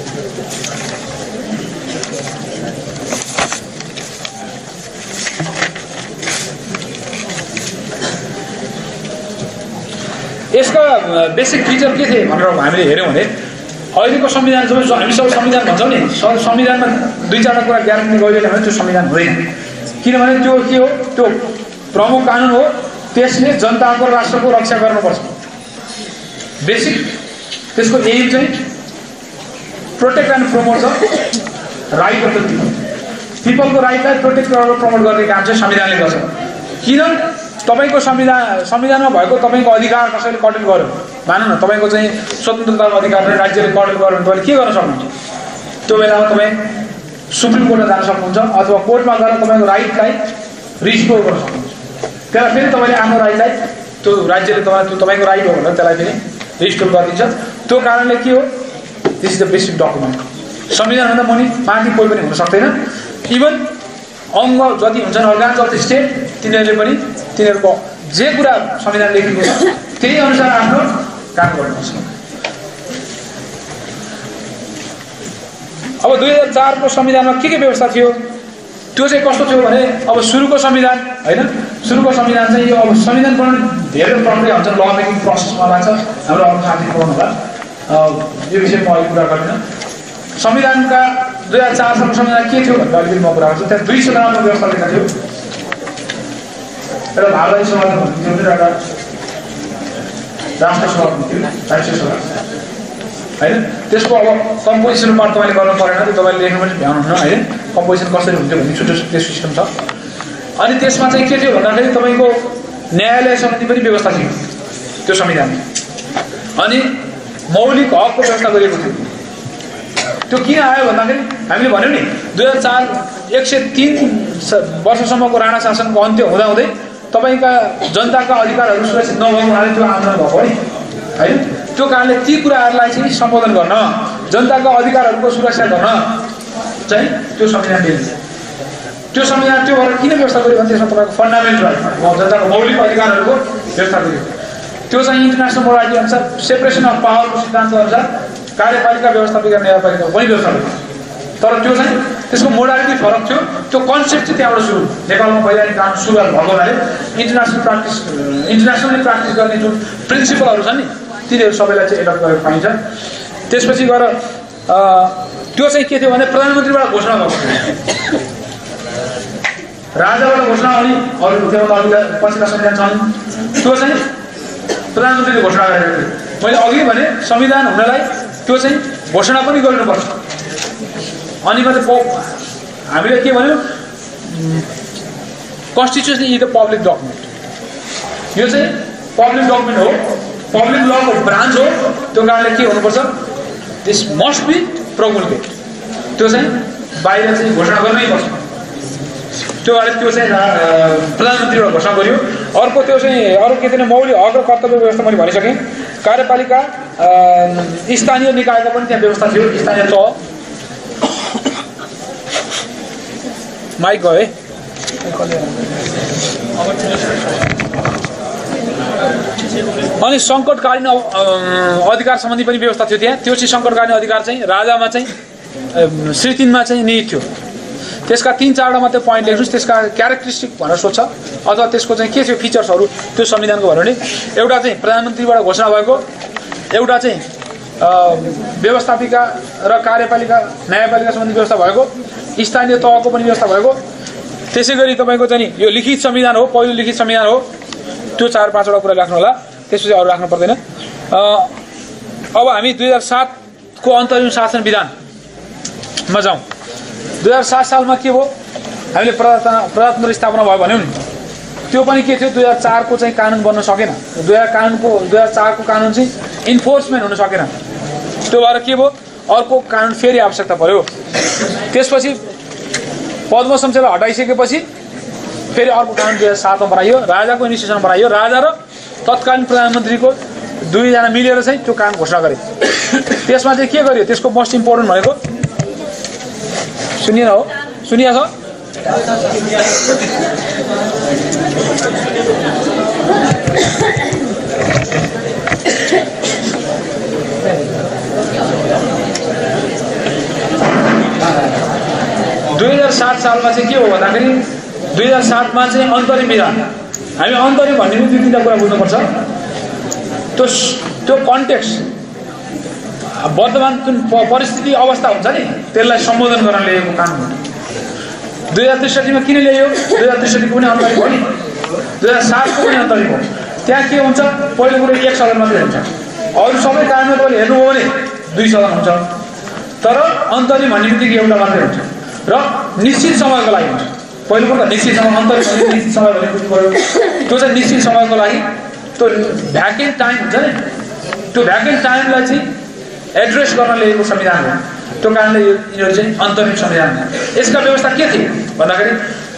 यसका बेसिक फिचर के थिए भनेर हामीले हेऱ्यौँ भने अहिलेको संविधान जब हामी सबै संविधान भन्छौँ नि संविधानमा 2-4 कुरा ग्यारेन्टी गरिएन भने त्यो संविधान हुँदैन किनभने त्यो के हो त्यो प्रमुख कानुन हो त्यसले जनताको राष्ट्रको रक्षा गर्नुपर्छ बेसिक त्यसको एम चाहिँ protect and promote the right of the पिपलको राइटलाई प्रोटेक्ट गरेर प्रमोट गर्ने काम चाहिँ संविधानले गर्छ किन तपाईँको संविधानमा भएको तपाईँको अधिकार कसैले कटेल गर्यो मानौँ न तपाईँको चाहिँ स्वतन्त्रताको अधिकार राज्यले कटेल गर्यो भने तपाईँले के गर्न सक्नुहुन्छ त्यो बेलामा तपाईँ सुप्रिम कोर्टमा जान सक्नुहुन्छ अथवा कोर्टमा गएर तपाईँको राइटलाई रिस्टोर गर्न सक्नुहुन्छ त्यसलाई फेरि तपाईँले आफ्नो राइटलाई त्यो राज्यले तपाईँको राइट हो भनेर त्यसलाई फेरि रिस्टोर गरिदिन्छ त्यो कारणले के हो this is the basic document संविधानभन्दा मुनि माथि कोही पनि हुन सक्दैन इभन अङ्ग जति हुन्छन् अर्गान्स अफ द स्टेट तिनीहरूले पनि तिनीहरूको जे कुरा संविधान लेखेको छ त्यही अनुसार आफ्नो काम गर्नुपर्छ अब 2004 को संविधानमा के व्यवस्था थियो त्यो चाहिँ कस्तो थियो भने अब सुरुको संविधान होइन सुरुको संविधान चाहिँ यो अब संविधान बनाउने धेरै प्रक्रिया हुन्छ ल मेकिङ प्रोसेसमा लाग्छ हाम्रो अरू साथी पढ्नु होला यो विषयमा अहिले कुरा गर्दिनँ संविधानका 2004 सालको संविधान के थियो भनेर अलिकति म कुरा गर्छु त्यहाँ 2 सदनको व्यवस्था लेखेको थियो एउटा भारतीय सभा थियो एउटा राष्ट्र सभा थियो राष्ट्रिय सभा होइन त्यसको अब कम्पोजिसन पार्ट तपाईँले गर्नु परेन त्यो तपाईँले लेख्नु पनि भ्याउनुहुन्न होइन कम्पोजिसन कसरी हुन्थ्यो भन्ने छुट्टो त्यो सिस्टम छ अनि त्यसमा चाहिँ के थियो भन्दाखेरि तपाईँको न्यायालय सम्बन्धी पनि व्यवस्था थियो त्यो संविधानमा अनि मौलिक हकको व्यवस्था गरिएको थियो त्यो किन आयो भन्दाखेरि हामीले भन्यौँ नि 2004 103 वर्षसम्मको राणा शासनको अन्त्य हुँदाहुँदै तपाईका जनताका अधिकारहरू सुरक्षित नभएको हुनाले त्यो आन्दोलन भएको होइन त्यो कारणले ती कुराहरूलाई चाहिँ सम्बोधन गर्न जनताका अधिकारहरूको सुरक्षा गर्न चाहिँ त्यो संविधान दिन्छ त्यो संविधान त्यो भएर किन व्यवस्था गर्यो भने त्यसमा तपाईको फन्डामेन्टल राइट जनताको मौलिक अधिकारहरूको व्यवस्था गर्यो त्यो चाहिँ इन्टरनेसनल मोरालिटी अनुसार सेपरेसन अफ पावरको सिद्धान्त अनुसार कार्यपालिका व्यवस्थापिका न्यायपालिका पनि व्यवस्था गर्यो तर त्यो चाहिँ त्यसको मोडालिटी फरक थियो त्यो कन्सेप्ट चाहिँ त्यहाँबाट सुरु नेपालमा वैधानिक कानुन सुरुवात भएको हुनाले इन्टरनेसनली प्र्याक्टिस गर्ने जुन प्रिन्सिपलहरू छन् नि तिनीहरू सबैलाई चाहिँ एडप्ट गरेर पाइन्छ त्यसपछि गएर त्यो चाहिँ के थियो भने प्रधानमन्त्रीबाट घोषणा भएको राजाबाट घोषणा हुने अरू त्यहाँबाट पछिल्ला संविधान छन् त्यो चाहिँ प्रधानमन्त्रीले घोषणा गरेको थियो मैले अघि भने संविधान हुनलाई त्यो चाहिँ घोषणा पनि गर्नुपर्छ अनि मात्रै हामीले के भन्यो constitution is the public document यो चाहिँ पब्लिक डकुमेन्ट हो पब्लिक लको ब्रान्च हो त्यो कारणले के हुनुपर्छ दिस मस्ट बी प्रोमुलगेट त्यो चाहिँ बाहिर चाहिँ घोषणा गर्नै पर्छ त्यो भएर त्यो चाहिँ प्रधानमन्त्रीबाट घोषणा गर्यो अर्को त्यो चाहिँ अरू के थिएन मौलिक हक र कर्तव्य व्यवस्था मैले भनिसकेँ कार्यपालिका स्थानीय निकायको पनि त्यहाँ व्यवस्था थियो स्थानीय तह माइक गयो है अनि सङ्कटकालीन अधिकार सम्बन्धी पनि व्यवस्था थियो त्यहाँ त्यो चाहिँ सङ्कटकालीन अधिकार चाहिँ राजामा चाहिँ श्री 3 मा चाहिँ निहित थियो त्यसका 3-4 मात्रै पोइन्ट लेख्नुहोस् त्यसका क्यारेक्टरिस्टिक भनेर सोध्छ अथवा त्यसको चाहिँ के थियो फिचर्सहरू त्यो संविधानको भन्यो भने एउटा चाहिँ प्रधानमन्त्रीबाट घोषणा भएको एउटा चाहिँ व्यवस्थापिका र कार्यपालिका न्यायपालिका सम्बन्धी व्यवस्था भएको स्थानीय तहको पनि व्यवस्था भएको त्यसै गरी तपाईँको चाहिँ यो लिखित संविधान हो पहिलो लिखित संविधान हो त्यो 4-5 वटा कुरा राख्नु होला त्यसपछि अरू राख्नु पर्दैन अब हामी 2007 को अन्तरिम शासन विधानमा जाउँ 2007 सालमा के भयो हामीले प्रजातन्त्र स्थापना भयो भन्यौँ नि त्यो पनि के थियो 2004 को चाहिँ कानुन बन्न सकेन 2004 को कानुन चाहिँ इन्फोर्समेन्ट हुन सकेन त्यो भएर के भयो अर्को कानुन फेरि आवश्यकता पर्यो त्यसपछि पद्म संसदलाई हटाइसकेपछि फेरि अर्को कानुन 2007 मा बनाइयो राजाको इन्स्टिट्युसन बनाइयो राजा र तत्कालीन प्रधानमन्त्रीको दुईजना मिलेर चाहिँ त्यो कानुन घोषणा गरे त्यसमा चाहिँ के गर्यो त्यसको मोस्ट इम्पोर्टेन्ट भनेको सुनिएन हो सुनिया छ 2007 सालमा चाहिँ के हो भन्दाखेरि 2007 मा चाहिँ अन्तरिम विधान हामी अन्तरिम भन्ने पनि 2-3 कुरा बुझ्नुपर्छ त्यो कन्टेक्स्ट वर्तमान जुन परिस्थिति अवस्था हुन्छ नि त्यसलाई सम्बोधन गर्न ल्याएको कानुन हो 2063 मा किन ल्यायो 2063 को पनि अन्तरिम हो नि 2007 को पनि अन्तरिम हो त्यहाँ के हुन्छ पहिलो कुरो एक सदन मात्रै हुन्छ अरू सबै कानुन तपाईले हेर्नुभयो भने 2 सदन हुन्छ तर अन्तरिम भन्ने बित्तिकै एउटा मात्रै हुन्छ र निश्चित समयको लागि हुन्छ पहिलो कुरो निश्चित समय अन्तरिम निश्चित समय भन्ने कुरो त्यो चाहिँ निश्चित समयको लागि त्यो भ्याकेन्ट टाइम हुन्छ नि त्यो भ्याकेन्ट टाइमलाई चाहिँ एड्रेस गर्न ल्याएको संविधान हो त्यो कारणले यिनीहरू चाहिँ अन्तरिम संविधान यसका व्यवस्था के थिए भन्दाखेरि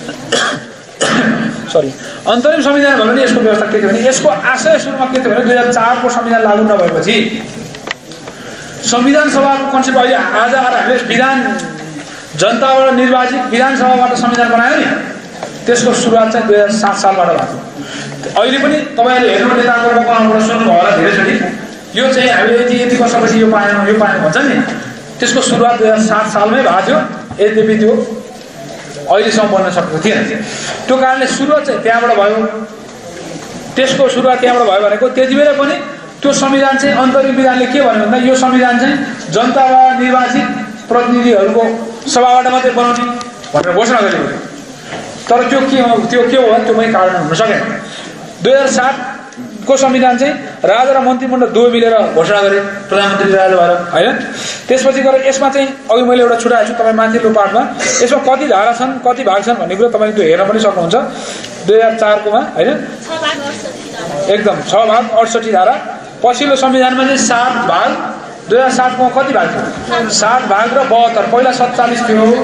सरी अन्तरिम संविधान भयो भने यसको व्यवस्था के थियो भने यसको आशय सुरुमा के थियो भने 2004 को संविधान लागू नभएपछि संविधान सभाको कन्सेप्ट अहिले आज हामीले विधान जनताबाट निर्वाचित विधान सभाबाट संविधान बनायो नि त्यसको सुरुवात चाहिँ 2007 सालबाट भएको अहिले पनि तपाईहरुले हेर्नु नेताको बनाउनबाट सुन्नुभयो होला धेरैचोटि यो चाहिँ हामीले यति वर्षपछि यो पाएन भन्छ नि त्यसको सुरुवात 2007 सालमै भएको थियो यद्यपि त्यो अहिलेसम्म बन्न सकेको थिएन त्यो कारणले सुरुवात चाहिँ त्यहाँबाट भयो त्यसको सुरुवात त्यहाँबाट भयो भनेको त्यतिबेला पनि त्यो संविधान चाहिँ अन्तरिम विधानले के भन्यो भन्दा यो संविधान चाहिँ जनताबाट निर्वाचित प्रतिनिधिहरूको सभाबाट मात्रै बनाउने भनेर घोषणा गरेको थियो तर त्यो के हो त्यो पनि कारण हुन सकेन 2007 को संविधान चाहिँ राजा र मन्त्रीमण्डल दुवै मिलेर घोषणा गरे प्रधानमन्त्री राजा भएर हैन त्यसपछि गएर यसमा चाहिँ अघि मैले एउटा छुटाएको छु तपाईँ माथिल्लो पार्टमा यसमा कति धारा छन् कति भाग छन् भन्ने कुरा तपाईले त्यो हेर्न पनि सक्नुहुन्छ 2004 कोमा हैन 6 भाग 68 एकदम 6 भाग 68 धारा पछिल्लो संविधानमा चाहिँ 7 भाग 2007 को कति भाग थियो 7 भाग र 72 पहिला 47 थियो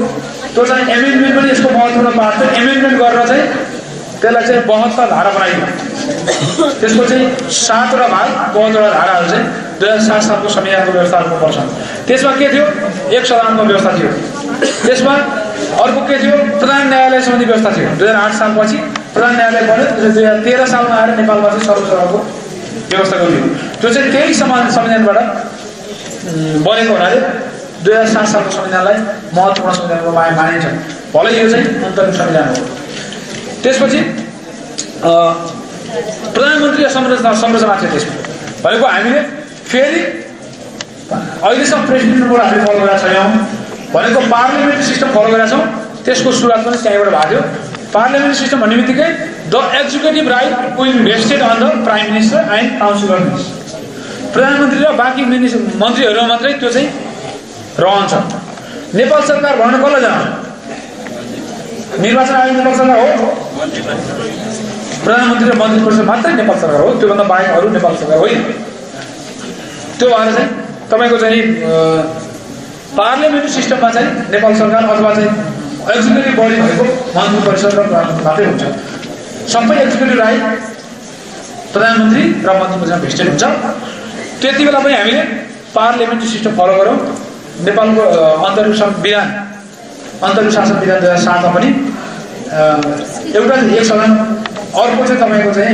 त्यो चाहिँ एमेन्डमेन्ट पनि यसको महत्त्वपूर्ण पार्ट छ। एमेन्डमेन्ट गरेर चाहिँ त्यसलाई चाहिँ 72 धारा बनाइयो। त्यसको चाहिँ 7वटा भाग 72वटा धाराहरू चाहिँ 2007 सालको संविधानको व्यवस्थाको पर्छ। त्यसमा के थियो? एक सदनको व्यवस्था थियो। त्यसमा अर्को के थियो? प्रधान न्यायालय सम्बन्धी व्यवस्था थियो। 2008 सालपछि प्रधान न्यायालय बन्यो। 2013 सालमा आएर नेपालमा चाहिँ सर्वोच्च अदालतको व्यवस्था गरियो। त्यो चाहिँ त्यही संविधानबाट बनेको हुनाले 2007 सालको संविधानलाई महत्त्वपूर्ण संविधानको मानिन्छ। भलै यो चाहिँ अन्तरिम संविधान हो। त्यसपछि प्रधानमन्त्री संरचना थियो त्यसमा। भनेको हामीले फेरि अहिलेसम्म प्रेसिडेन्टबाट हामीले फलो गरेका छैनौँ भनेको पार्लियामेन्ट्री सिस्टम फलो गरेका छौँ। त्यसको सुरुवात पनि त्यहीँबाट भएको थियो। पार्लियामेन्ट्री सिस्टम भन्ने बित्तिकै the executive right will vested on the prime minister and council of minister. प्रधानमन्त्री र बाँकी मन्त्रीहरूमा मात्रै त्यो चाहिँ रहन्छ। नेपाल सरकार भन्न कसलाई जान्छ? निर्वाचन आयोग नेपाल सरकार हो। प्रधानमन्त्री र मन्त्री परिषद मात्रै नेपाल सरकार हो। त्योभन्दा बाहेक अरू नेपाल सरकार होइन। त्यो भएर चाहिँ तपाईँको चाहिँ पार्लियामेन्ट्री सिस्टममा चाहिँ नेपाल सरकार अथवा चाहिँ एक्जिक्युटिभ बडी भएको मन्त्री परिषद र प्रधानमन्त्री मात्रै हुन्छ। सबै एक्जिक्युटिभ राइट प्रधानमन्त्री र मन्त्री परिषदमा भेस्टेड हुन्छ। त्यति बेला पनि हामीले पार्लियामेन्ट्री सिस्टम फलो गरौँ। नेपालको अन्तरिम शासन विधान 2007 मा पनि एउटा एक सदन, अर्को चाहिँ तपाईँको चाहिँ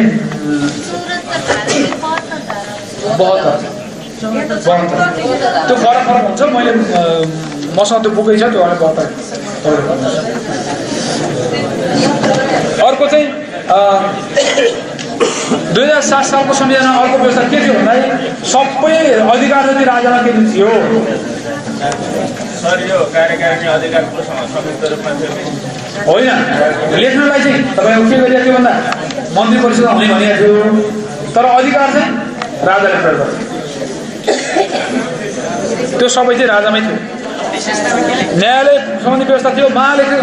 72 त्यो फरक हुन्छ। मैले मसँग त्यो बुकै छ, त्यो वाला 72। अर्को चाहिँ 2007 सालको संविधानमा अर्को व्यवस्था के थियो भन्दाखेरि सबै अधिकार जति राजामा के थियो होइन। लेख्नलाई चाहिँ तपाईँको के गरिएको थियो भन्दा मन्त्री परिषद हुने भनिएको थियो, तर अधिकार चाहिँ राजाले प्रयोग गर्थ्यो। त्यो सबै चाहिँ राजामै थियो। न्यायालय सम्बन्धी व्यवस्था थियो। महालेखक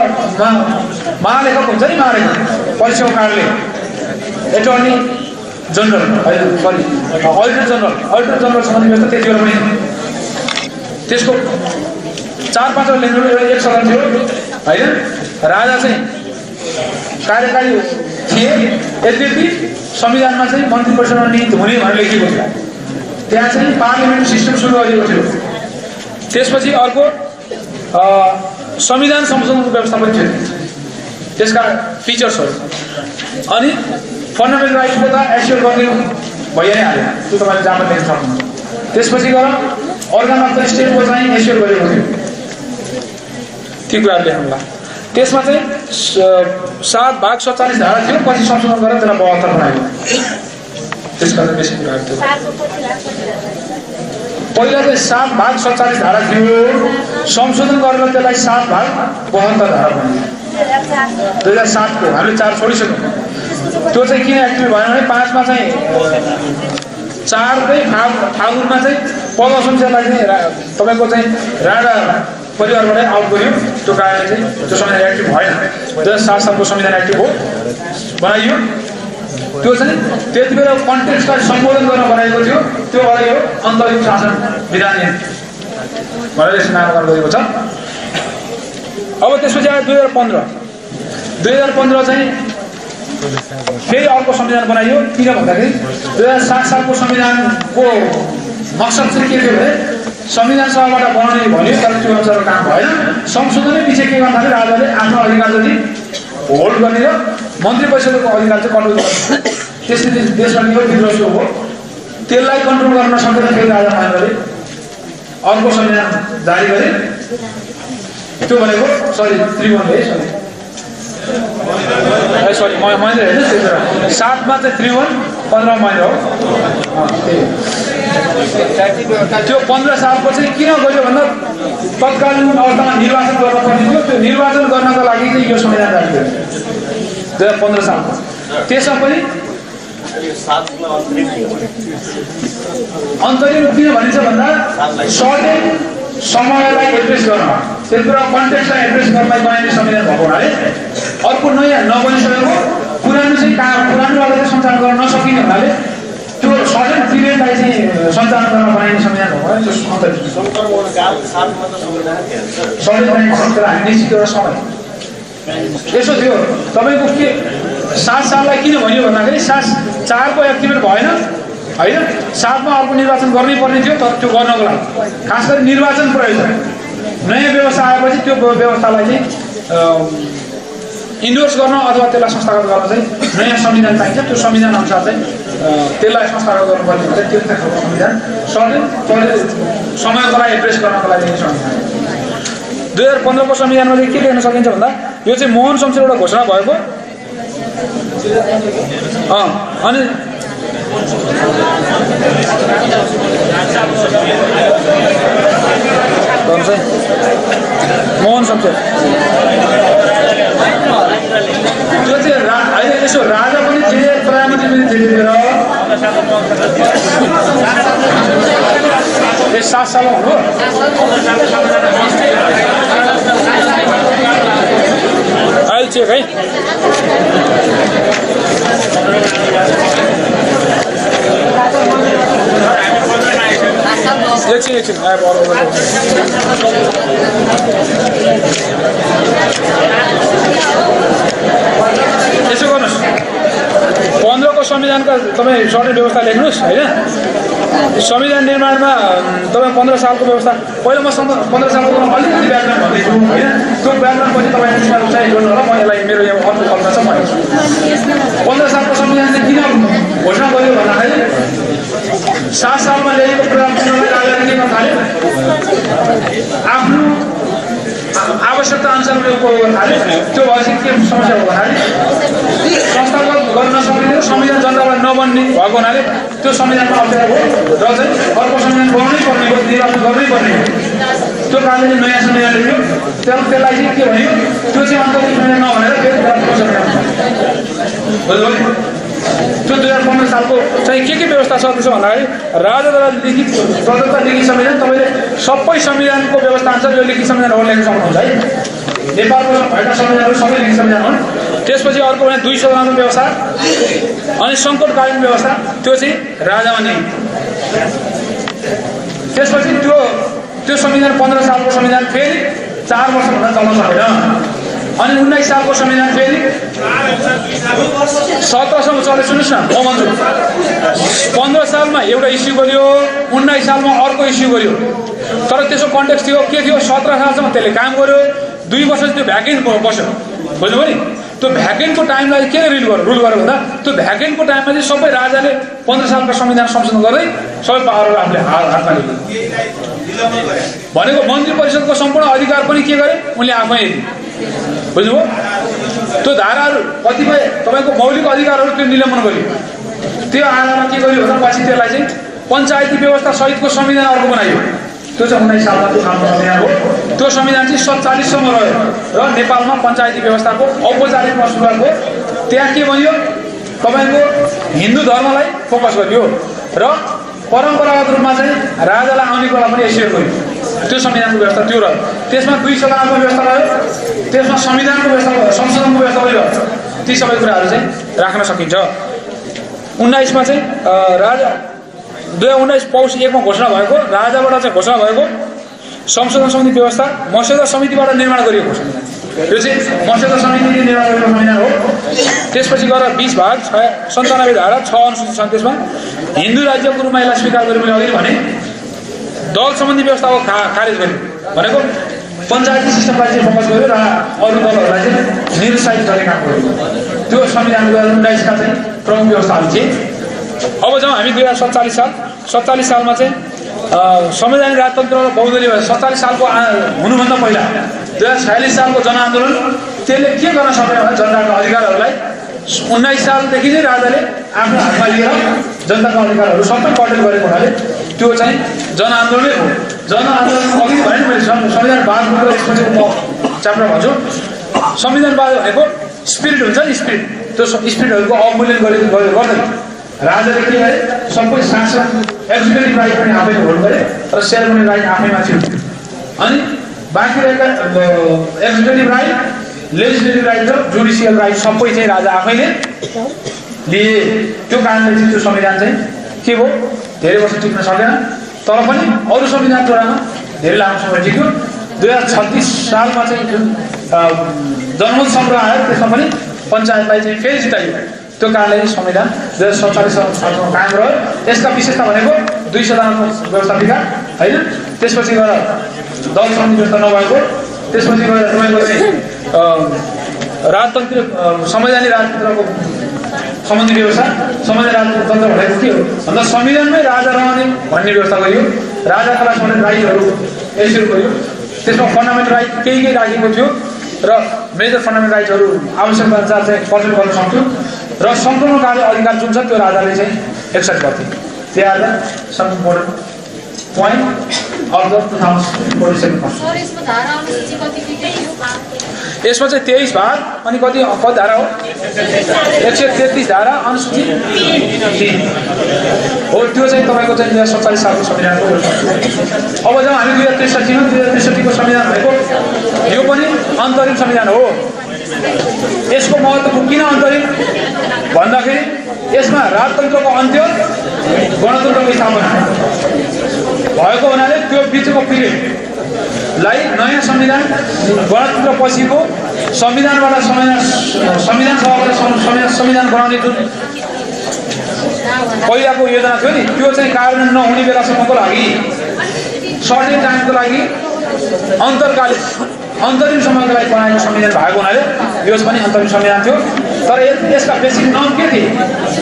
हुन्छ नि, महालेखक परीक्षाको कारणले attorney general sorry auditor general सम्बन्धी व्यवस्था त्यति बेला पनि त्यसको 4-5 लेख्नु एक सदन थियो होइन। राजा चाहिँ कार्यकारी थिए। यद्यपि संविधानमा चाहिँ मन्त्री परिषदमा नियुक्त हुने भनेर लेखिएको थियो। त्यहाँ चाहिँ पार्लियामेन्ट्री सिस्टम सुरु गरिएको थियो। त्यसपछि अर्को संविधान संशोधनको व्यवस्था पनि थियो। त्यसका फिचर्सहरू अनि फन्डामेन्टल राइट्सको त एस्योर गर्ने भइ नै हाल्यो। त्यो तपाईँले जहाँ पनि लेख्न सक्नुहुन्छ। त्यसपछि गएर अर्गन अफ द स्टेटको चाहिँ एस्योर गरेको थियो। ती कुराहरू लेख्नुला। त्यसमा चाहिँ 7 भाग 47 धारा थियो। पछि संशोधन गरेर त्यसलाई 72 बनायो। त्यसका चाहिँ बेसी कुराहरू थियो। पहिला चाहिँ 7 भाग 47 धारा थियो। संशोधन गरेर त्यसलाई 7 भाग 72 धारा बनायो 2007 को। हामीले 4 छोडिसक्यौँ। त्यो चाहिँ किन एक्टिभ भएन भने 5 मा चाहिँ 4 फागुनमा चाहिँ पद संसदलाई चाहिँ तपाईँको चाहिँ राणा परिवारबाटै आउट गर्यो। त्यो कारणले चाहिँ त्यो संविधान एक्टिभ भएन। 2007 सालको संविधान एक्टिभ हो बनाइयो। त्यो चाहिँ त्यति बेला कन्टेक्स्टलाई सम्बोधन गर्न बनाएको थियो। त्यो भएर यो अन्तरिम शासन विधान भनेर यसको नामकरण गरिएको छ। अब त्यसपछि आयो 2015 चाहिँ फेरि अर्को संविधान बनाइयो। किन भन्दाखेरि 2007 सालको संविधानको मकसद चाहिँ के थियो भने संविधान सभाबाट बनाउने भन्यो, तर त्यो अनुसारको काम भएन। संशोधनै पछि के गर्न थाल्यो? राजाले आफ्नो अधिकार जति होल्ड गर्ने र मन्त्री परिषदको अधिकार चाहिँ कन्ट्रोल गर्ने। त्यसले देशमा निको विद्रोह सुरु हो। त्यसलाई कन्ट्रोल गर्न सकेन। फेरि राजा महेन्द्रले अर्को संविधान जारी गरे। त्यो भनेको त्रिभुवनले सरी महेन्द्र हेर्नु 7 मा चाहिँ त्रिभुवन, 15 महेन्द्र हो। त्यो 15 सालको चाहिँ किन गयो भन्दा तत्कालीन अवस्थामा निर्वाचन गर्न पर्ने थियो। त्यो निर्वाचन गर्नको लागि चाहिँ यो संविधान जारी गर्यो 2015 सालको। त्यसमा पनि अन्तरिम किन भनिन्छ भन्दा सर्टेन समयलाई एड्रेस गर्न, त्यत्रो कन्टेक्स्टलाई एड्रेस गर्नलाई बनाइने संविधान भएको हुनाले अर्को नयाँ नबनिसकेको पुरानो चाहिँ पुरानोबाट चाहिँ सञ्चालन गर्न नसकिने हुनाले त्यो सडन पिरियडलाई चाहिँ सञ्चालन गर्न बनाइने संविधान हो त्यो हामी निश्चित एउटा समय यसो थियो तपाईँको के 7 साललाई किन भनियो भन्दाखेरि 4 को एक्टिभेट भएन होइन 7 मा अर्को निर्वाचन गर्नै पर्ने थियो तर त्यो गर्नको लागि खास गरी निर्वाचन प्रयोजन नयाँ व्यवस्था आएपछि त्यो व्यवस्थालाई चाहिँ इन्डोर्स गर्न अथवा त्यसलाई संस्थागत गर्न चाहिँ नयाँ संविधान चाहिन्छ त्यो संविधान अनुसार चाहिँ त्यसलाई संस्थागत गर्नुपर्ने हुन्छ त्यो खालको संविधान सडन समयको लागि एड्रेस गर्नको लागि संविधान 2015 को संविधानमा चाहिँ के देख्न सकिन्छ भन्दा यो चाहिँ मोहन शमशेरबाट घोषणा भएको अनि मोहन शमशेर त्यो चाहिँ अहिले यसो राजा पनि थिए प्रधानमन्त्री पनि थिए त्यतिखेर 7 सालमा हो I'll check, right? Election. I have all over. यसो गर्नुहोस् 15 को संविधानका तपाईँ सर्टेड व्यवस्था लेख्नुहोस् हैन संविधान निर्माणमा तपाईँ 15 सालको व्यवस्था पहिला म 15 सालको अलिकति व्याकरण भन्दैछु हैन त्यो व्याकरण पनि तपाईँ चाहिँ जोड्नु होला म यसलाई मेरो यो अर्को कल्पना छ म 15 सालको संविधान चाहिँ किन घोषणा गर्यो भन्दाखेरि 7 सालमा ल्याएको प्रजातन्त्रलाई राजाले के गर्न थाल्यो आफ्नो आवश्यकता अनुसार उपयोग गर्न थाल्यो त्यो भएपछि के समस्या हो भन्दाखेरि संस्थागत गर्न नसकिने संविधान जनताबाट नबन्ने भएको हुनाले त्यो संविधानमा अप्ठ्यारो हो र चाहिँ अर्को संविधान बनाउनै पर्ने हो निर्वाचन गर्नै पर्ने हो त्यो कारणले नयाँ संविधान ल्यायो त्यसलाई चाहिँ के भन्यो त्यो चाहिँ अन्तर्गत संविधान नभनेर फेरि अर्को संविधान बुझ्नुभयो त्यो 2015 सालको चाहिँ के व्यवस्था छ त्यसो भन्दाखेरि राजाद्वारा लिखित प्रदत्त लिखित संविधान तपाईँले सबै संविधानको व्यवस्था अनुसार यो लिखित संविधानहरू लेख्न सक्नुहुन्छ है नेपालको भएका संविधानहरू सबै लिखित संविधान हुन् त्यसपछि अर्को भने 2 सदनको व्यवस्था अनि सङ्कटकालीन व्यवस्था त्यो चाहिँ राजामा नै त्यसपछि त्यो संविधान 15 सालको संविधान फेरि 4 वर्षभन्दा चल्न सक्दैन अनि 19 सालको संविधान फेरि 17 सम्म चले सुन्नुस् न म भन्छु 15 सालमा एउटा इस्यु गरियो 19 सालमा अर्को इस्यु गरियो तर त्यसको कन्टेक्स्ट थियो के थियो 17 सालसम्म त्यसले काम गर्यो 2 वर्ष त्यो भ्याकेन्ट बस्यो बुझ्नुभयो नि त्यो भ्याकेन्टको टाइमलाई के रुल गर्यो भन्दा त्यो भ्याकेन्टको टाइममा चाहिँ सबै राजाले 15 सालको संविधान संशोधन गर्दै सबै पावरहरू आफूले हातमा लियो भनेको मन्त्री परिषदको सम्पूर्ण अधिकार पनि के गरे उनले आफै बुझ्नुभयो त्यो धाराहरू कतिपय तपाईँको मौलिक अधिकारहरू त्यो निलम्बन गर्यो त्यो आधारमा के गर्यो भन्दा पछि त्यसलाई चाहिँ पञ्चायती व्यवस्था सहितको संविधान अर्को बनाइयो त्यो चाहिँ 19 सालमा त्यो खालको संविधान हो त्यो संविधान चाहिँ 47 सम्म रह्यो र नेपालमा पञ्चायती व्यवस्थाको औपचारिकमा सुरुवात हो त्यहाँ के भन्यो तपाईँको हिन्दू धर्मलाई फोकस गरियो र परम्परागत रूपमा चाहिँ राजालाई आउने बेला पनि एसियर गरियो त्यो संविधानको व्यवस्था त्यो रह्यो त्यसमा 2 सदनको व्यवस्था रह्यो त्यसमा संविधानको व्यवस्था संशोधनको व्यवस्था रह्यो ती सबै कुराहरू चाहिँ राख्न सकिन्छ 19 मा चाहिँ राजा 2019 पौष 1 मा घोषणा भएको राजाबाट चाहिँ घोषणा भएको संशोधन समिति व्यवस्था मस्यौदा समितिबाट निर्माण गरिएको संविधान यो चाहिँ मस्यौदा समितिले निर्माण गरेको संविधान हो त्यसपछि गएर 20 भाग 97 धारा 6 अनुसूची 37 मा हिन्दू राज्यको रूपमा यसलाई स्वीकार गर्यो मैले अघि भने दल सम्बन्धी व्यवस्थाको खारेज गर्यो भनेको पञ्चायती सिस्टमलाई चाहिँ फोकस गर्यो र अरू दलहरूलाई चाहिँ निरुत्साहित गर्ने काम गर्यो त्यो संविधान 2019 का चाहिँ प्रमुख व्यवस्थाहरू थिए अब जाउँ हामी 2047 सालमा चाहिँ संवैधानिक राजतन्त्र र बहुदलीय 47 सालको हुनुभन्दा पहिला 2046 सालको जनआन्दोलन त्यसले के गर्न सकेन भने जनताको अधिकारहरूलाई 19 सालदेखि नै राजाले आफ्नो हातमा लिएर जनताको अधिकारहरू सबै कटेल गरेको हुनाले त्यो चाहिँ जनआन्दोलनै हो जनआन्दोलन अघि भने मैले संविधानवाद यसपछि म च्याप्टर भन्छु संविधानवाद भनेको स्पिरिट हुन्छ नि स्पिरिट त्यो स्पिरिटहरूको अवमूल्यन गर्दैन राजाले के गरे सबै शासन एक्जिक्युटिभ राइट पनि आफैले होल्ड गरे र सेरेमोनियल राइट आफैमा थियो अनि बाँकी रहेका एक्जिक्युटिभ राइट लेजिस्लेटिभ राइट र जुडिसियल राइट सबै चाहिँ राजा आफैले लिए त्यो कारणले चाहिँ त्यो संविधान चाहिँ के भयो धेरै वर्ष टिक्न सकेन तर पनि अरु संविधान तुलनामा धेरै लामो समय टिक्यो 2036 सालमा चाहिँ जुन जनमत संग्रह आयो त्यसमा पनि पञ्चायतलाई चाहिँ फेरि जिताइयो त्यो कारणले संविधान 2047 सालसम्म कायम रह्यो यसका विशेषता भनेको 2 सदनको व्यवस्थापिका हैन त्यसपछि गएर दल समिति व्यवस्था नभएको त्यसपछि गएर तपाईको चाहिँ राजतन्त्र संवैधानिक राजतन्त्रको सम्बन्धी व्यवस्था संवैधानिक राजतन्त्र भनेको के हो भन्दा संविधानमै राजा रहने भन्ने व्यवस्था गरियो राजाका लागि सम्बन्धित राइटहरू एन्स्योर गरियो त्यसमा फन्डामेन्टल राइट केही राखेको थियो र मेजर फन्डामेन्टल राइटहरू आवश्यकता अनुसार चाहिँ पर्सन गर्न सक्थ्यो र सम्पूर्ण कार्य अधिकार जुन छ त्यो राजाले चाहिँ एक्सेप्ट गर्थे they are the some important point of the 2047 यसमा चाहिँ 23 भाग अनि कति धारा हो 133 धारा अनुसूची 3 हो त्यो चाहिँ तपाईको चाहिँ 2047 सालको संविधानको अब जब हामी 2063 को संविधान भनेको यो पनि अन्तरिम संविधान हो यसको महत्त्व किन अन्तरिम भन्दाखेरि यसमा राजतन्त्रको अन्त्य गणतन्त्रको स्थापना भएको हुनाले त्यो बिचको पिरियडलाई नयाँ संविधान गणतन्त्र पछिको संविधानबाट संविधान सभाबाट संविधान बनाउने जुन पहिलाको योजना थियो नि त्यो चाहिँ कार्यान्वयन नहुने बेलासम्मको लागि सर्टेन टाइमको लागि अन्तरिम समयको लागि बनाएको संविधान भएको हुनाले यो पनि अन्तरिम संविधान थियो तर यसका बेसिक नर्म के थिए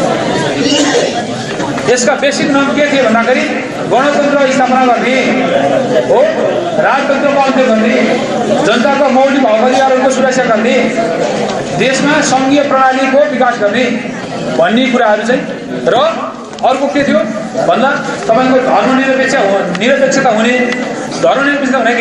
भन्दाखेरि गणतन्त्र स्थापना गर्ने हो राजतन्त्रको अन्त्य गर्ने जनताको मौलिक हक अधिकारहरूको सुरक्षा गर्ने देशमा संघीय प्रणालीको विकास गर्ने भन्ने कुराहरू चाहिँ र अर्को के थियो भन्दा तपाईको धर्मनिरपेक्षता हुने धर्मनिरपेक्षता भने के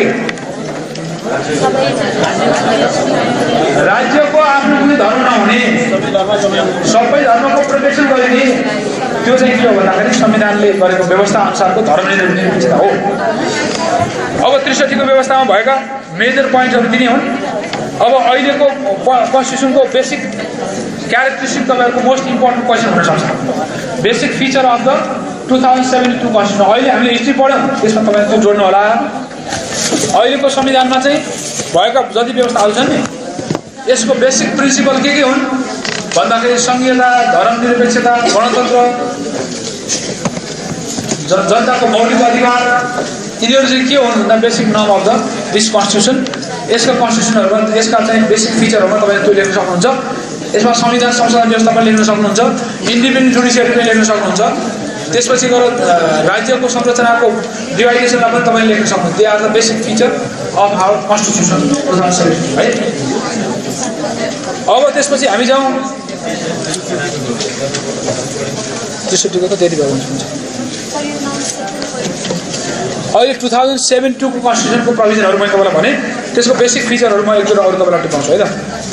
राज्यको आफ्नो कुनै धर्म नहुने सबै धर्मको प्रोटेक्सन गरिने त्यो चाहिँ के हो भन्दाखेरि संविधानले गरेको व्यवस्था अनुसारको धर्मनिरपेक्षता हो अब 63 को व्यवस्थामा भएका मेजर पोइन्टहरू तिनी हुन् अब अहिलेको कन्स्टिट्युसनको बेसिक क्यारेक्टरिस्टिक तपाईहरुको मोस्ट इम्पोर्टेन्ट क्वेशन हुन सक्छ basic feature of the 2072 constitution अहिले हामीले हिस्ट्री पढ्यौं त्यसमा तपाईहरुले जोड्नु होला अहिलेको संविधानमा चाहिँ भएका जति व्यवस्थाहरू छन् नि यसको बेसिक प्रिन्सिपल के हुन् भन्दाखेरि संघीयता धर्मनिरपेक्षता गणतन्त्र जनताको मौलिक अधिकार यिनीहरू चाहिँ के हुन् भन्दा बेसिक नर्म अफ द दिस कन्स्टिट्युसन यसको कन्स्टिट्युसनहरुमा यसका चाहिँ बेसिक फिचरहरुमा तपाईले त्यो लेख्न सक्नुहुन्छ यसमा संविधान संशोधन व्यवस्था पनि लेख्न सक्नुहुन्छ इन्डिपेन्डेन्ट जुडिसियरी पनि लेख्न सक्नुहुन्छ त्यसपछि गएर राज्यको संरचनाको डिभाइडेसनलाई पनि तपाईले लेख्न सक्नुहुन्छ they are the basic feature of our constitution 2017 है अब त्यसपछि हामी जाउँ त्यसैको त धेरै भयो हुन्छ अहिले 2072 को कन्स्टिट्युसनको प्रोभिजनहरु मैले तपाईलाई भने त्यसको बेसिक फिचरहरु म एक दुईवटा अरु तपाईलाई टिपाउँछु है त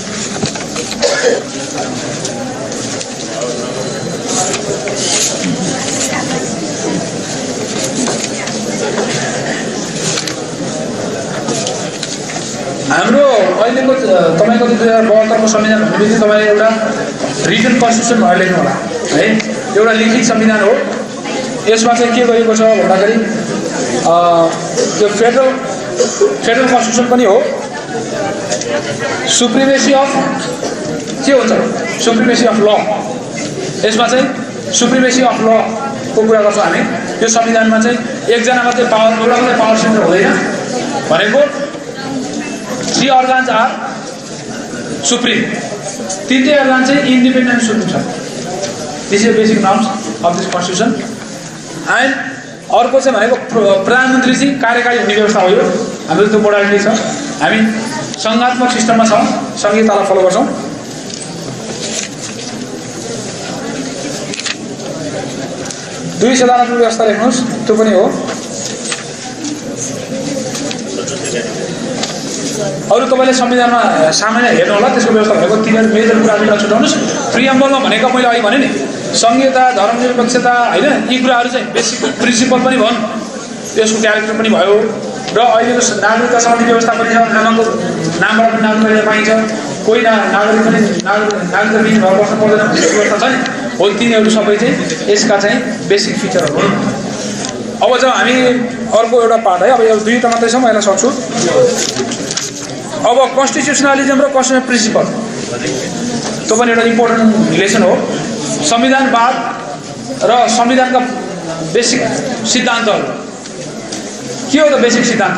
हाम्रो अहिलेको तपाईको 2072 को संविधान भनेपछि तपाईले एउटा रिटन कन्स्टिट्युसन भनेर लेख्नु होला है एउटा लिखित संविधान हो यसमा चाहिँ के गरिएको छ भन्दाखेरि त्यो फेडरल कन्स्टिट्युसन पनि हो सुप्रिमेसी अफ के हुन्छ सुप्रिमेसी अफ ल यसमा चाहिँ सुप्रिमेसी अफ ल को कुरा गर्छौं हामी यो संविधानमा चाहिँ एकजना मात्रै पावर एउटा मात्रै पावर सेन्टर हुँदैन भनेको 3 organs are supreme तीनटै organ चाहिँ independent supreme छ this is basic norms of this constitution and अर्को चाहिँ भनेको प्रधानमन्त्री चाहिँ कार्यकारी हुने व्यवस्था हो यो हाम्रो त्यो मोडालिटी छ हामी संघात्मक सिस्टममा छौं संहितालाई फलो गर्छौं दुई सदनको व्यवस्था लेख्नुस् त्यो पनि हो अरु तपाईले संविधानमा सामान्य हेर्नु होला त्यसको व्यवस्था भएको तीन मेजर कुराहरुलाई छुटाउनुस् प्रिएम्बलमा भनेको मैले अघि भने नि संघीयता धर्मनिरपेक्षता हैन यी कुराहरु चाहिँ बेसिक प्रिन्सिपल पनि भन् त्यसको क्यारेक्टर पनि भयो र अहिलेको नागरिकता सम्बन्धी व्यवस्था पनि छ नामबाट पनि नागरिकता पाइन्छ कोही नागरिक पनि नागरिकता बिन घर बस्नु पर्दैन भन्ने व्यवस्था छ नि हो तिनीहरू सबै चाहिँ यसका चाहिँ बेसिक फिचरहरू हुन्। अब जब हामी अर्को एउटा पार्ट है, अब यो दुईवटा मात्रै छ म यसलाई सक्छु। अब कन्स्टिट्युसनलिजम र कन्स्टिट्युसनल प्रिन्सिपल त्यो पनि एउटा इम्पोर्टेन्ट रिलेसन हो। संविधानवाद र संविधानका बेसिक सिद्धान्तहरू के हो त? बेसिक सिद्धान्त,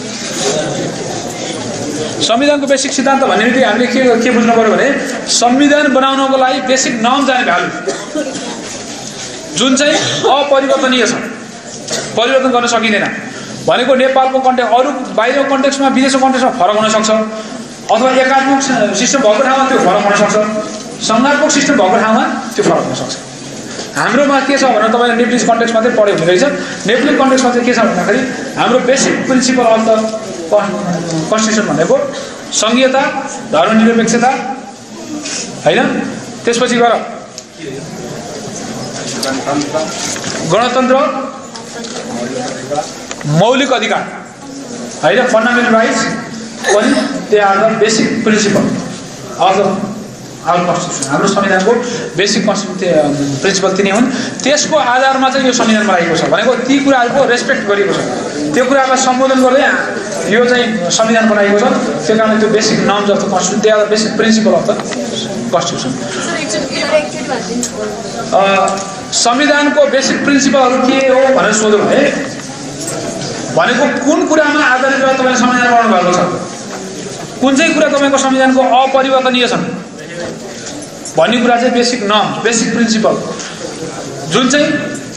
संविधानको बेसिक सिद्धान्त भन्ने बित्तिकै हामीले के बुझ्नु पर्यो भने संविधान बनाउनको लागि बेसिक नर्म्स एन्ड भ्यालु जुन चाहिँ अपरिवर्तनीय छ, परिवर्तन गर्न सकिँदैन। भनेको नेपालको कन्टेक्स्ट अरू बाहिरको कन्टेक्स्टमा विदेशको कन्टेक्स्टमा फरक हुन सक्छ, अथवा एकात्मक सिस्टम भएको ठाउँमा त्यो फरक हुन सक्छ, संघात्मक सिस्टम भएको ठाउँमा त्यो फरक हुन सक्छ। हाम्रोमा के छ भने तपाईँले नेप्लिज कन्टेक्स्ट मात्रै पढ्यो हुने रहेछ। नेप्लिज कन्टेक्स्टमा चाहिँ के छ भन्दाखेरि हाम्रो basic principle of the constitution भनेको सङ्घीयता, धर्मनिरपेक्षता होइन, त्यसपछि गएर गणतन्त्र, मौलिक अधिकार होइन, फन्डामेन्टल राइट्स पनि they are the basic principle of the our constitution. हाम्रो संविधानको बेसिक प्रिन्सिपल तिनी हुन्। त्यसको आधारमा चाहिँ यो संविधान बनाइएको छ भनेको ती कुराहरूको रेस्पेक्ट गरिएको छ, त्यो कुरालाई सम्बोधन गर्दै यो चाहिँ संविधान बनाइएको छ। त्यो कारणले त्यो basic norms of the constitution, they are the basic principle of the constitution. संविधानको बेसिक प्रिन्सिपलहरू के हो भनेर सोध्यो भने भनेको कुन कुरामा आधारित गरेर तपाईँले संविधान बनाउनु भएको छ, कुन चाहिँ कुरा तपाईँको संविधानको अपरिवर्तनीय छन् भन्ने कुरा चाहिँ बेसिक नर्म, बेसिक प्रिन्सिपल जुन चाहिँ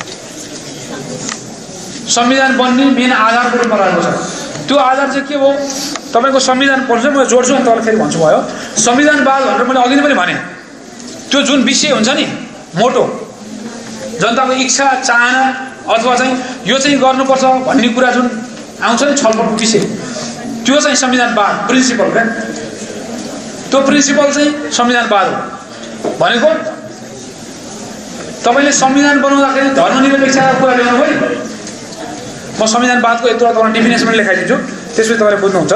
संविधान बन्ने मेन आधारको रूपमा रहेको छ। त्यो आधार चाहिँ के हो? तपाईँको संविधान पढ्छ, म जोड्छु अनि तपाईँलाई फेरि भन्छु भयो। संविधानवाद भनेर मैले अघि नै पनि भने त्यो जुन विषय हुन्छ नि, मोटो जनताको इच्छा चाहना अथवा चाहिँ यो चाहिँ गर्नुपर्छ भन्ने कुरा जुन आउँछ नि छलफलको विषय, त्यो चाहिँ संविधानवाद प्रिन्सिपल क्या। त्यो प्रिन्सिपल चाहिँ संविधानवाद हो। भनेको तपाईँले संविधान बनाउँदाखेरि धर्मनिरपेक्षताको कुरा ल्याउनु भयो। म संविधानवादको एक दुईवटा तपाईँलाई डेफिनेसन पनि लेखाइदिन्छु, त्यसपछि तपाईँले बुझ्नुहुन्छ।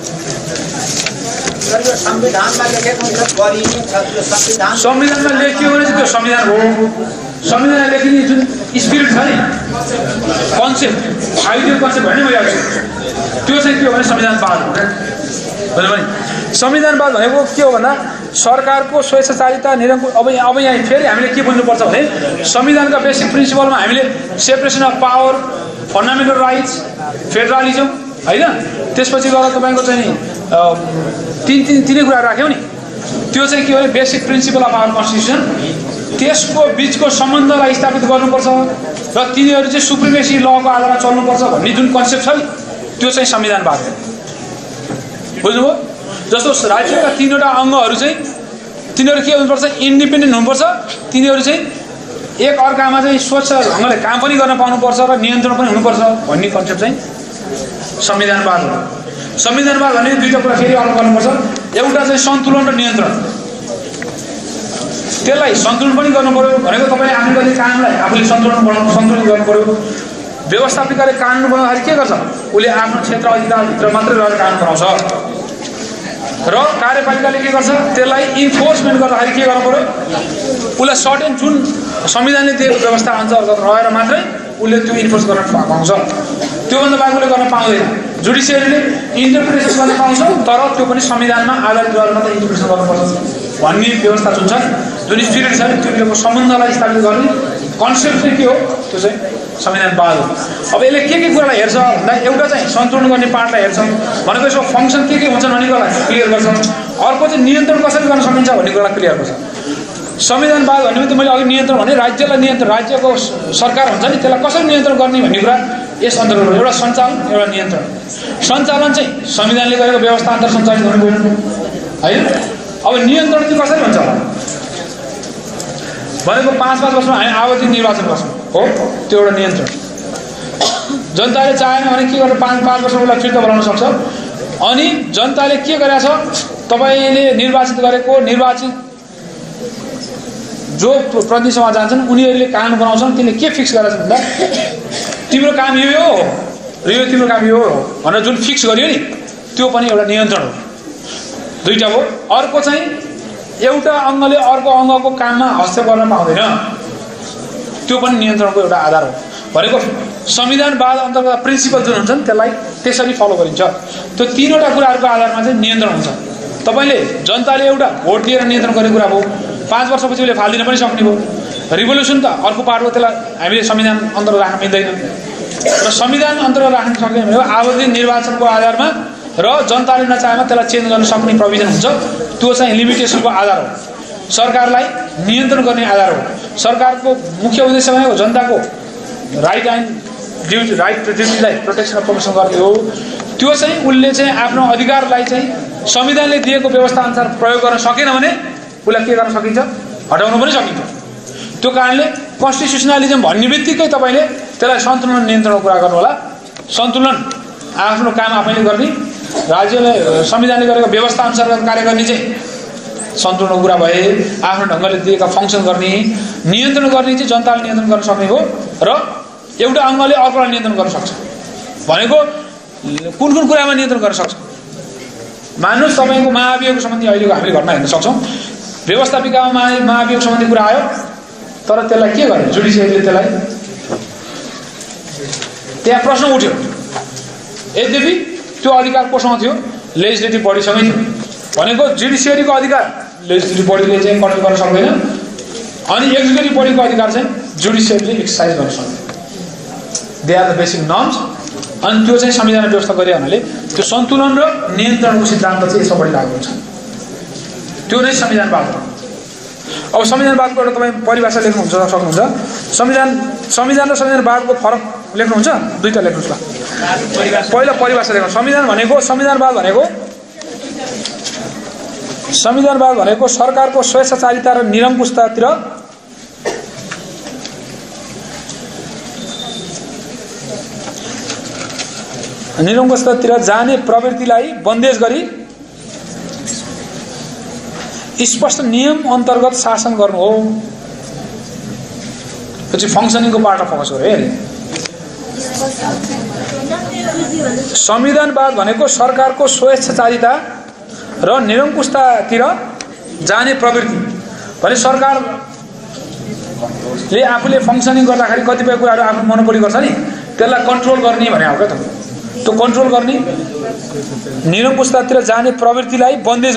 संविधानमा लेखियो भने चाहिँ त्यो संविधान हो। संविधानमा लेखिने जुन स्पिरिट छ नि, कन्सेप्ट, आइडियल कन्सेप्ट भने मैले त्यो चाहिँ के हो भने संविधानवाद हो। बुझ्नु भने संविधानवाद भनेको के हो भन्दा सरकारको स्वेच्छाचारिता, निरङ्कुश। अब यहाँ फेरि हामीले के बुझ्नुपर्छ भने संविधानका बेसिक प्रिन्सिपलमा हामीले separation of power, fundamental rights, federalism होइन, त्यसपछि गएर तपाईँको चाहिँ तिनै कुरा राख्यौँ नि, त्यो चाहिँ के हो भने basic principle of our constitution. त्यसको बिचको सम्बन्धलाई स्थापित गर्नुपर्छ र तिनीहरू चाहिँ सुप्रिमेसी लको आधारमा चल्नुपर्छ भन्ने जुन कन्सेप्ट छ नि, त्यो चाहिँ संविधानवाद हो। बुझ्नुभयो? जस्तो राज्यका तीनवटा अङ्गहरू चाहिँ तिनीहरू के हुनुपर्छ? इन्डिपेन्डेन्ट हुनुपर्छ। तिनीहरू चाहिँ एक अर्कामा चाहिँ स्वच्छ ढङ्गले काम पनि गर्न पाउनुपर्छ र नियन्त्रण पनि हुनुपर्छ भन्ने कन्सेप्ट चाहिँ संविधानवाद हो। संविधानवाद भने दुईवटा कुरा फेरि अलग गर्नुपर्छ। एउटा चाहिँ सन्तुलन र नियन्त्रण, त्यसलाई सन्तुलन पनि गर्नु पर्यो। भनेको तपाईँले आफूले गर्ने कामलाई आफूले सन्तुलन गर्नु पर्यो। व्यवस्थापिकाले कानुन बनाउँदाखेरि के गर्छ? उसले आफ्नो क्षेत्र अधिकारभित्र मात्रै रहेर कानुन बनाउँछ र कार्यपालिकाले के गर्छ? त्यसलाई इन्फोर्समेन्ट गर्दाखेरि के गर्नु पर्यो? उसलाई सर्टेन जुन संविधानले दिएको व्यवस्था अन्तर्गत रहेर मात्रै उसले त्यो इन्फोर्स गर्न पाउँछ। त्योभन्दा बाहेक उसले गर्न पाउँदैन। जुडिसियरीले इन्टरप्रिटेसन गर्न पाउँछ, तर त्यो पनि संविधानमा आधारित गरेर मात्रै इन्टरप्रिटेसन गर्नुपर्छ भन्ने व्यवस्था जुन छ, जुन स्पिरिट छ नि, त्यो सम्बन्धलाई स्थापित गर्ने कन्सेप्ट चाहिँ के हो? त्यो चाहिँ संविधानवाद हो। अब यसले के कुरालाई हेर्छ भन्दा एउटा चाहिँ सन्तुलन गर्ने पार्टलाई हेर्छ, भनेको यसको फङ्सन के हुन्छन् भन्ने कुरालाई क्लियर गर्छ। अर्को चाहिँ नियन्त्रण कसरी गर्न सकिन्छ भन्ने कुरालाई क्लियर गर्छ। संविधानवाद भन्ने बित्तिकै मैले अघि नियन्त्रण भने राज्यलाई नियन्त्रण, राज्यको सरकार हुन्छ नि, त्यसलाई कसरी नियन्त्रण गर्ने भन्ने कुरा यस अन्तर्गत एउटा सञ्चालन, एउटा नियन्त्रण। सञ्चालन चाहिँ संविधानले गरेको व्यवस्था अन्तर सञ्चालित हुनु होइन। अब नियन्त्रण चाहिँ कसरी हुन्छ भनेको 5-5 वर्षमा हामी आवधिक निर्वाचन गर्छौँ हो, त्यो एउटा नियन्त्रण। जनताले चाहेन भने के गरेर 5 वर्ष उसलाई फिर्ता बनाउन सक्छ। अनि जनताले के गरेछ, तपाईँले निर्वाचित गरेको निर्वाचित जो प्रतिनिधिसभा जान्छन् उनीहरूले कानुन बनाउँछन्, त्यसले के फिक्स गरेछ भन्दा तिम्रो काम यो हो र यो तिम्रो काम यो हो भनेर जुन फिक्स गरियो नि, त्यो पनि एउटा नियन्त्रण हो। दुईटा हो। अर्को चाहिँ एउटा अङ्गले अर्को अङ्गको काममा हस्तक्षेप गर्न पाउँदैन, त्यो पनि नियन्त्रणको एउटा आधार हो। भनेको संविधानवाद अन्तर्गत प्रिन्सिपल जुन हुन्छ नि त्यसलाई त्यसरी फलो गरिन्छ। त्यो तीनवटा कुराहरूको आधारमा चाहिँ नियन्त्रण हुन्छ। तपाईँले जनताले एउटा भोट दिएर नियन्त्रण गर्ने कुरा भयो, 5 वर्षपछि उसले फालिदिन पनि सक्ने भयो। रिभोल्युसन त अर्को पार्ट हो, त्यसलाई हामीले संविधान अन्तर्गत राख्न मिल्दैन। र संविधान अन्तर्गत राख्न सक्ने भनेको आवधिक निर्वाचनको आधारमा र जनताले नचाहेमा त्यसलाई चेन्ज गर्न सक्ने प्रोभिजन हुन्छ। त्यो चाहिँ लिमिटेसनको आधार हो, सरकारलाई नियन्त्रण गर्ने आधार हो। सरकारको मुख्य उद्देश्य भनेको जनताको right and duty, right to ड्युटीलाई प्रोटेक्सन प्रमोसन गर्ने हो। त्यो चाहिँ उसले चाहिँ आफ्नो अधिकारलाई चाहिँ संविधानले दिएको व्यवस्था अनुसार प्रयोग गर्न सकेन भने उसलाई के गर्न सकिन्छ, हटाउन पनि सकिन्छ। त्यो कारणले कन्स्टिट्युसनलिजम भन्ने बित्तिकै तपाईँले त्यसलाई सन्तुलन नियन्त्रणको कुरा गर्नु होला। सन्तुलन आफ्नो काम आफैले गर्ने, राज्यले संविधानले गरेको व्यवस्था अनुसार कार्य गर्ने चाहिँ सन्तुलनको कुरा भए, आफ्नो ढङ्गले दिएका फङ्सन गर्ने, नियन्त्रण गर्ने चाहिँ जनताले नियन्त्रण गर्न सक्ने हो। र एउटा अङ्गले अर्कोलाई नियन्त्रण गर्न सक्छ भनेको कुन कुन कुरामा नियन्त्रण गर्न सक्छ? मान्नुहोस् तपाईँको महाभियोग सम्बन्धी अहिलेको हामीले घटना हेर्न सक्छौँ। व्यवस्थापिकामा महाभियोग सम्बन्धी कुरा आयो, तर त्यसलाई के गर्यो जुडिसियरीले? त्यसलाई त्यहाँ प्रश्न उठ्यो। यद्यपि त्यो अधिकार कोसँग थियो? लेजिस्लेटिभ बडीसँगै थियो। भनेको जुडिसियरीको अधिकार लेजिस्लेटिभ बडीले चाहिँ कन्ट्रोल गर्न सक्दैन, अनि एक्जिक्युटिभ बडीको अधिकार चाहिँ जुडिसियरीले एक्सर्साइज गर्न सक्दैन। They are the basic norms. अनि त्यो चाहिँ संविधान व्यवस्था गरे हुनाले त्यो सन्तुलन र नियन्त्रणको सिद्धान्त चाहिँ यसमा बढी लागु हुन्छ। त्यो नै संविधानवाद हो। अब संविधानवादको एउटा तपाईँ परिभाषा लेख्नुहुन्छ सक्नुहुन्छ। संविधान र संविधानवादको फरक लेख्नुहुन्छ, दुईवटा लेख्नुहोस् ल। पहिला परिभाषा लेख्नु। संविधानवाद भनेको सरकारको स्वेच्छाचारिता र निरङ्कुशतातिर जाने प्रवृत्तिलाई बन्देज गरी स्पष्ट नियम अन्तर्गत शासन गर्नु हो। त्यो चाहिँ फङ्सनिङको पार्ट अफ फोकस हो है। संविधानवाद भनेको सरकारको स्वेच्छाचारिता र निरङ्कुशतातिर जाने प्रवृत्ति भने सरकारले आफूले फङ्सनिङ गर्दाखेरि कतिपय कुराहरू आफ्नो मोनोपोली गर्छ नि, त्यसलाई कन्ट्रोल गर्ने भने हो क्या त। त्यो कन्ट्रोल गर्ने निरङ्कुशतातिर जाने प्रवृत्तिलाई बन्देज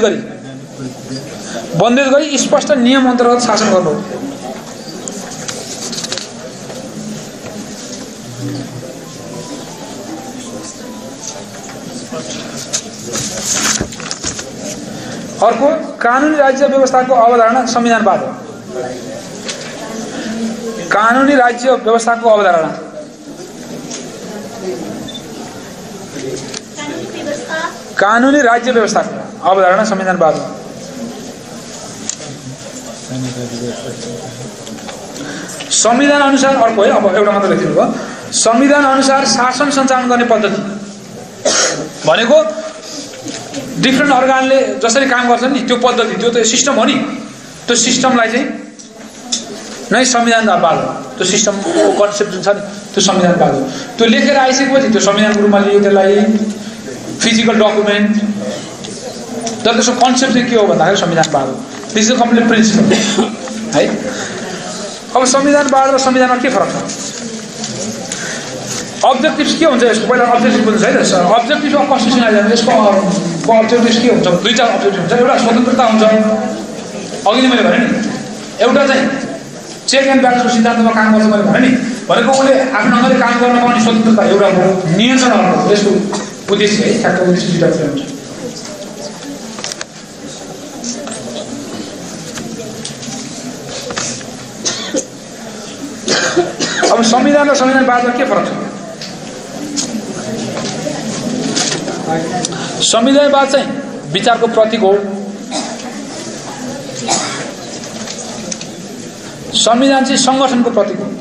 गरी स्पष्ट नियम अन्तर्गत शासन गर्नु हो। अर्को कानुनी राज्य व्यवस्थाको अवधारणा संविधानवाद हो। कानुनी राज्य व्यवस्थाको अवधारणा कानुनी राज्य व्यवस्थाको अवधारणा संविधानवाद हो। संविधान अनुसार अर्को है, अब एउटा मात्र लेख्नु भयो। संविधान अनुसार शासन सञ्चालन गर्ने पद्धति भनेको डिफ्रेन्ट अर्गानले जसरी काम गर्छन् नि त्यो पद्धति, त्यो त सिस्टम हो नि। त्यो सिस्टमलाई चाहिँ नै संविधानवाद हो। त्यो सिस्टमको कन्सेप्ट जुन छ नि त्यो संविधानवाद हो। त्यो लेखेर आइसकेपछि त्यो संविधानको रूपमा लियो, त्यसलाई फिजिकल डकुमेन्ट, तर त्यसको कन्सेप्ट चाहिँ के हो भन्दाखेरि संविधानवाद हो। This is the complete principle है। अब संविधानवाद र संविधानमा के फरक छ? अब्जेक्टिभ्स के हुन्छ यसको? पहिला अब्जेक्टिभ बुझ्नु है त। अब्जेक्टिभ अफ कन्स्टिट्युसनलाइजेसन, यसको अब्जेक्टिभ्स के हुन्छ? दुईवटा अब्जेक्टिभ हुन्छ। एउटा स्वतन्त्रता हुन्छ, अघि नै मैले भने नि। एउटा चाहिँ चेक एन्ड ब्यालेन्सको सिद्धान्तमा काम गर्छ मैले भने नि। भनेको उसले आफ्नो ढङ्गले काम गर्न पाउने स्वतन्त्रता एउटा हो, नियन्त्रण अर्को। यसको उद्देश्य है, ठ्याक्क उद्देश्य दुईवटा कुरा हुन्छ। अब संविधान र संविधानवादमा के फरक छ? संविधानवाद चाहिँ विचारको प्रतीक हो। संविधान चाहिँ सङ्गठनको प्रतीक हो।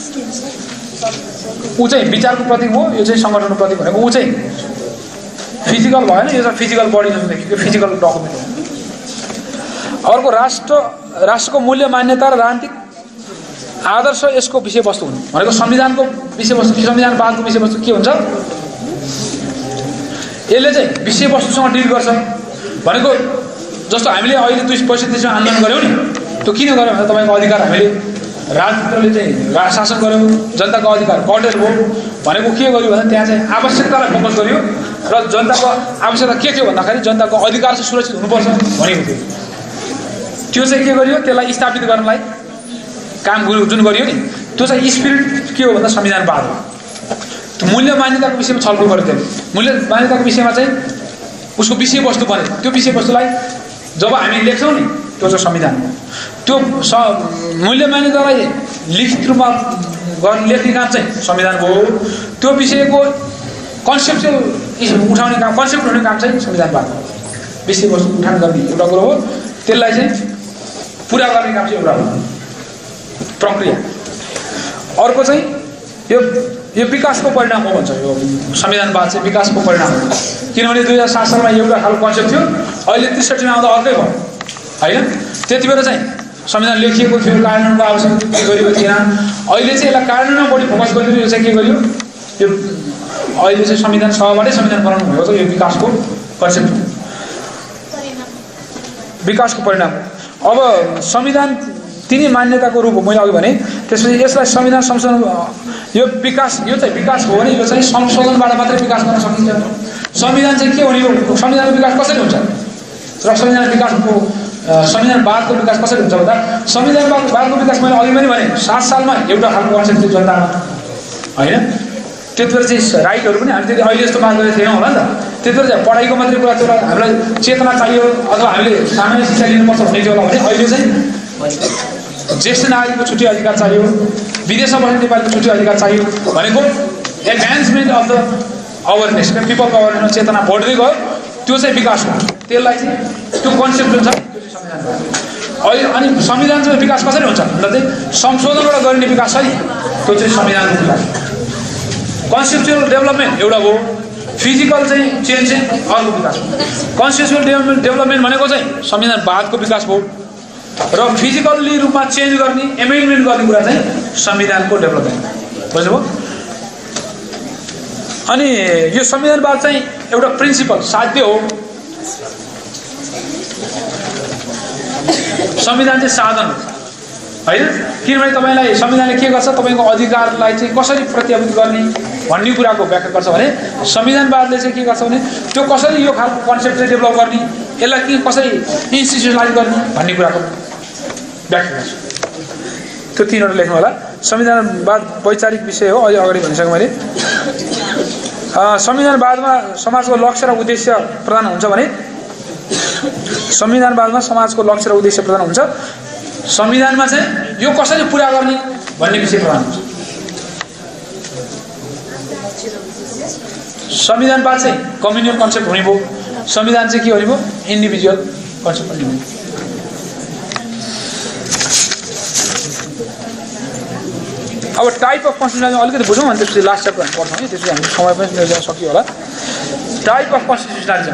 ऊ चाहिँ विचारको प्रतीक हो, यो चाहिँ सङ्गठनको प्रतीक भनेको ऊ चाहिँ फिजिकल भएन, यो चाहिँ फिजिकल बडी जस्तो देखियो, फिजिकल डकुमेन्ट हो। अर्को राष्ट्रको मूल्य मान्यता र राजनीतिक आदर्श यसको विषयवस्तु हुनु भनेको संविधानको विषयवस्तु, संविधानवादको विषयवस्तु के हुन्छ? यसले चाहिँ विषयवस्तुसँग डिल गर्छ भनेको जस्तो हामीले अहिले 2% आन्दोलन गऱ्यौँ नि, त्यो किन गऱ्यौँ भने तपाईँको अधिकार हामीले राजतन्त्रले चाहिँ शासन गर्यो, जनताको अधिकार कटेर भयो भनेको के गर्यो भने त्यहाँ चाहिँ आवश्यकतालाई फोकस गर्यो र जनताको आवश्यकता के थियो भन्दाखेरि जनताको अधिकार चाहिँ सुरक्षित हुनुपर्छ भनेको थियो। त्यो चाहिँ के गरियो, त्यसलाई स्थापित गर्नलाई काम जुन गरियो नि, त्यो चाहिँ स्पिरिट के हो भन्दा संविधानवाद हो। मूल्य मान्यताको विषयमा छलफल गर्यो त्यसले। मूल्य मान्यताको विषयमा चाहिँ उसको विषयवस्तु बन्यो, त्यो विषयवस्तुलाई जब हामी लेख्छौँ नि त्यो चाहिँ संविधान हो। त्यो मूल्य मान्यतालाई लिखित रूपमा लेख्ने काम चाहिँ संविधान हो। त्यो विषयको कन्सेप्चुअल उठाउने काम, कन्सेप्ट हुने काम चाहिँ संविधानवाद हो। विषयवस्तु उठान गर्ने एउटा कुरो हो, त्यसलाई चाहिँ पुरा गर्ने काम चाहिँ एउटा हो प्रक्रिया। अर्को चाहिँ यो विकासको परिणाम हो भन्छ। यो संविधानवाद चाहिँ विकासको परिणाम हो, किनभने 2007 सालमा एउटा खालको कन्सेप्ट थियो, अहिले 63 मा आउँदा अर्कै भयो होइन। त्यति बेला चाहिँ संविधान लेखिएको थियो, कार्यान्वयनको आवश्यकता गरिएको थिएन। अहिले चाहिँ यसलाई कार्यान्वयनमा बढी फोकस गरिदियो। यो चाहिँ के गरियो, यो अहिले चाहिँ संविधान सभाबाटै संविधान बनाउनु भएको छ। यो विकासको कन्सेप्ट, विकासको परिणाम। अब संविधान तिनै मान्यताको रूप हो मैले अघि भने। त्यसपछि यसलाई संविधान संशोधन, यो विकास, यो चाहिँ विकास हो भने यो चाहिँ संशोधनबाट मात्रै विकास गर्न सकिन्छ। संविधान चाहिँ के हुने हो, संविधानको विकास कसरी हुन्छ र संविधानवादको विकास कसरी हुन्छ भन्दा संविधानवादको विकास मैले अघि पनि भने 7 सालमा एउटा खालको कन्सेप्ट थियो जनतामा होइन। त्यति बेला चाहिँ राइटहरू पनि हामीले अहिले जस्तो माग गरेको थिएनौँ होला नि त। त्यति बेला चाहिँ पढाइको मात्रै कुरा थियो, हामीलाई चेतना चाहियो अथवा हामीले सामान्य शिक्षा लिनुपर्छ भन्ने थियो होला भने अहिले चाहिँ ज्येष्ठ नागरिकको छुट्टी अधिकार चाहियो, विदेशमा बस्ने नेपालीको छुट्टी अधिकार चाहियो भनेको एडभान्समेन्ट अफ द अवेरनेस, पिपलको अवेरनेसमा चेतना बढ्दै गयो। त्यो चाहिँ विकास हो। त्यसलाई चाहिँ त्यो कन्सेप्ट जुन छ त्यो चाहिँ संविधान हो। अनि संविधान चाहिँ विकास कसरी हुन्छ भन्दा चाहिँ संशोधनबाट गर्ने विकास छ नि, त्यो चाहिँ संविधानको विकास। कन्सेप्चुअल डेभलपमेन्ट एउटा हो, फिजिकल चाहिँ चेन्ज चाहिँ अर्को विकास हो। कन्सेप्चुअल डेभलपमेन्ट भनेको चाहिँ संविधानवादको विकास हो र फिजिकल्ली रूपमा चेन्ज गर्ने, एमेन्डमेन्ट गर्ने कुरा चाहिँ संविधानको डेभलपमेन्ट। बुझ्नुभयो? अनि यो संविधानवाद चाहिँ एउटा प्रिन्सिपल साध्य हो। संविधान चाहिँ साधन हो होइन। किनभने तपाईँलाई संविधानले के गर्छ, तपाईँको अधिकारलाई चाहिँ कसरी प्रत्याभूत गर्ने भन्ने कुराको व्याख्या गर्छ भने संविधानवादले चाहिँ के गर्छ भने त्यो कसरी यो खालको कन्सेप्ट चाहिँ डेभलप गर्ने, यसलाई के कसरी इन्स्टिट्युसनलाइज गर्ने भन्ने कुराको व्याख्या गर्छ। त्यो तीनवटा लेख्नु होला। संविधानवाद वैचारिक विषय हो, अहिले अगाडि भनिसकेँ मैले। संविधानवादमा समाजको लक्ष्य र उद्देश्य प्रदान हुन्छ भने संविधानवादमा समाजको लक्ष्य र उद्देश्य प्रदान हुन्छ। संविधानमा चाहिँ यो कसरी पुरा गर्ने भन्ने विषय प्रदान हुन्छ। संविधानवाद चाहिँ कम्युनल कन्सेप्ट हुने भयो, संविधान चाहिँ के हुने भयो, इन्डिभिजुअल कन्सेप्ट हुने भयो। अब टाइप अफ कन्स्टिट्युसनल अलिकति बुझौँ अनि त्यसपछि लास्ट च्याप्टर हामी पढ्छौँ है। त्यसपछि हामी समय पनि मिलाउन सकियो होला। टाइप अफ कन्स्टिट्युसनलिजम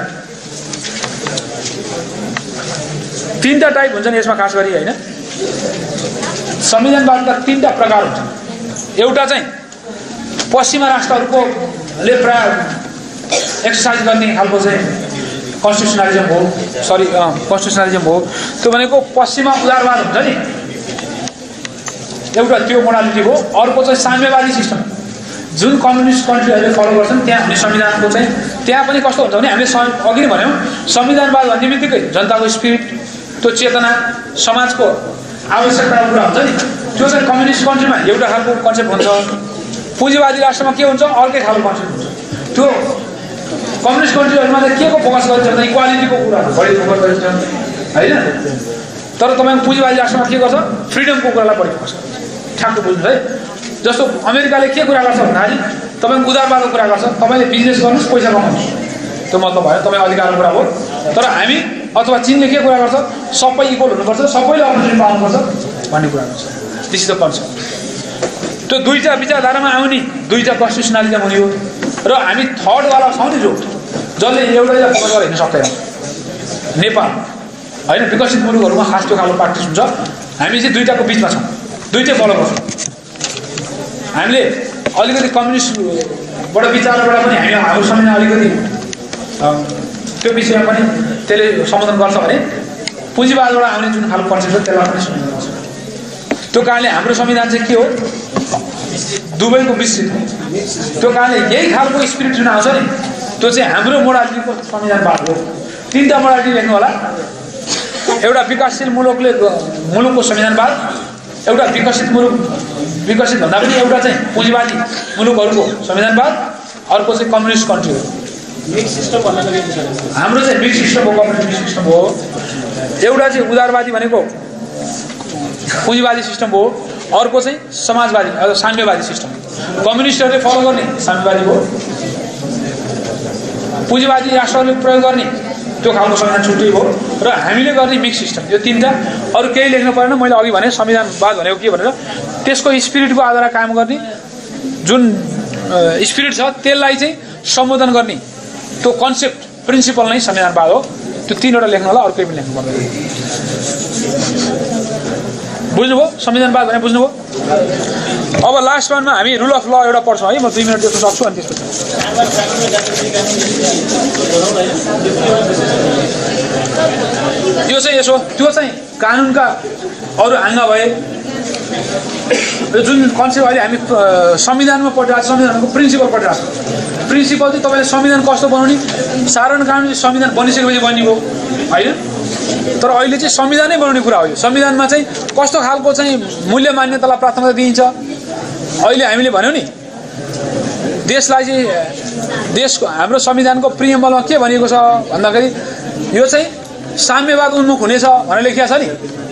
तीनटा टाइप हुन्छन् यसमा खास गरी होइन। संविधानवादका तीनटा प्रकार हुन्छन्। एउटा चाहिँ पश्चिमा राष्ट्रहरूकोले प्राय एक्सर्साइज गर्ने खालको चाहिँ कन्स्टिट्युसनलिजम हो, कन्स्टिट्युसनलिजम हो। त्यो भनेको पश्चिमा उदारवाद हुन्छ नि, एउटा त्यो मोडालिटी हो। अर्को चाहिँ साम्यवादी सिस्टम जुन कम्युनिस्ट कन्ट्रीहरूले फलो गर्छन् त्यहाँ हुने संविधानको चाहिँ त्यहाँ पनि कस्तो हुन्छ भने हामीले अघि नै भन्यौँ संविधानवाद भन्ने बित्तिकै जनताको स्पिरिट, त्यो चेतना, समाजको आवश्यकताको कुरा हुन्छ नि। त्यो चाहिँ कम्युनिस्ट कन्ट्रीमा एउटा खालको कन्सेप्ट हुन्छ, पुँजीवादी राष्ट्रमा के हुन्छ अर्कै खालको कन्सेप्ट हुन्छ। त्यो कम्युनिस्ट कन्ट्रीहरूमा चाहिँ के को फोकस गरिन्छ भन्दा इक्वालिटीको कुराहरू बढी फोकस गरिन्छ होइन। तर तपाईँको पुँजीवादी राष्ट्रमा के गर्छ, फ्रिडमको कुरालाई बढी फोकस गर्छ। ठ्याक्क बुझ्नुहोस् है। जस्तो अमेरिकाले के कुरा गर्छ भन्दाखेरि तपाईँको उदारवादको कुरा गर्छ, तपाईँले बिजनेस गर्नुहोस् पैसा कमाउनुहोस्, त्यो मतलब भयो तपाईँ अधिकारको कुरा हो। तर हामी अथवा चीनले के कुरा गर्छ, सबै इक्वल हुनुपर्छ, सबैले अपर्च्युनिटी पाउनुपर्छ भन्ने कुरा गर्छ। This is the concept. त्यो दुईटा विचारधारामा आउने दुईटा कन्स्टिट्युसनलिजम हुने हो। र हामी थर्डवाला छौँ नि जसले एउटैलाई फोकस गरेर हिँड्न सक्दैन। नेपाल होइन, विकसित मुलुकहरूमा खास त्यो खालको प्र्याक्टिस हुन्छ। हामी चाहिँ दुईटाको बिचमा छौँ, दुईटै फलो गर्छौँ। हामीले अलिकति कम्युनिस्टबाट विचारबाट पनि हाम्रो संविधान अलिकति त्यो विषयमा पनि त्यसले सम्बोधन गर्छ भने पुँजीवादबाट आउने जुन खालको कन्सेप्ट छ त्यसलाई पनि संविधान भन्छ। त्यो कारणले हाम्रो संविधान चाहिँ के हो दुवैको मिश्रित हो। त्यो कारणले यही खालको स्पिरिट जुन आउँछ नि त्यो चाहिँ हाम्रो मोडालिटीको संविधानवाद हो। तीनटा मोडालिटी लेख्नु होला। एउटा विकासशील मुलुकको संविधानवाद, एउटा विकसित भन्दा पनि एउटा चाहिँ पुँजीवादी मुलुकहरूको संविधानवाद, अर्को चाहिँ कम्युनिस्ट कन्ट्री हो। हाम्रो चाहिँ मिक्स सिस्टम हो, कम्युनिस्ट मिक्स सिस्टम हो। एउटा चाहिँ उदारवादी भनेको पुँजीवादी सिस्टम हो, अर्को चाहिँ समाजवादी साम्यवादी सिस्टम। कम्युनिस्टहरूले फलो गर्ने साम्यवादी हो, पुँजीवादी राष्ट्रहरूले प्रयोग गर्ने त्यो खालको संविधान छुट्टै हो, र हामीले गर्ने मिक्स सिस्टम। यो तीनटा, अरू केही लेख्नु परेन। मैले अघि भने संविधानवाद भनेको के भनेर त्यसको स्पिरिटको आधारमा काम गर्ने जुन स्पिरिट छ त्यसलाई चाहिँ सम्बोधन गर्ने त्यो कन्सेप्ट प्रिन्सिपल नै संविधानवाद हो। त्यो तीनवटा लेख्नु होला, अरू केही पनि लेख्नु पर्दैन। बुझ्नुभयो संविधानवाद भने? बुझ्नुभयो? अब लास्ट वानमा हामी रुल अफ ल एउटा पढ्छौँ है। म 2 मिनट देख्न सक्छु अनि त्यसपछि यो चाहिँ यसो त्यो चाहिँ कानुनका अरू आङ्ग भए जुन कन्सेप्ट अहिले हामी संविधानमा पढिरहेको छ, संविधानको प्रिन्सिपल पढिरहेको छ। प्रिन्सिपल चाहिँ तपाईँले संविधान कस्तो बनाउने, साधारण कानुन चाहिँ संविधान बनिसकेपछि बनियो होइन, तर अहिले चाहिँ संविधानै बनाउने कुरा हो। यो संविधानमा चाहिँ कस्तो खालको चाहिँ मूल्य मान्यतालाई प्राथमिकता दिइन्छ। अहिले हामीले भन्यौँ नि देशलाई चाहिँ देशको हाम्रो संविधानको प्रिएम्बलमा के भनिएको छ भन्दाखेरि यो चाहिँ साम्यवाद उन्मुख हुनेछ भनेर लेखिएको छ नि,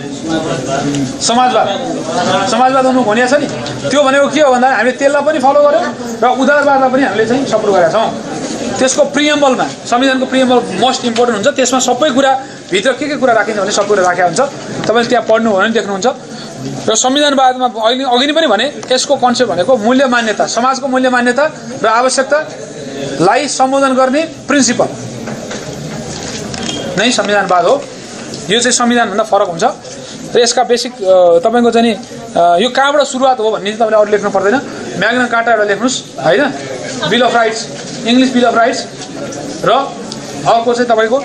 समाजवाद उन्मुख हुनेछ नि। त्यो भनेको के हो भन्दा हामीले त्यसलाई पनि फलो गर्यौँ र उदारवादलाई पनि हामीले चाहिँ सपोर्ट गरेका छौँ। त्यसको प्रिएम्बलमा संविधानको प्रिएम्बल मोस्ट इम्पोर्टेन्ट हुन्छ। त्यसमा सबै कुरा भित्र के कुरा राखिन्छ भने सबै कुरा राखेको हुन्छ। तपाईँले त्यहाँ पढ्नु हो भने देख्नुहुन्छ। र संविधानवादमा अघि नै पनि भने यसको कन्सेप्ट भनेको मूल्य मान्यता, समाजको मूल्य मान्यता र आवश्यकतालाई सम्बोधन गर्ने प्रिन्सिपल नै संविधानवाद हो। यो चाहिँ संविधानभन्दा फरक हुन्छ। र यसका बेसिक तपाईँको चाहिँ नि यो कहाँबाट सुरुवात हो भन्ने चाहिँ तपाईँले अरू लेख्नु पर्दैन। म्याग्ना कार्टा एउटा लेख्नुहोस् होइन, bill of rights, English bill of rights, र अर्को चाहिँ तपाईँको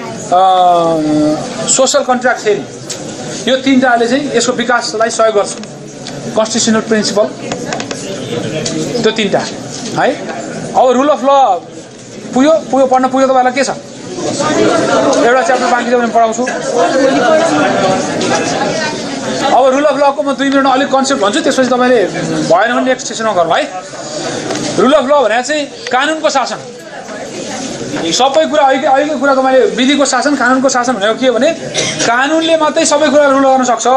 सोसल कन्ट्र्याक्ट थ्योरी। यो तीनटाले चाहिँ यसको विकासलाई सहयोग गर्छ। कन्स्टिट्युसनल प्रिन्सिपल त्यो तीनटा है। अब रुल अफ ल पुग्यो पढ्न पुग्यो तपाईँलाई के छ? एउटा च्याप्टर बाँकी छ भने पढाउँछु। अब रुल अफ लको म 2 मिनटमा अलिक कन्सेप्ट भन्छु, त्यसपछि तपाईँले भएन भने नेक्स्ट सेसनमा गरौँ है। रुल अफ ल भनेको चाहिँ कानुनको शासन। सबै कुरा अहिलेको कुरा तपाईँले विधिको शासन, कानुनको शासन भनेको के हो भने कानुनले मात्रै सबै कुरा रुल गर्न सक्छ।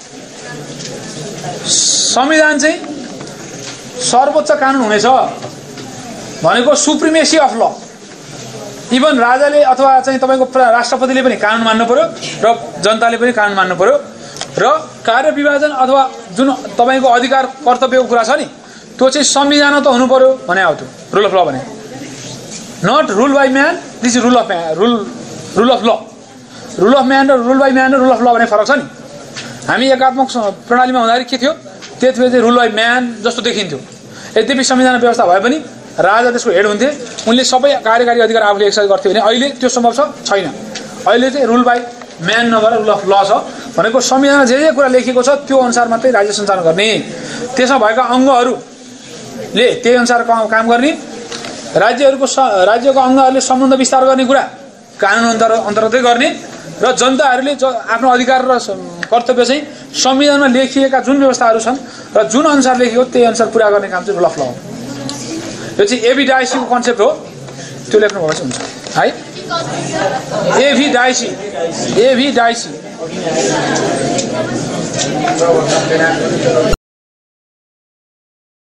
संविधान चाहिँ सर्वोच्च कानुन हुनेछ भनेको सुप्रिमेसी अफ ल। इभन राजाले अथवा चाहिँ तपाईँको राष्ट्रपतिले पनि कानुन मान्नु पर्यो र जनताले पनि कानुन मान्नु पर्यो। र कार्य विभाजन अथवा जुन तपाईँको अधिकार कर्तव्यको कुरा छ नि त्यो चाहिँ संविधान त हुनु पर्यो भने हो। त्यो रुल अफ ल भने not rule by man, this is rule of law. Rule of man र रुल बाई म्यान र रुल अफ ल भन्ने फरक छ नि। हामी एकात्मक प्रणालीमा हुँदाखेरि के थियो, त्यतिबेला चाहिँ रुल बाई म्यान जस्तो देखिन्थ्यो। यद्यपि संविधान व्यवस्था भए पनि राजा त्यसको हेड हुन्थे, उनले सबै कार्यकारी अधिकार आफूले एक्सर्साइज गर्थ्यो भने अहिले त्यो सम्भव छैन। अहिले चाहिँ रुल बाई म्यान नभएर रुल अफ ल छ भनेको संविधानमा जे कुरा लेखिएको छ त्यो अनुसार मात्रै राज्य सञ्चालन गर्ने, त्यसमा भएका अङ्गहरूले त्यही अनुसार काम गर्ने, राज्यको अङ्गहरूले सम्बन्ध विस्तार गर्ने कुरा कानुन अन्तर्गतै गर्ने, र जनताहरूले आफ्नो अधिकार र कर्तव्य चाहिँ संविधानमा लेखिएका जुन व्यवस्थाहरू छन् र जुन अनुसार लेखियो त्यही अनुसार पुरा गर्ने काम चाहिँ रुल अफ ल हो। यो चाहिँ एभी डाइसीको कन्सेप्ट हो, त्यो लेख्नु भएपछि हुन्छ है। एभी डाइसी